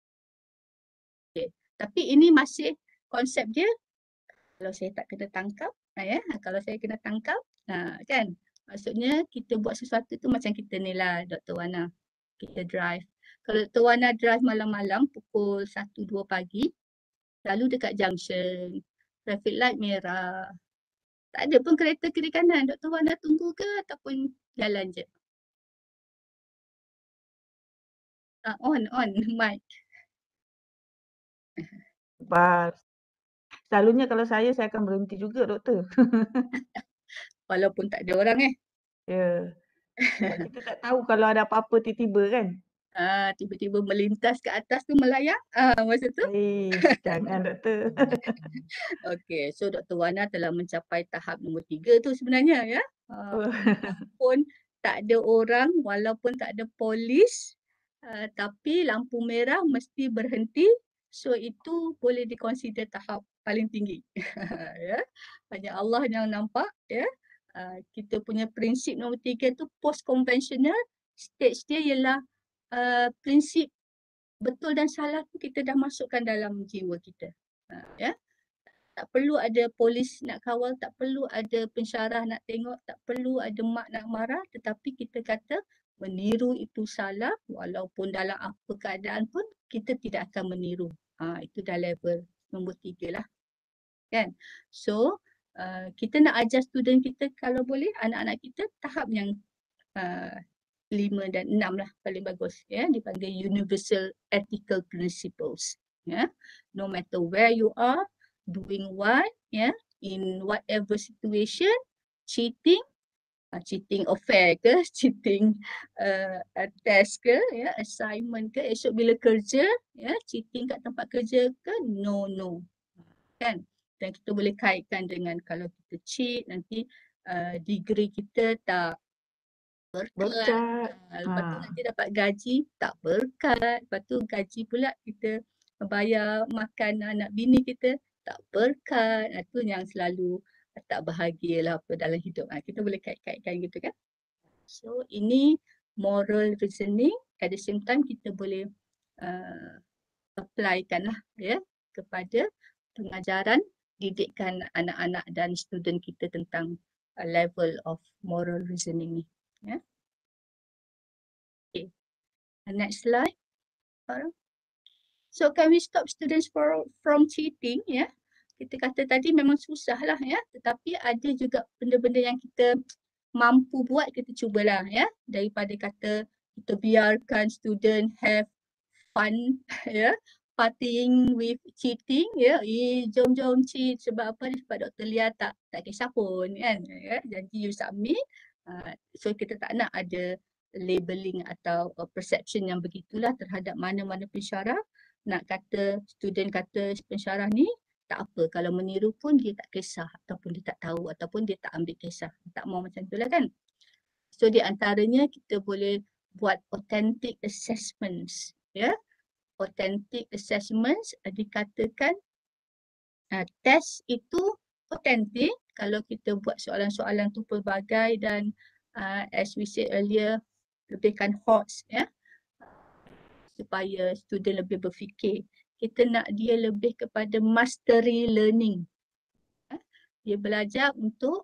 Okay. Tapi ini masih konsep dia kalau saya tak kena tangkap, ya, kalau saya kena tangkap, nah, kan, maksudnya kita buat sesuatu tu macam kita ni lah, Doktor Wana, kita drive. Kalau Doktor Wana drive malam-malam pukul satu dua pagi, lalu dekat junction, traffic light merah. Tak ada pun kereta kiri kanan. Doktor Wan dah tunggu ke ataupun jalan je? Uh, on, on, mic. Bas. Selalunya kalau saya, saya akan berhenti juga, doktor. Walaupun tak ada orang eh. Ya. Sebab kita tak tahu kalau ada apa-apa tiba-tiba kan. Ah, tiba-tiba melintas ke atas tu melayang. Ah, masa tu. Eh, jangan doktor. Okey, so Doktor Wana telah mencapai tahap nombor tiga tu sebenarnya ya. Ah, walaupun tak ada orang, walaupun tak ada polis, uh, tapi lampu merah mesti berhenti. So itu boleh dikonsider tahap paling tinggi. Ya. Hanya Allah yang nampak ya. Uh, kita punya prinsip nombor tiga tu post conventional, stage dia ialah uh, prinsip betul dan salah tu kita dah masukkan dalam jiwa kita. Uh, ya. Tak perlu ada polis nak kawal, tak perlu ada pensyarah nak tengok, tak perlu ada mak nak marah, tetapi kita kata meniru itu salah walaupun dalam apa keadaan pun kita tidak akan meniru. Ha, itu dah level nombor tiga lah. Kan? So, Uh, kita nak ajar student kita kalau boleh anak-anak kita tahap yang uh, lima dan enam lah paling bagus ya, dipanggil universal ethical principles ya. No matter where you are doing what ya, in whatever situation, cheating uh, cheating affair ke, cheating uh, test ke ya, assignment ke, esok bila kerja ya, cheating kat tempat kerja ke, no no kan. Dan kita boleh kaitkan dengan kalau kita cheat nanti uh, degree kita tak berkat, Berkat. uh, lepas tu Ha. nanti dapat gaji tak berkat, lepas tu gaji pula kita bayar makan anak bini kita tak berkat. Itu yang selalu tak bahagia lah apa dalam hidup. Ha, kita boleh kait-kaitkan gitu kan. So ini moral reasoning, at the same time kita boleh uh, applykan lah ya kepada pengajaran didikkan anak-anak dan student kita tentang uh, level of moral reasoning ni. Ya. Okay. Next slide. So can we stop students for, from cheating? Ya. Kita kata tadi memang susah lah ya. Tetapi ada juga benda-benda yang kita mampu buat, kita cubalah ya. Daripada kata kita biarkan student have fun ya. Partying with cheating ya, eh jom-jom cheat sebab apa? Sebab Doktor Lia tak tak kisah pun kan ya, janji you submit. Uh, so kita tak nak ada labeling atau uh, perception yang begitulah terhadap mana-mana pensyarah. Nak kata student kata pensyarah ni tak apa, kalau meniru pun dia tak kisah ataupun dia tak tahu ataupun dia tak ambil kisah, tak mau macam itulah kan. So di antaranya kita boleh buat authentic assessments ya. Authentic assessments uh, dikatakan uh, test itu authentic kalau kita buat soalan-soalan tu pelbagai dan uh, as we said earlier lebihkan hots ya, supaya student lebih berfikir. Kita nak dia lebih kepada mastery learning. Uh, dia belajar untuk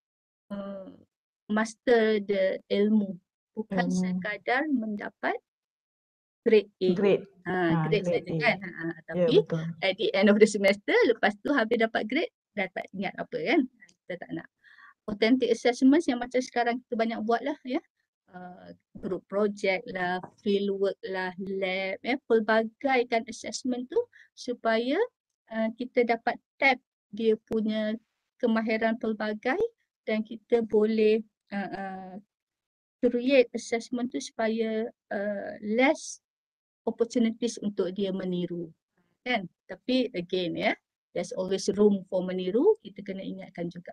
uh, master the ilmu, bukan Hmm. sekadar mendapat grade A. Grade. Ha, Ha, grade grade saja A. kan. Ha, Ya, tapi betul. at the end of the semester, lepas tu habis dapat grade, dah tak ingat apa kan. Kita tak nak. Authentic assessments yang macam sekarang kita banyak buat lah ya. Uh, group project lah, field work lah, lab, ya, pelbagaikan assessment tu supaya uh, kita dapat tap dia punya kemahiran pelbagai dan kita boleh uh, uh, create assessment tu supaya uh, less opportunities untuk dia meniru kan. Tapi again ya, there's always room for meniru, kita kena ingatkan juga.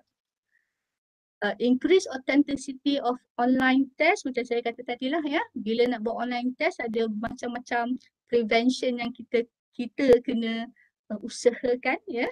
Uh, increase authenticity of online test, macam saya kata tadi lah ya, bila nak buat online test ada macam-macam prevention yang kita kita kena uh, usahakan ya.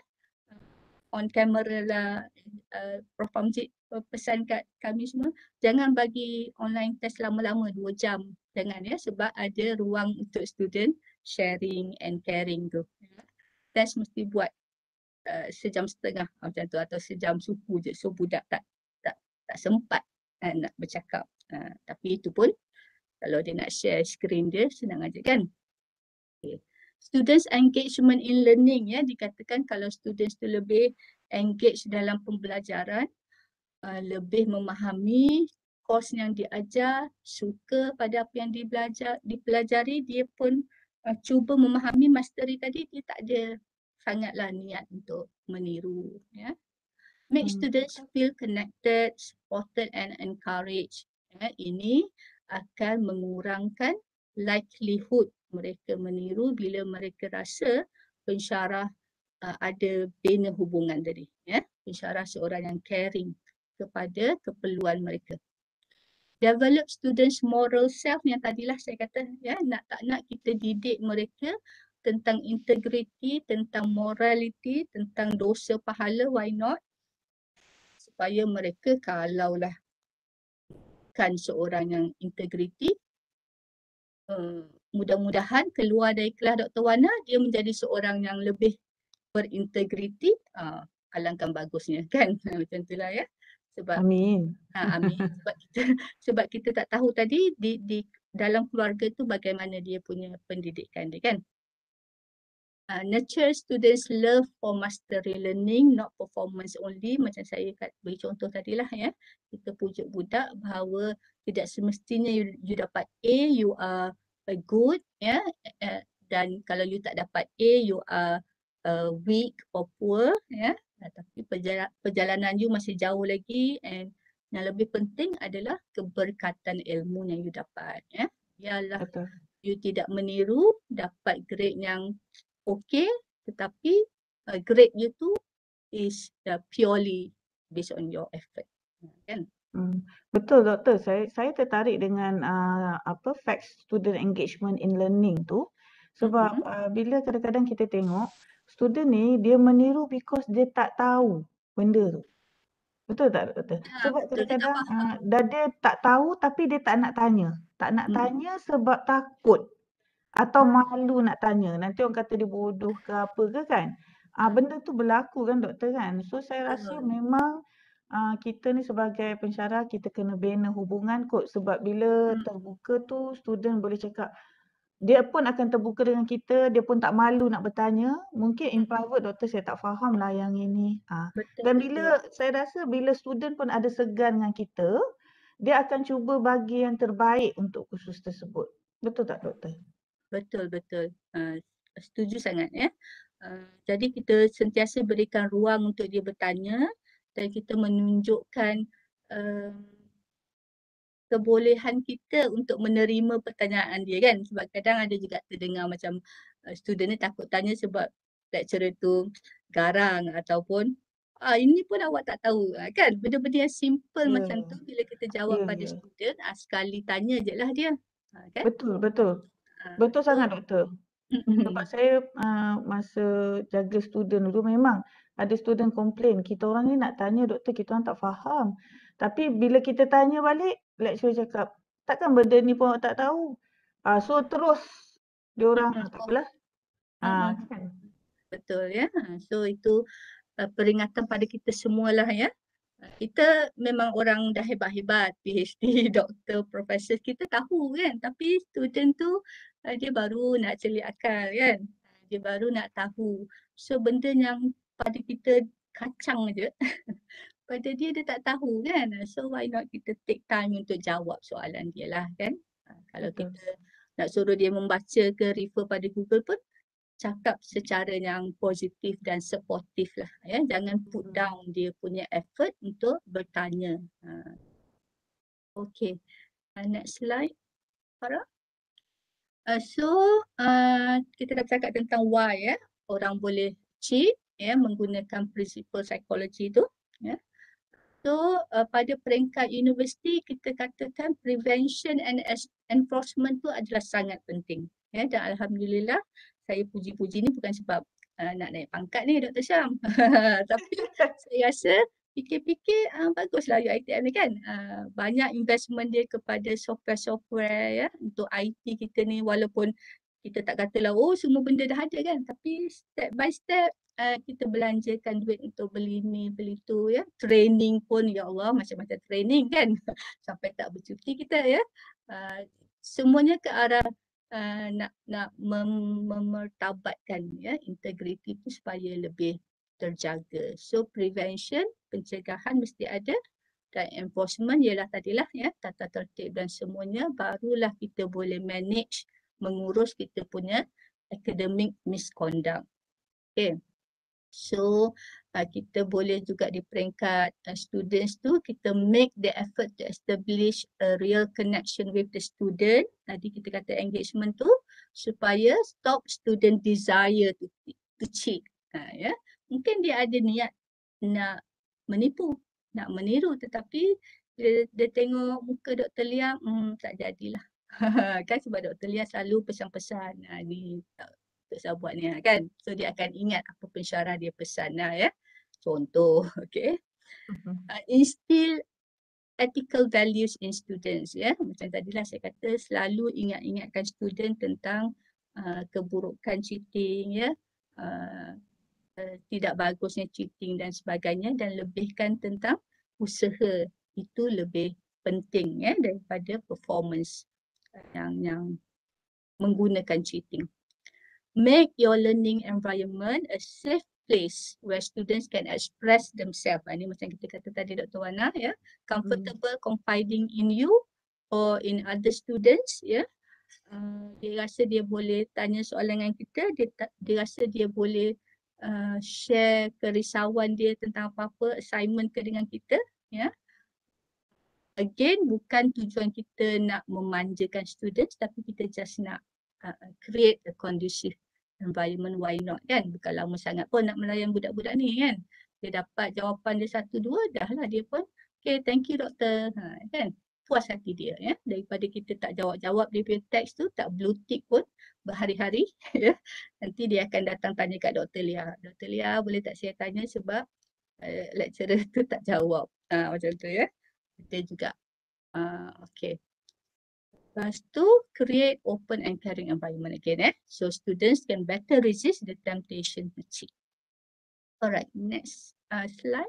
On camera lah, uh, Prof Hamzid uh, pesan kat kami semua, jangan bagi online test lama-lama dua jam, jangan ya, sebab ada ruang untuk student sharing and caring tu. Test mesti buat uh, sejam setengah macam tu atau sejam suku je, so budak tak tak tak sempat uh, nak bercakap. Uh, tapi itu pun kalau dia nak share screen dia senang aja kan. Okay. Students engagement in learning ya, dikatakan kalau students tu lebih engage dalam pembelajaran, uh, lebih memahami course yang diajar, suka pada apa yang dibelajar, dipelajari, dia pun uh, cuba memahami mastery tadi, dia tak ada sangatlah niat untuk meniru ya. Make Hmm. students feel connected, supported and encouraged. Ya, ini akan mengurangkan likelihood mereka meniru bila mereka rasa pensyarah uh, ada bina hubungan tadi. Ya. Pensyarah seorang yang caring kepada keperluan mereka. Develop students moral self yang tadilah saya kata ya, nak tak nak kita didik mereka tentang integriti, tentang morality, tentang dosa pahala, why not? supaya mereka kalaulah kan seorang yang integriti, uh, mudah-mudahan keluar dari kelas Doktor Wana dia menjadi seorang yang lebih berintegriti, uh, alangkah bagusnya kan. Macam itulah ya. Sebab Amin. ha, amin. Sebab kita sebab kita tak tahu tadi di di dalam keluarga tu bagaimana dia punya pendidikan dia kan. Uh, nurture students love for mastery learning, not performance only. Macam saya kat, beri contoh tadilah ya. Kita pujuk budak bahawa tidak semestinya you, you dapat A, you are uh, good ya. Uh, dan kalau you tak dapat A, you are uh, weak or poor ya. Uh, tapi perjalanan, perjalanan you masih jauh lagi, and yang lebih penting adalah keberkatan ilmu yang you dapat ya. Biarlah Betul. you tidak meniru, dapat grade yang okey, tetapi uh, grade you tu is uh, purely based on your effort. Kan? Hmm. Betul doktor, saya saya tertarik dengan uh, apa facts student engagement in learning tu sebab Mm-hmm. uh, bila kadang-kadang kita tengok student ni dia meniru because dia tak tahu benda tu. Betul tak doktor? Ya, Sebab betul, dia tak kadang-kadang faham. uh, dah dia tak tahu tapi dia tak nak tanya. Tak nak Hmm. tanya sebab takut atau malu nak tanya. Nanti orang kata dia bodoh ke apa ke kan. Ah, Hmm. benda tu berlaku kan doktor kan. So saya rasa Betul. memang ah, kita ni sebagai pensyarah kita kena bina hubungan kot. Sebab bila Hmm. terbuka tu student boleh cakap dia pun akan terbuka dengan kita, dia pun tak malu nak bertanya. Mungkin in private doktor saya tak faham lah yang ini. Ah. Betul, Dan betul. bila saya rasa bila student pun ada segan dengan kita, dia akan cuba bagi yang terbaik untuk kursus tersebut. Betul tak doktor? Betul, betul. Uh, setuju sangat ya. Uh, jadi kita sentiasa berikan ruang untuk dia bertanya dan kita menunjukkan uh, kebolehan kita untuk menerima pertanyaan dia kan. Sebab kadang ada juga terdengar macam uh, student ni takut tanya sebab lecturer tu garang ataupun ah ini pun awak tak tahu ah, kan. Benda-benda yang simple Ya, macam tu bila kita jawab ya, pada ya. student, ah, sekali tanya je lah dia. Ah, kan? Betul, betul. Ah, Betul so sangat doktor. Sebab saya uh, masa jaga student dulu memang ada student komplain, kita orang ni nak tanya doktor, kita orang tak faham. Tapi bila kita tanya balik, lecturer cakap, takkan benda ni pun awak tak tahu. Uh, so terus diorang Mm-mm. tak apalah. Uh, Mm-mm. kan? Betul ya. Ah, so itu uh, peringatan pada kita semualah ya. Uh, Kita memang orang dah hebat-hebat, PhD, doktor, profesor, kita tahu kan. Tapi student tu uh, dia baru nak celik akal kan. Dia baru nak tahu. So benda yang pada kita kacang je, pada dia dia tak tahu kan. So why not kita take time untuk jawab soalan dia lah kan. Uh, Kalau Betul. kita nak suruh dia membaca ke refer pada Google pun, cakap secara yang positif dan supportif lah ya. Jangan put down dia punya effort untuk bertanya. Ha. Okay, uh, next slide Farah. Uh, so uh, kita dah cakap tentang why ya, orang boleh cheat ya menggunakan prinsipal psikologi tu ya. So uh, pada peringkat universiti kita katakan prevention and enforcement tu adalah sangat penting ya. Dan alhamdulillah saya puji-puji ni bukan sebab uh, nak naik pangkat ni Doktor Syam. Tapi saya rasa fikir-fikir uh, baguslah U I T M ni kan. Uh, banyak investment dia kepada software-software ya untuk I T kita ni, walaupun kita tak katalah oh semua benda dah ada kan, tapi step by step uh, kita belanjakan duit untuk beli ni beli tu ya. Training pun ya Allah macam-macam training kan. Sampai tak bercuti kita ya. Uh, semuanya ke arah uh, nak nak mem- memertabatkan ya integriti tu supaya lebih terjaga. So prevention, pencegahan mesti ada, dan enforcement ialah tadilah ya tata tertib dan semuanya, barulah kita boleh manage mengurus kita punya academic misconduct. Okay. So uh, kita boleh juga di peringkat uh, students tu kita make the effort to establish a real connection with the student. Tadi kita kata engagement tu supaya stop student desire to, to cheat. Ha, ya. Mungkin dia ada niat nak menipu, nak meniru, tetapi dia, dia tengok muka Doktor Lia, hmm, tak jadilah. Kan sebab Doktor Lia selalu pesan-pesan, ha, ni untuk saya buat ni kan. So dia akan ingat apa pensyarah dia pesan lah ya. Contoh, okey. Mhm. Uh, instill ethical values in students, ya. Macam tadilah saya kata, selalu ingat-ingatkan student tentang uh, keburukan cheating, ya. Uh, uh, tidak bagusnya cheating dan sebagainya, dan lebihkan tentang usaha itu lebih penting, ya, daripada performance uh, yang yang menggunakan cheating. Make your learning environment a safe place where students can express themselves. Ini macam kita kata tadi Doktor Wana, ya. Comfortable mm. confiding in you or in other students, ya. Uh, dia rasa dia boleh tanya soalan dengan kita, dia, dia rasa dia boleh uh, share kerisauan dia tentang apa-apa assignment ke dengan kita, ya. Again, bukan tujuan kita nak memanjakan students, tapi kita just nak uh, create a conducive environment, why not, kan? Bukan lama sangat pun nak melayan budak-budak ni, kan? Dia dapat jawapan dia satu dua, dah lah dia pun, okay, thank you doktor, ha, kan? Puas hati dia, ya. Daripada kita tak jawab-jawab dia punya teks tu, tak blue tick pun berhari-hari, ya. Nanti dia akan datang tanya kat Doktor Lia. Doktor Lia, boleh tak saya tanya sebab uh, lecturer tu tak jawab. Ha, macam tu, ya. Kita juga, uh, okay. Lepas tu, create open and caring environment again, eh. So students can better resist the temptation to cheat. Alright, next uh, slide.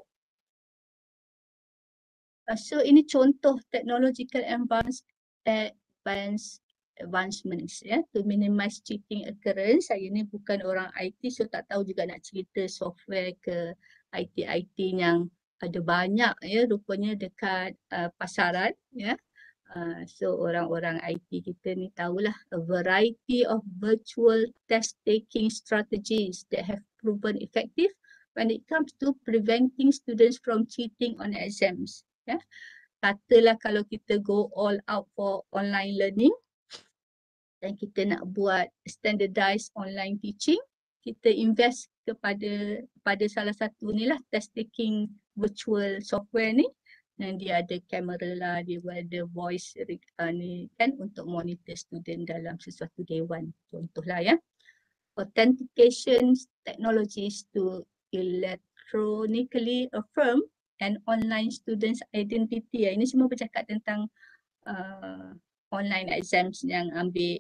Uh, so ini contoh technological advance, advance, advancements, ya, to minimize cheating occurrence. Saya ni bukan orang I T, so tak tahu juga nak cerita software ke I T-I T yang ada banyak, ya, rupanya dekat uh, pasaran, ya. Uh, so orang-orang I T kita ni tahulah a variety of virtual test taking strategies that have proven effective when it comes to preventing students from cheating on exams. Ya. Katalah kalau kita go all out for online learning dan kita nak buat standardized online teaching, kita invest kepada pada salah satu ni lah test taking virtual software ni. Dan dia ada kamera lah, dia ada voice uh, ni kan untuk monitor student dalam sesuatu dewan. Contohlah, ya. Authentication technologies to electronically affirm an online student's identity. Ini semua bercakap tentang uh, online exams yang ambil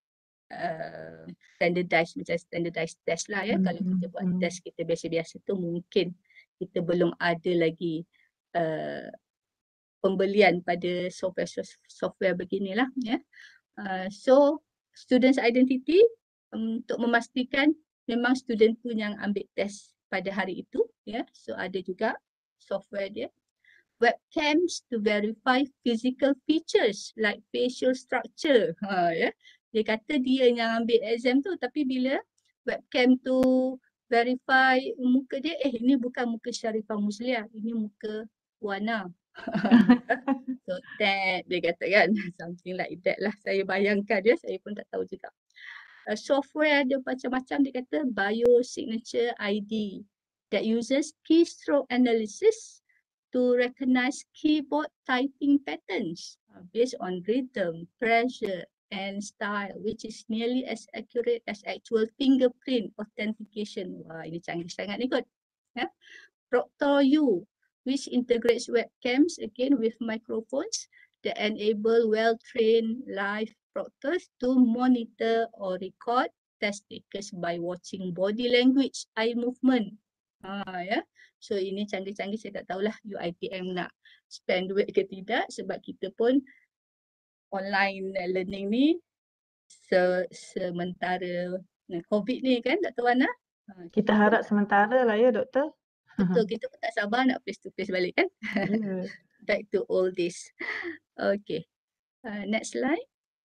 uh, standardized, macam standardized test lah, ya. Mm-hmm. Kalau kita buat mm-hmm. test kita biasa-biasa tu mungkin kita belum ada lagi uh, pembelian pada software software beginilah, ya. Uh, so students identity um, untuk memastikan memang student tu yang ambil test pada hari itu, ya. So ada juga software dia. Webcams to verify physical features like facial structure. Ha, ya. Dia kata dia yang ambil exam tu, tapi bila webcam tu verify muka dia, eh ini bukan muka Sharifah Muslia, ini muka Wana. So that dia kata, kan, something like that lah. Saya bayangkan dia, saya pun tak tahu juga. Uh, software ada macam-macam, dia kata biosignature I D that uses keystroke analysis to recognize keyboard typing patterns uh, based on rhythm, pressure and style, which is nearly as accurate as actual fingerprint authentication. Wah, ini canggih sangat ni kot. Ya? ProctorU, which integrates webcams again with microphones that enable well-trained live proctors to monitor or record test takers by watching body language, eye movement. Ha, ya. So ini canggih-canggih, saya tak tahulah U I T M nak spend duit ke tidak, sebab kita pun online learning ni se sementara COVID ni, kan Doktor Wana? Ha, kita, kita harap sementara lah, ya Doktor. Betul, kita pun tak sabar nak face to face balik, kan? Yeah. Back to all this. Okay. Uh, next slide.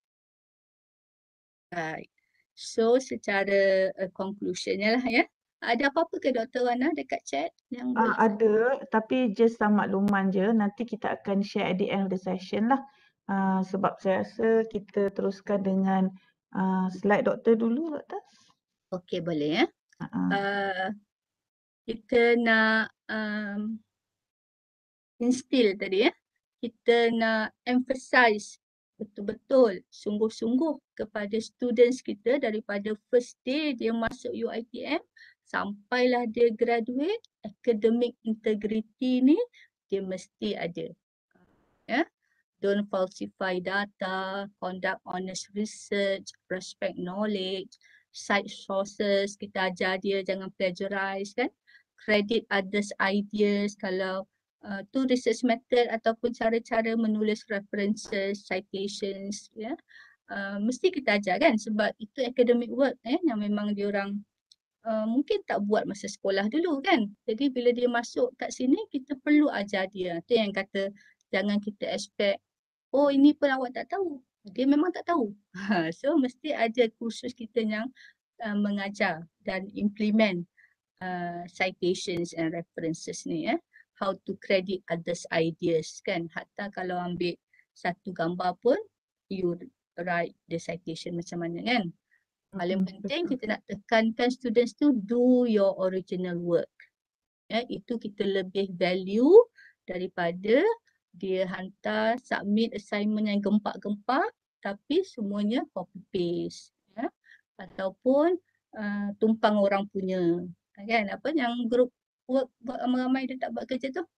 Right. So secara uh, conclusionnya lah, ya. Ada apa-apa ke Doktor Wana dekat chat? Yang uh, ada, tapi just sama makluman je. Nanti kita akan share at the end of the session lah. Uh, sebab saya rasa kita teruskan dengan uh, slide Doktor dulu, Doktor. Okay, boleh, ya. Uh-uh. Uh, kita nak um, instill tadi, ya. Kita nak emphasize betul-betul sungguh-sungguh kepada students kita daripada first day dia masuk U I T M sampailah dia graduate, academic integrity ni dia mesti ada. Ya, don't falsify data, conduct honest research, respect knowledge, cite sources, kita ajar dia jangan plagiarize kan, credit others ideas kalau uh, tu research method ataupun cara-cara menulis references, citations, ya. Uh, mesti kita ajar kan sebab itu academic work eh yang memang dia orang uh, mungkin tak buat masa sekolah dulu kan. Jadi bila dia masuk kat sini kita perlu ajar dia. Tu yang kata jangan kita expect oh ini pun awak tak tahu. Dia memang tak tahu. So mesti ada kursus kita yang uh, mengajar dan implement uh, citations and references ni eh. How to credit others ideas kan. Hatta kalau ambil satu gambar pun you write the citation macam mana kan. Paling Mm, penting betul. kita nak tekankan students tu do your original work. Ya, itu kita lebih value daripada dia hantar submit assignment yang gempak-gempak tapi semuanya copy paste ya. Ataupun uh, tumpang orang punya. Kan apa yang group work buat ramai-ramai dia tak buat kerja tu?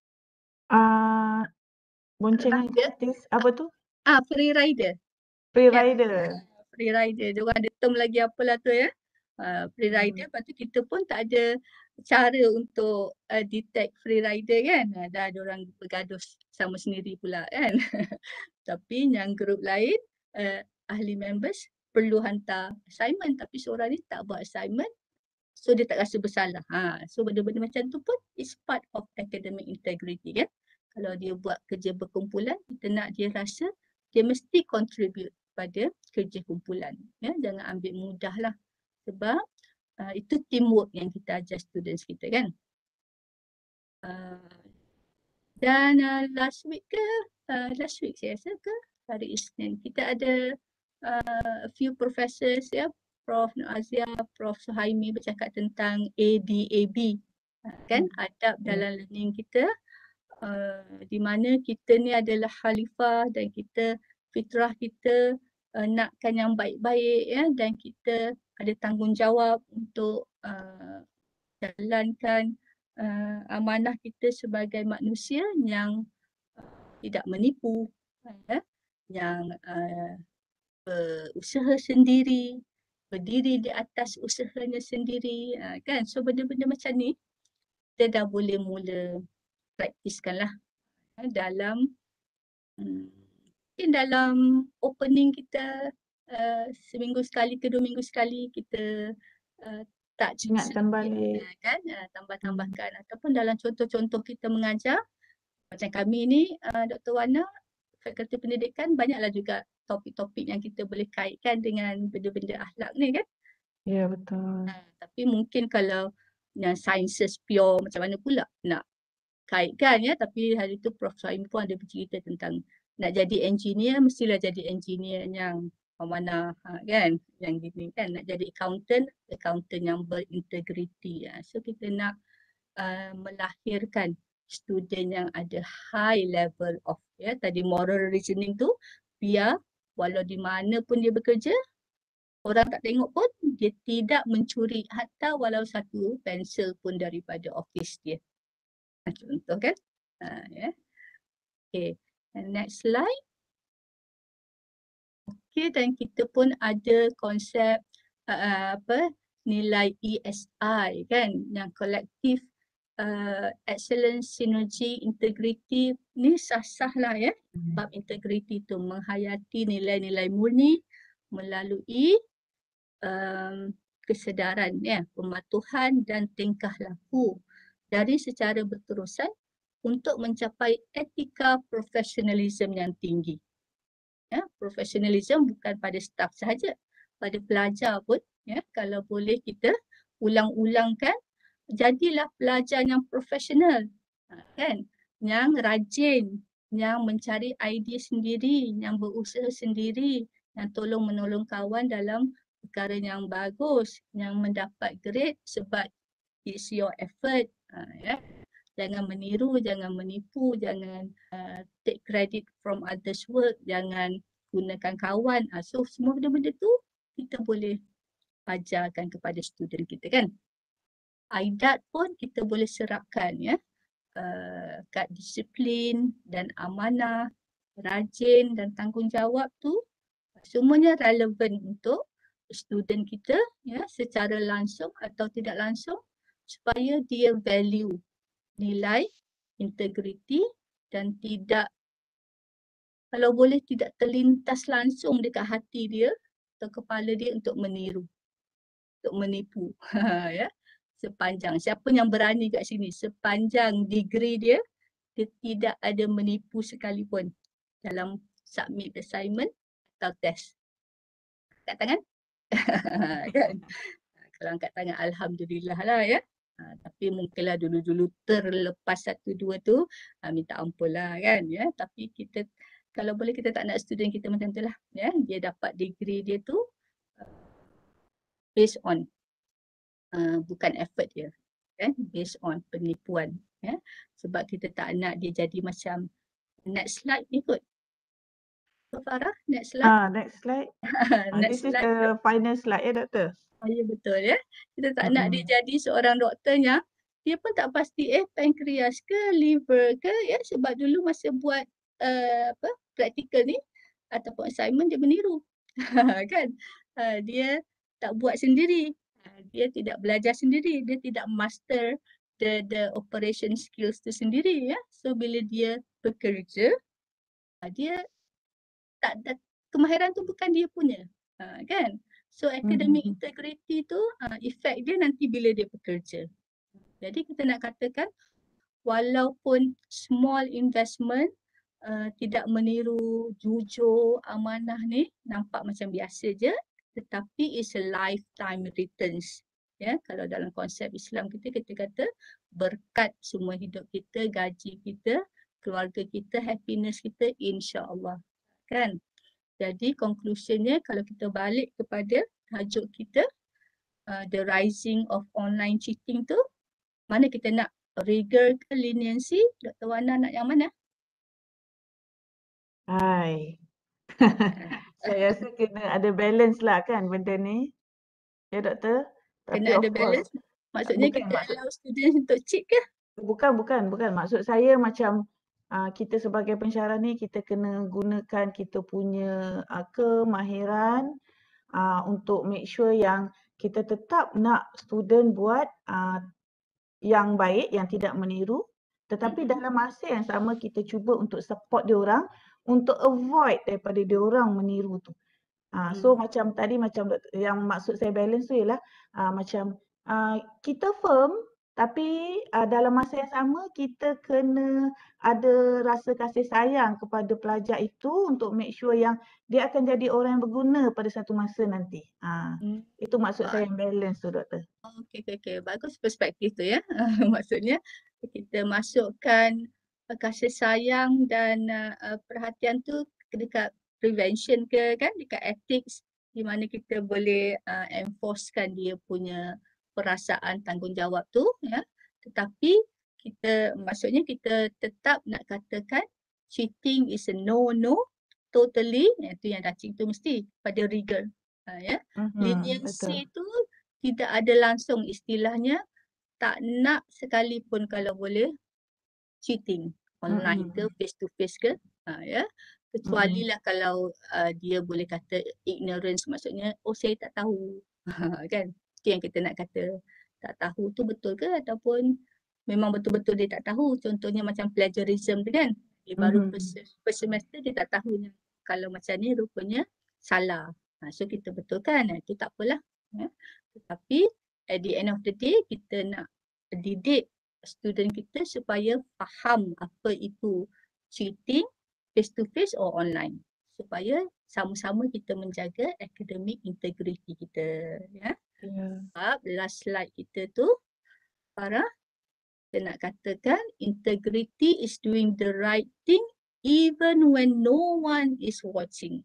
Ah, boncengan Rider. gratis apa tu? Ah, free rider. Free Ya, rider. free rider. Dia orang ada term lagi apalah tu ya. Uh, free Hmm. rider, lepas tu kita pun tak ada cara untuk uh, detect free rider kan. Uh, dah ada orang bergaduh sama sendiri pula kan. Tapi yang grup lain, uh, ahli members perlu hantar assignment tapi seorang ni tak buat assignment. So dia tak rasa bersalah. Ha, so benda-benda macam tu pun is part of academic integrity kan. Kalau dia buat kerja berkumpulan, kita nak dia rasa dia mesti contribute pada kerja kumpulan. Ya, jangan ambil mudah lah. Sebab uh, itu teamwork yang kita ajar students kita kan. Uh, dan uh, last week ke, uh, last week saya rasa ke hari Isnin, kita ada uh, a few professors ya, Prof Azia, Prof Suhaimi bercakap tentang A D A B. Uh, kan, Hmm. adab Yeah. dalam learning kita. Uh, di mana kita ni adalah khalifah dan kita fitrah kita uh, nakkan yang baik-baik ya, dan kita ada tanggungjawab untuk uh, jalankan uh, amanah kita sebagai manusia yang uh, tidak menipu ya, yang uh, berusaha sendiri, berdiri di atas usahanya sendiri uh, kan. So benda-benda macam ni kita dah boleh mula praktiskan lah dalam Hmm. mungkin dalam opening kita uh, seminggu sekali ke dua minggu sekali kita uh, touch Ingatkan sedikit balik. uh, kan uh, Hmm. tambah-tambahkan ataupun dalam contoh-contoh kita mengajar macam kami ni uh, Doktor Wana Fakulti Pendidikan banyaklah juga topik-topik yang kita boleh kaitkan dengan benda-benda akhlak ni kan. Ya, betul. Uh, tapi mungkin kalau yang sciences pure macam mana pula nak kaitkan ya, tapi hari tu Prof Saim pun ada bercerita tentang nak jadi engineer mestilah jadi engineer yang mana ha, kan, yang gini kan, nak jadi accountant, accountant yang berintegriti ya. So kita nak uh, melahirkan student yang ada high level of ya tadi moral reasoning tu, biar walau di mana pun dia bekerja orang tak tengok pun dia tidak mencuri hatta walau satu pensel pun daripada office dia. Contoh kan. Uh, yeah. Okay, and next slide. Okay, dan kita pun ada konsep uh, apa nilai E S I kan, yang kolektif uh, excellence, synergy, integrity ni sah-sah lah ya. Bab integrity tu menghayati nilai-nilai murni melalui um, kesedaran ya, pematuhan dan tingkah laku dari secara berterusan untuk mencapai etika profesionalism yang tinggi. Ya, profesionalism bukan pada staf sahaja, pada pelajar pun ya, kalau boleh kita ulang-ulangkan, jadilah pelajar yang profesional kan, yang rajin, yang mencari idea sendiri, yang berusaha sendiri, yang tolong menolong kawan dalam perkara yang bagus, yang mendapat grade sebab it's your effort. Uh, ya. Jangan meniru, jangan menipu, jangan uh, take credit from others work, jangan gunakan kawan. Uh, so semua benda-benda tu kita boleh ajarkan kepada student kita kan. Aidat pun kita boleh serapkan ya. Uh, kad disiplin dan amanah, rajin dan tanggungjawab tu semuanya relevan untuk student kita ya secara langsung atau tidak langsung supaya dia value nilai, integriti dan tidak, kalau boleh tidak terlintas langsung dekat hati dia atau kepala dia untuk meniru, untuk menipu. Ya. Sepanjang, siapa yang berani kat sini, sepanjang degree dia, dia tidak ada menipu sekalipun dalam submit assignment atau test. Angkat tangan. Kan? Kalau angkat tangan, Alhamdulillah lah ya. Ha, tapi mungkinlah dulu-dulu terlepas satu dua tu, ha, minta ampun lah kan ya. Tapi kita, kalau boleh kita tak nak student kita macam tu lah ya. Dia dapat degree dia tu uh, based on uh, bukan effort dia. Kan? Based on penipuan. Ya. Sebab kita tak nak dia jadi macam next slide ni kot. Farah, next slide. Ah, next slide. Ah, Next this is slide. the final slide ya, Doktor? Oh, ya betul ya. Kita tak nak dia Mm-mm. jadi seorang doktor yang dia pun tak pasti eh pankreas ke liver ke ya, sebab dulu masa buat uh, apa praktikal ni ataupun assignment dia meniru. Kan? Uh, dia tak buat sendiri. Uh, dia tidak belajar sendiri, dia tidak master the the operation skills tu sendiri ya. So bila dia bekerja, uh, dia tak ada kemahiran tu bukan dia punya. Uh, kan? So academic Mhm. integrity tu uh, efek dia nanti bila dia bekerja. Jadi kita nak katakan walaupun small investment uh, tidak meniru, jujur, amanah ni nampak macam biasa je, tetapi is a lifetime returns. Ya, kalau dalam konsep Islam kita, kita kata berkat semua hidup kita, gaji kita, keluarga kita, happiness kita, insya-Allah. Kan? Jadi conclusionnya kalau kita balik kepada tajuk kita, uh, the rising of online cheating tu, mana kita nak, rigor ke leniency? Doktor Wana nak yang mana? Hai. Saya rasa kena ada balance lah kan benda ni. Ya, Doktor? Tapi Kena ada of course, balance. Maksudnya bukan kita maksud allow student untuk cheat ke? bukan bukan bukan maksud saya macam uh, kita sebagai pensyarah ni kita kena gunakan kita punya uh, kemahiran uh, untuk make sure yang kita tetap nak student buat uh, yang baik, yang tidak meniru, tetapi Mm-hmm. dalam masa yang sama kita cuba untuk support dia orang untuk avoid daripada dia orang meniru tu. Ah, so Mm. macam tadi macam yang maksud saya balance tu ialah ah, macam ah, kita firm tapi ah, dalam masa yang sama kita kena ada rasa kasih sayang kepada pelajar itu untuk make sure yang dia akan jadi orang yang berguna pada satu masa nanti. Ah, Mm. itu maksud Ba- saya yang balance tu, Doktor. Okey, okey, okey. Bagus perspektif tu ya. Maksudnya kita masukkan uh, kasih sayang dan uh, uh, perhatian tu dekat prevention ke kan, dekat ethics di mana kita boleh uh, enforcekan dia punya perasaan tanggungjawab tu ya. Tetapi kita maksudnya kita tetap nak katakan cheating is a no-no totally, itu yang dah tu mesti pada rigor. Uh, ya. Mhm, betul. Leniency tu tidak ada langsung, istilahnya tak nak sekalipun kalau boleh cheating online ke Mhm, face to face ke ha, ya, kecuali mhm, lah kalau uh, dia boleh kata ignorance, maksudnya oh saya tak tahu. Kan, itu yang kita nak kata. Tak tahu tu betul ke ataupun memang betul-betul dia tak tahu. Contohnya macam plagiarism tu kan, dia baru mhm. first, first semester dia tak tahu kalau macam ni rupanya salah. Ha, so kita betulkan, itu tak apalah ya. Tetapi at the end of the day kita nak didik student kita supaya faham apa itu cheating face to face or online, supaya sama-sama kita menjaga academic integrity kita ya. Ya. Sebab last slide kita tu Farah, kita nak katakan integrity is doing the right thing even when no one is watching.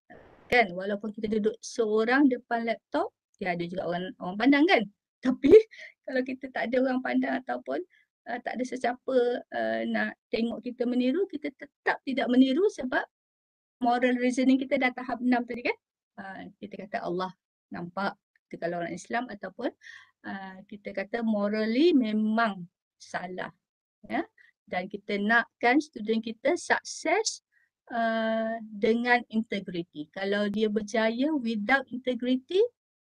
Kan, walaupun kita duduk seorang depan laptop, ya ada juga orang orang pandang kan. Tapi kalau kita tak ada orang pandang ataupun uh, tak ada sesiapa uh, nak tengok kita meniru, kita tetap tidak meniru sebab moral reasoning kita dah tahap enam tadi kan. Uh, kita kata Allah nampak, kita kalau orang Islam ataupun uh, kita kata morally memang salah. Ya? Dan kita nakkan student kita sukses uh, dengan integriti. Kalau dia berjaya without integrity,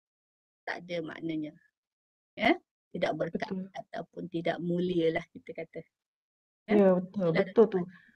tak ada maknanya. Ya? Tidak berkat Betul. ataupun tidak mulia lah kita kata. Ya, Ya, betul. itulah Betul Doktor tu. Wana.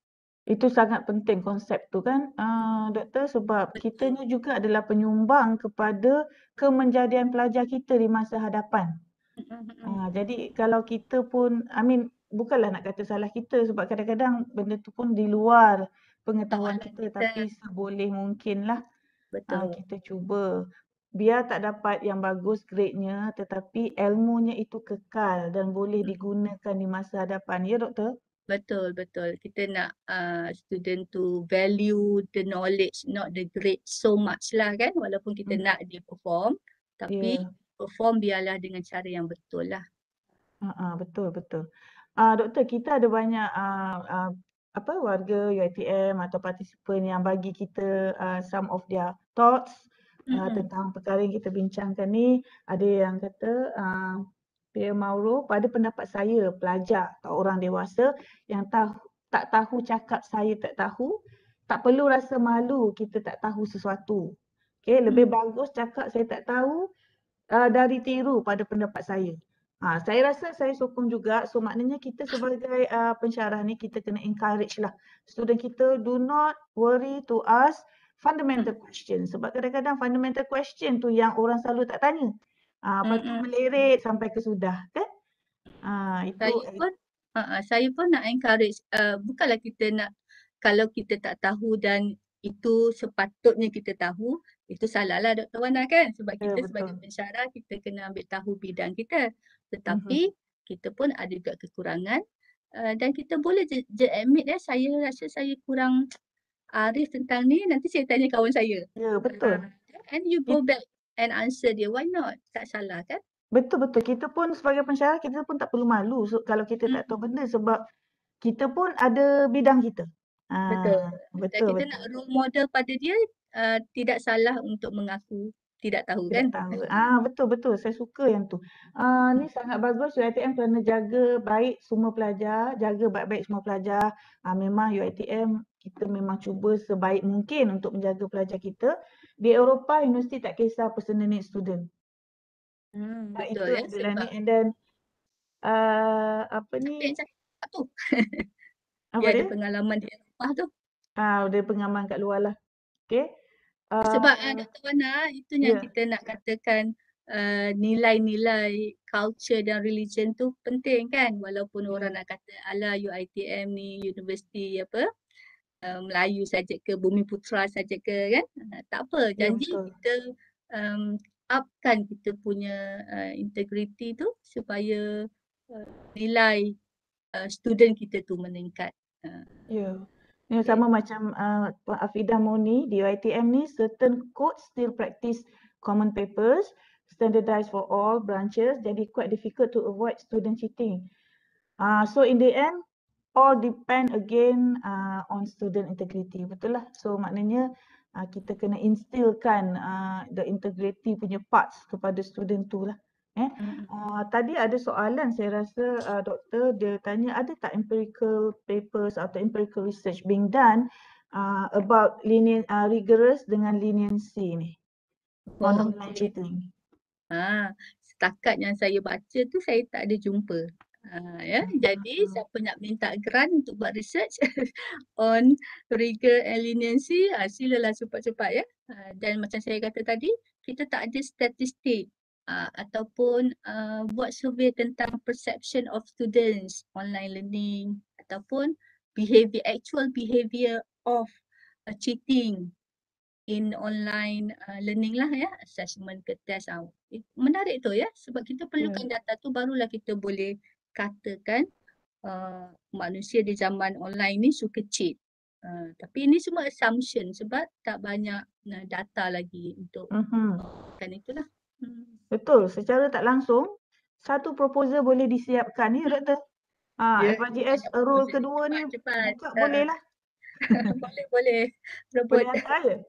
Itu sangat penting konsep tu kan, uh, doktor, sebab kita Betul. ni juga adalah penyumbang kepada kemenjadian pelajar kita di masa hadapan. Mm-mm. Uh, jadi kalau kita pun, I mean, bukanlah nak kata salah kita sebab kadang-kadang benda tu pun di luar pengetahuan Soalan kita, kita. tapi seboleh mungkinlah uh, Betul. kita cuba. Biar tak dapat yang bagus grade-nya, tetapi ilmunya itu kekal dan boleh Mm. digunakan di masa hadapan. Ya, doktor? Betul, betul. Kita nak uh, student tu value the knowledge, not the grade so much lah kan. Walaupun kita Hmm. nak dia perform, tapi Ya. perform biarlah dengan cara yang betul lah. Uh-uh, betul, betul. Uh, doktor, kita ada banyak uh, uh, apa warga U I T M atau partisipan yang bagi kita uh, some of their thoughts uh, Mm-mm. tentang perkara yang kita bincangkan ni. Ada yang kata, uh, Pierre Mauro, pada pendapat saya, pelajar atau orang dewasa yang tahu, tak tahu cakap saya tak tahu, tak perlu rasa malu kita tak tahu sesuatu. Okay, lebih Mm. bagus cakap saya tak tahu uh, dari tiru pada pendapat saya. Ha, saya rasa saya sokong juga. So maknanya kita sebagai uh, pensyarah ni kita kena encourage lah student kita, do not worry to ask fundamental question. Sebab kadang-kadang fundamental question tu yang orang selalu tak tanya. Ha, lepas tu Mm-mm. melirik sampai ke sudah kan. Ha, itu Saya pun uh, saya pun nak encourage, uh, bukanlah kita nak, kalau kita tak tahu dan itu sepatutnya kita tahu, itu salah lah Doktor Wana kan. Sebab ya, kita sebagai betul. pensyarah, kita kena ambil tahu bidang kita. Mhm. Tetapi kita pun ada juga kekurangan uh, dan kita boleh je, je admit eh, saya rasa saya kurang arif tentang ni, nanti saya tanya kawan saya. Ya, betul. Uh, and you go back and answer dia, why not? Tak salah kan? Betul-betul. Kita pun sebagai pensyarah, kita pun tak perlu malu so, kalau kita tak tahu benda sebab kita pun ada bidang kita. Betul. Ah, Dan betul, kita betul. nak role model pada dia, uh, tidak salah untuk mengaku tidak tahu Tidak kan? tahu. Ah, betul-betul. Saya suka yang tu. Ah, ni sangat bagus U I T M kerana jaga baik semua pelajar, jaga baik-baik semua pelajar. Ah, memang U I T M kita memang cuba sebaik mungkin untuk menjaga pelajar kita. Di Eropah, universiti tak kisah personal need student. Hmm, Ah, betul itu ya, adalah ni. sebab And then, uh, apa siapa ni? yang cakap tu? Apa Dia ada dia? pengalaman di Eropah tu. Ah, dia pengaman kat luar lah. Okay. Sebab uh, Uh, Doktor Wana, itu yang ya. kita nak katakan uh, nilai-nilai culture dan religion tu penting kan? Walaupun Ya. orang nak kata ala U I T M ni universiti apa, uh, Melayu saja ke, Bumi Putra saja ke kan? Uh, tak apa, Ya, janji betul. kita um, upkan kita punya uh, integriti tu supaya uh, nilai uh, student kita tu meningkat. Uh, Ya. Ni okay. sama macam uh, Puan Afidah Moni di U I T M ni, certain codes still practice common papers, standardized for all branches, jadi quite difficult to avoid student cheating. Uh, so in the end, all depend again uh, on student integrity. Betul lah. So maknanya uh, kita kena instillkan uh, the integrity punya parts kepada student tu lah. Eh? Uh, tadi ada soalan saya rasa uh, doktor dia tanya ada tak empirical papers atau empirical research being done uh, about lenient, uh, rigorous dengan leniency ni on Oh, online okay. cheating. Ha, setakat yang saya baca tu saya tak ada jumpa. Ha, ya, Hmm. jadi siapa nak minta grant untuk buat research on rigor and leniency, ha, silalah cepat-cepat ya. Ha, dan macam saya kata tadi, kita tak ada statistik uh, ataupun uh, buat survey tentang perception of students online learning ataupun behavior, actual behavior of uh, cheating in online uh, learning lah ya, assessment ke test. Uh. Menarik tu ya, sebab kita perlukan Yeah. data tu barulah kita boleh katakan uh, manusia di zaman online ni suka cheat. Uh, tapi ini semua assumption sebab tak banyak uh, data lagi untuk Mm-hmm. kan itulah. Hmm. Betul, secara tak langsung satu proposal boleh disiapkan ya doktor. Ah, Ya, F Y G S rule kedua ni cepat-cepat. buka Uh, boleh lah. boleh boleh. Boleh Rebut. hantar je.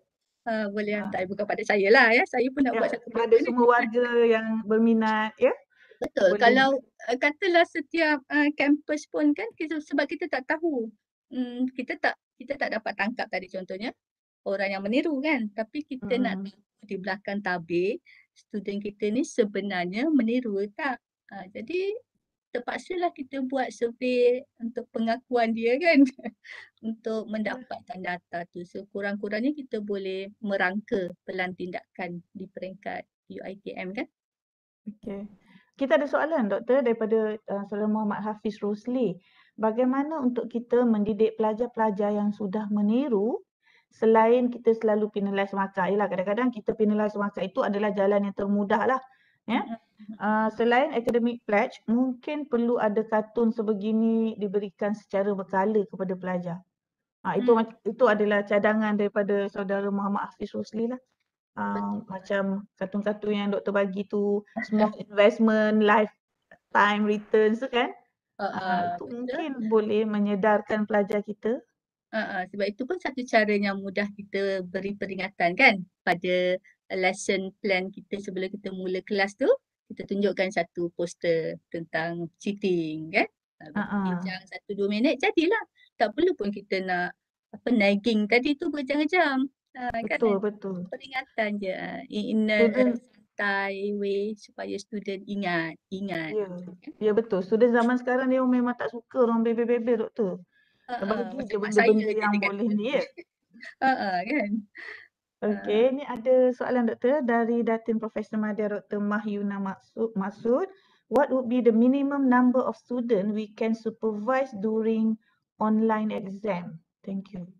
uh, boleh Ah, hantar. Bukan pada saya lah ya. Saya pun nak ya, buat satu kepada paper ni. semua warga yang berminat, ya. Betul. Boleh. Kalau uh, katalah setiap uh, kampus pun kan kita, sebab kita tak tahu. Hmm, kita tak kita tak dapat tangkap tadi contohnya orang yang meniru kan. Tapi kita nak Mm-mm. tahu di belakang tabir student kita ni sebenarnya meniru ke tak. Uh, jadi terpaksalah kita buat survey untuk pengakuan dia kan. Untuk mendapatkan data tu. So kurang-kurangnya kita boleh merangka pelan tindakan di peringkat U I T M kan. Okey. Kita ada soalan doktor daripada uh, saudara Muhammad Hafiz Rosli. Bagaimana untuk kita mendidik pelajar-pelajar yang sudah meniru selain kita selalu penalize markah? Yalah, kadang-kadang kita penalize markah itu adalah jalan yang termudah lah. Ya. Uh, selain academic pledge, mungkin perlu ada kartun sebegini diberikan secara berkala kepada pelajar. Uh, itu Hmm. itu adalah cadangan daripada saudara Muhammad Hafiz Rosli lah. Uh, Betul. macam kartun-kartun yang doktor bagi tu, small investment, lifetime returns tu kan. Uh, Uh, uh, itu betul. mungkin boleh menyedarkan pelajar kita. Uh, uh, sebab itu pun satu cara yang mudah kita beri peringatan kan pada lesson plan kita sebelum kita mula kelas tu. Kita tunjukkan satu poster tentang cheating kan. Uh, Uh-uh. bincang satu dua minit jadilah. Tak perlu pun kita nak apa nagging tadi tu berjam-jam. Uh, Betul, kan? betul. Peringatan je uh, in, in a Student, santai way supaya student ingat, ingat. ya, ya betul. Student zaman sekarang dia memang tak suka orang bebel-bebel doktor. Uh, Dia uh, bagi je macam mak saya benda-benda je yang dia boleh kata. ni ya. Uh, uh, kan. Okey, ni ada soalan doktor dari Datin Profesor Madya Doktor Mahyuna Maksud. Maksud, what would be the minimum number of student we can supervise during online exam? Thank you.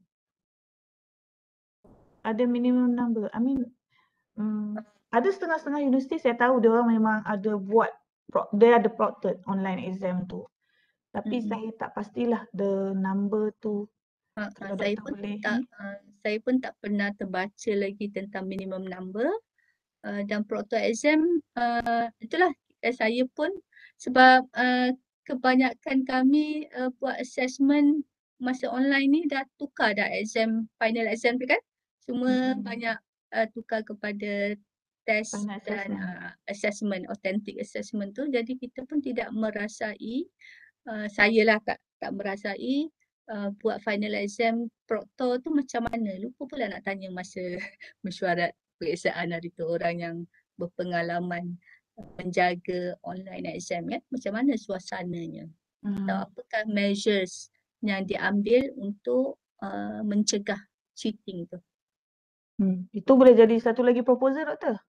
Ada minimum number. I mean, hmm, ada setengah-setengah universiti saya tahu dia orang memang ada buat, pro- dia ada proctored online exam tu. Tapi Mm-mm. saya tak pastilah the number tu. Uh, uh, Kalau saya doktor pun boleh tak ni. uh, saya pun tak pernah terbaca lagi tentang minimum number uh, dan proctor exam uh, itulah eh, saya pun sebab uh, kebanyakan kami uh, buat assessment masa online ni dah tukar dah exam final exam tu kan semua Mm-mm. banyak uh, tukar kepada test Final dan assessment. uh, assessment authentic assessment tu jadi kita pun tidak merasai uh, saya lah tak tak merasai uh, buat final exam proctor tu macam mana. Lupa pula nak tanya masa mesyuarat periksaan hari tu orang yang berpengalaman uh, menjaga online exam kan. Macam mana suasananya. Atau Hmm. apakah measures yang diambil untuk uh, mencegah cheating tu. Hmm. Itu boleh jadi satu lagi proposal doktor?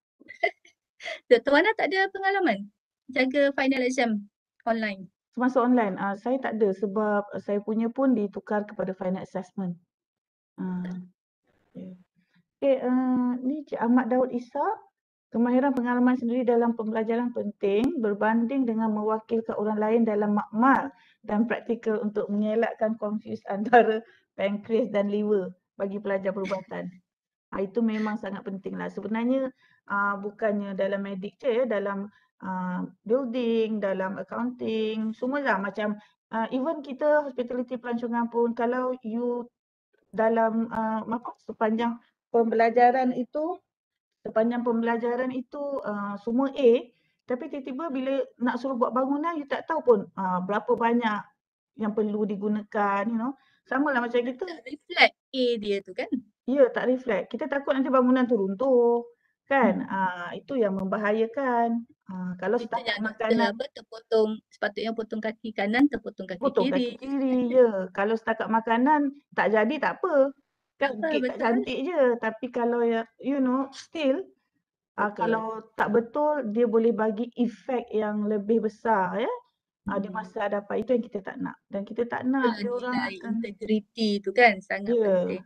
Doktor Wana tak ada pengalaman jaga final exam online? Semasa online, uh, saya tak ada sebab uh, saya punya pun ditukar kepada final assessment. Uh, yeah. Okay, uh, ni Cik Ahmad Daud Ishak. Kemahiran pengalaman sendiri dalam pembelajaran penting berbanding dengan mewakilkan orang lain dalam makmal dan praktikal untuk mengelakkan confuse antara pankreas dan liver bagi pelajar perubatan. Ha, itu memang sangat penting lah. Sebenarnya uh, bukannya dalam medik je ya, dalam uh, building, dalam accounting, semua lah macam uh, even kita hospitality pelancongan pun kalau you dalam uh, apa sepanjang pembelajaran itu sepanjang pembelajaran itu uh, semua A tapi tiba-tiba bila nak suruh buat bangunan you tak tahu pun uh, berapa banyak yang perlu digunakan, you know. Sama lah macam kita. Tak reflect A dia tu kan. Ya, tak reflect. Kita takut nanti bangunan tu runtuh. Kan? Hmm. Ah, itu yang membahayakan. Ah, kalau Itu setakat yang doktor makanan, apa terpotong sepatutnya potong kaki kanan terpotong kaki potong kiri. kaki kiri. Ya, kalau setakat makanan tak jadi tak apa. Kan Tak apa kek tak betul. cantik je. Tapi kalau ya, you know, still ah, Betul. kalau tak betul dia boleh bagi efek yang lebih besar ya. Ah, di Hmm. masa hadapan itu yang kita tak nak. Dan kita tak nak Itulah dia orang nilai akan integriti tu kan sangat ya. penting.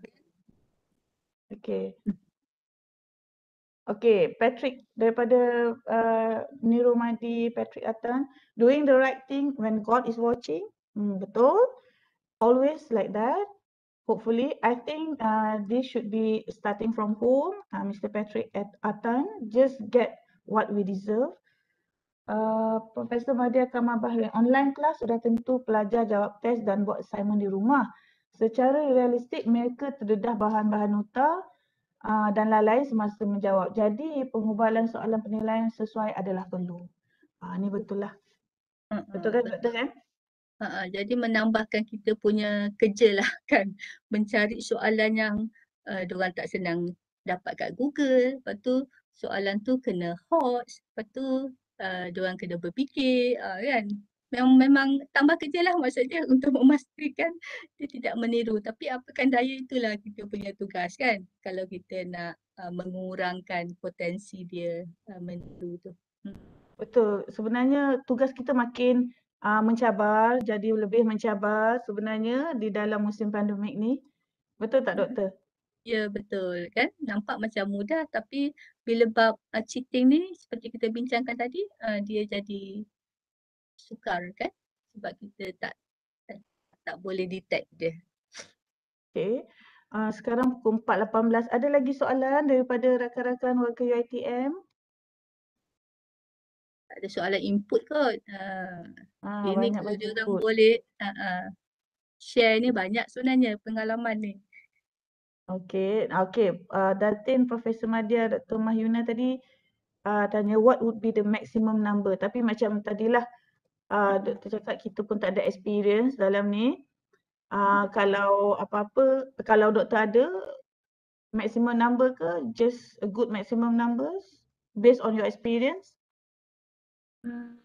Okey. Okay, Patrick daripada uh, Niromadi Patrick Atan, doing the right thing when God is watching. Hmm, betul. Always like that. Hopefully, I think uh, this should be starting from home. Uh, Mister Patrick Atan, just get what we deserve. Uh, Profesor Madya Kamal Bahrain, online kelas sudah tentu pelajar jawab test dan buat assignment di rumah. Secara realistik, mereka terdedah bahan-bahan nota uh, dan lalai semasa menjawab. Jadi pengubalan soalan penilaian sesuai adalah perlu. Uh, ni betul lah. Uh, Betul uh, kan, betul. doktor kan? Uh, uh, jadi menambahkan kita punya kerja lah kan. Mencari soalan yang uh, diorang tak senang dapat kat Google. Lepas tu soalan tu kena hot. Lepas tu uh, diorang kena berfikir uh, kan. Memang, memang tambah kerja lah maksudnya untuk memastikan dia tidak meniru. Tapi apakan daya, itulah kita punya tugas kan. Kalau kita nak uh, mengurangkan potensi dia uh, meniru tu. Hmm. Betul. Sebenarnya tugas kita makin uh, mencabar, jadi lebih mencabar sebenarnya di dalam musim pandemik ni. Betul tak, doktor? Ya, betul kan. Nampak macam mudah tapi bila bab uh, cheating ni seperti kita bincangkan tadi, uh, dia jadi sukar kan. Sebab kita tak tak, tak boleh detect dia. Okey. Uh, sekarang pukul empat lapan belas. Ada lagi soalan daripada rakan-rakan warga U I T M? Tak ada soalan input kot. Uh, Ah, ini banyak kalau bagi dia orang input. boleh uh, uh, share ni banyak sebenarnya pengalaman ni. Okey, okey. Uh, Datin Profesor Madya, Doktor Mahyuna tadi uh, tanya what would be the maximum number. Tapi macam tadilah uh, doktor cakap kita pun tak ada experience dalam ni. Uh, kalau apa-apa, kalau doktor ada maximum number ke, just a good maximum numbers based on your experience? Hmm.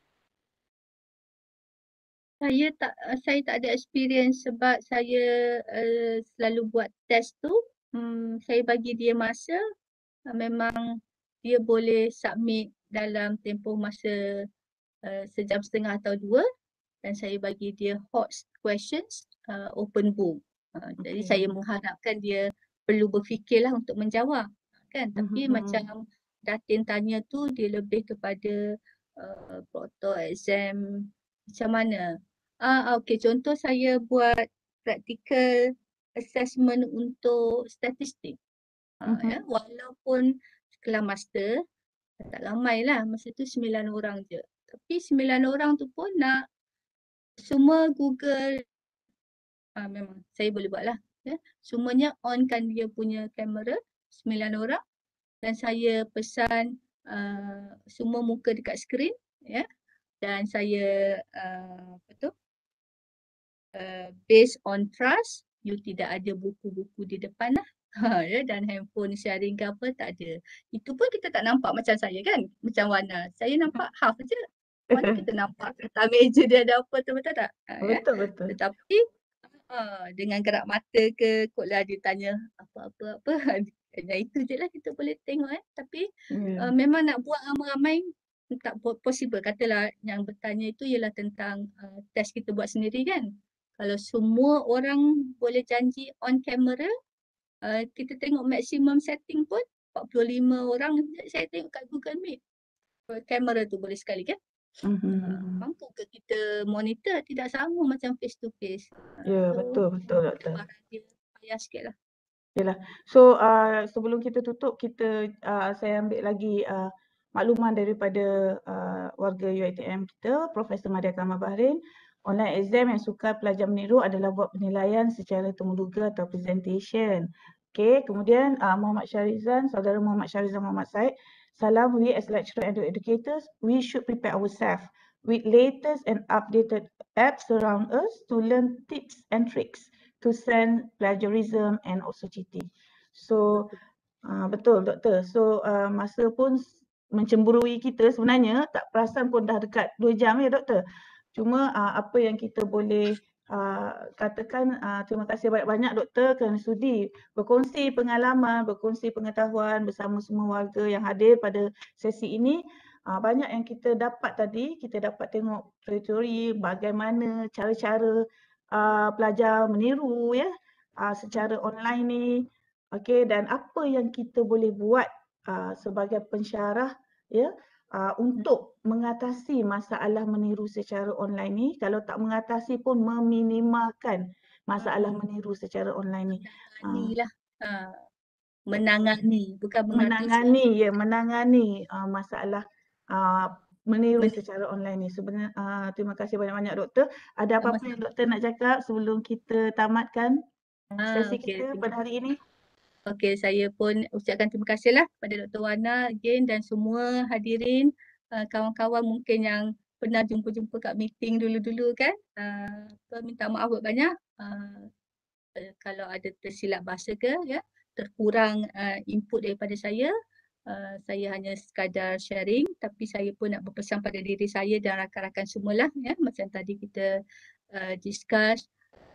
Saya tak saya tak ada experience sebab saya uh, selalu buat test tu. Hmm, saya bagi dia masa, uh, memang dia boleh submit dalam tempoh masa uh, sejam setengah atau dua, dan saya bagi dia hot questions, uh, open book. Uh, okay. Jadi saya mengharapkan dia perlu berfikirlah untuk menjawab kan. Tapi Mm-hmm. macam Datin tanya tu, dia lebih kepada uh, proto exam macam mana. Ah, okay, contoh saya buat practical assessment untuk statistik. Uh, Mm-hmm. ya, walaupun kelas master tak ramai lah, masa tu sembilan orang je. Tapi sembilan orang tu pun nak semua Google, uh, memang saya boleh buat lah. Ya. Semuanya onkan dia punya kamera, sembilan orang, dan saya pesan uh, semua muka dekat skrin, ya. Dan saya uh, apa tu? Uh, based on trust, you tidak ada buku-buku di depan lah. Ha, ya, dan handphone sharing ke apa tak ada. Itu pun kita tak nampak macam saya kan, macam Wana. Saya nampak half je. Mana kita nampak atas meja dia ada apa tu, betul tak? Ha, ya? Betul, betul. Tetapi uh, dengan gerak mata ke, kotlah dia tanya apa-apa apa. Hanya itu je lah kita boleh tengok eh. Tapi Yeah. uh, memang nak buat ramai-ramai tak possible. Katalah yang bertanya itu ialah tentang uh, test kita buat sendiri kan. Kalau semua orang boleh janji on camera, uh, kita tengok maximum setting pun empat puluh lima orang saya tengok kat Google Meet. Kamera tu boleh sekali kan? Mm-hmm. Uh, mampu ke kita monitor? Tidak sama macam face to face. Uh, Ya, so, betul, betul, doktor. dia payah sikit lah. Yalah. So uh, sebelum kita tutup, kita uh, saya ambil lagi uh, makluman daripada uh, warga U I T M kita, Profesor Madya Kamal Bahrain. Online exam yang sukar pelajar meniru adalah buat penilaian secara temuduga atau presentation. Okey, kemudian uh, Muhammad Syarizan, saudara Muhammad Syarizan Muhammad Said. Salam, we as lecturer and educators, we should prepare ourselves with latest and updated apps around us to learn tips and tricks to send plagiarism and also cheating. So uh, betul doktor. So uh, masa pun mencemburui kita sebenarnya, tak perasan pun dah dekat dua jam ya doktor. Cuma uh, apa yang kita boleh uh, katakan, uh, terima kasih banyak-banyak doktor kerana sudi berkongsi pengalaman, berkongsi pengetahuan bersama semua warga yang hadir pada sesi ini. Uh, banyak yang kita dapat tadi, kita dapat tengok teori-teori bagaimana cara-cara uh, pelajar meniru ya uh, secara online ni. Okey, dan apa yang kita boleh buat uh, sebagai pensyarah ya uh, untuk mengatasi masalah meniru secara online ni. Kalau tak mengatasi pun meminimalkan masalah hmm. meniru secara online ni. Menangani lah. Ha. Menangani, bukan mengatasi. Menangani, ya, menangani uh, masalah uh, meniru Men- secara online ni. Sebenarnya uh, terima kasih banyak-banyak doktor. Ada apa-apa yang doktor nak cakap sebelum kita tamatkan ah, sesi okay. kita pada hari ini? Okey, saya pun ucapkan terima kasihlah kepada Doktor Wana again dan semua hadirin, uh, kawan-kawan mungkin yang pernah jumpa-jumpa kat meeting dulu-dulu kan. Uh, so minta maaf banyak uh, uh, kalau ada tersilap bahasa ke ya, terkurang uh, input daripada saya. Uh, saya hanya sekadar sharing, tapi saya pun nak berpesan pada diri saya dan rakan-rakan semualah ya, macam tadi kita uh, discuss.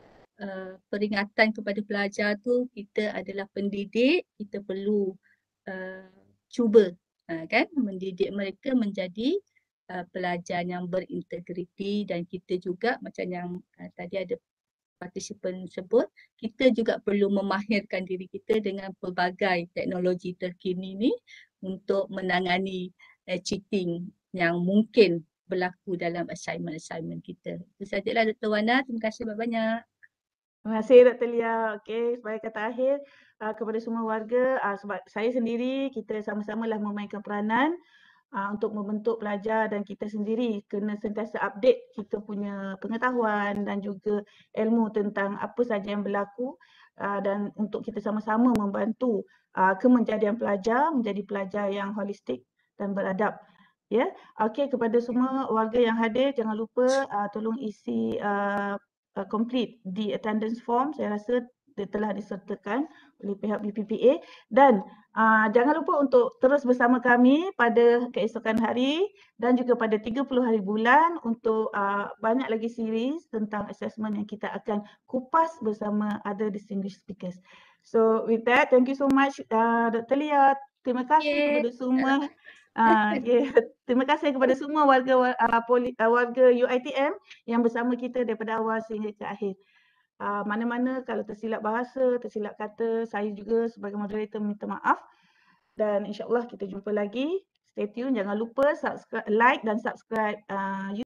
Uh, peringatan kepada pelajar tu, kita adalah pendidik, kita perlu uh, cuba uh, kan mendidik mereka menjadi uh, pelajar yang berintegriti, dan kita juga macam yang uh, tadi ada partisipan sebut, kita juga perlu memahirkan diri kita dengan pelbagai teknologi terkini ni untuk menangani uh, cheating yang mungkin berlaku dalam assignment-assignment kita. Itu sajalah Doktor Wana, terima kasih banyak-banyak. Terima kasih Doktor Lia. Okey, sebagai kata akhir uh, kepada semua warga, uh, sebab saya sendiri kita sama-samalah memainkan peranan uh, untuk membentuk pelajar, dan kita sendiri kena sentiasa update kita punya pengetahuan dan juga ilmu tentang apa saja yang berlaku, uh, dan untuk kita sama-sama membantu uh, kemenjadian pelajar menjadi pelajar yang holistik dan beradab. Ya, yeah. Okey, kepada semua warga yang hadir, jangan lupa uh, tolong isi uh, uh, complete the attendance form. Saya rasa dia telah disertakan oleh pihak B P P A, dan uh, jangan lupa untuk terus bersama kami pada keesokan hari dan juga pada tiga puluh hari bulan untuk uh, banyak lagi series tentang assessment yang kita akan kupas bersama other distinguished speakers. So with that, thank you so much uh, Doktor Lia. Terima kasih Okay. kepada semua. Uh, yeah. Terima kasih kepada semua warga uh, poli, uh, warga U I T M yang bersama kita daripada awal sehingga ke akhir. Uh, mana-mana kalau tersilap bahasa, tersilap kata, saya juga sebagai moderator minta maaf. Dan insyaAllah kita jumpa lagi. Stay tune, jangan lupa subscribe, like dan subscribe uh,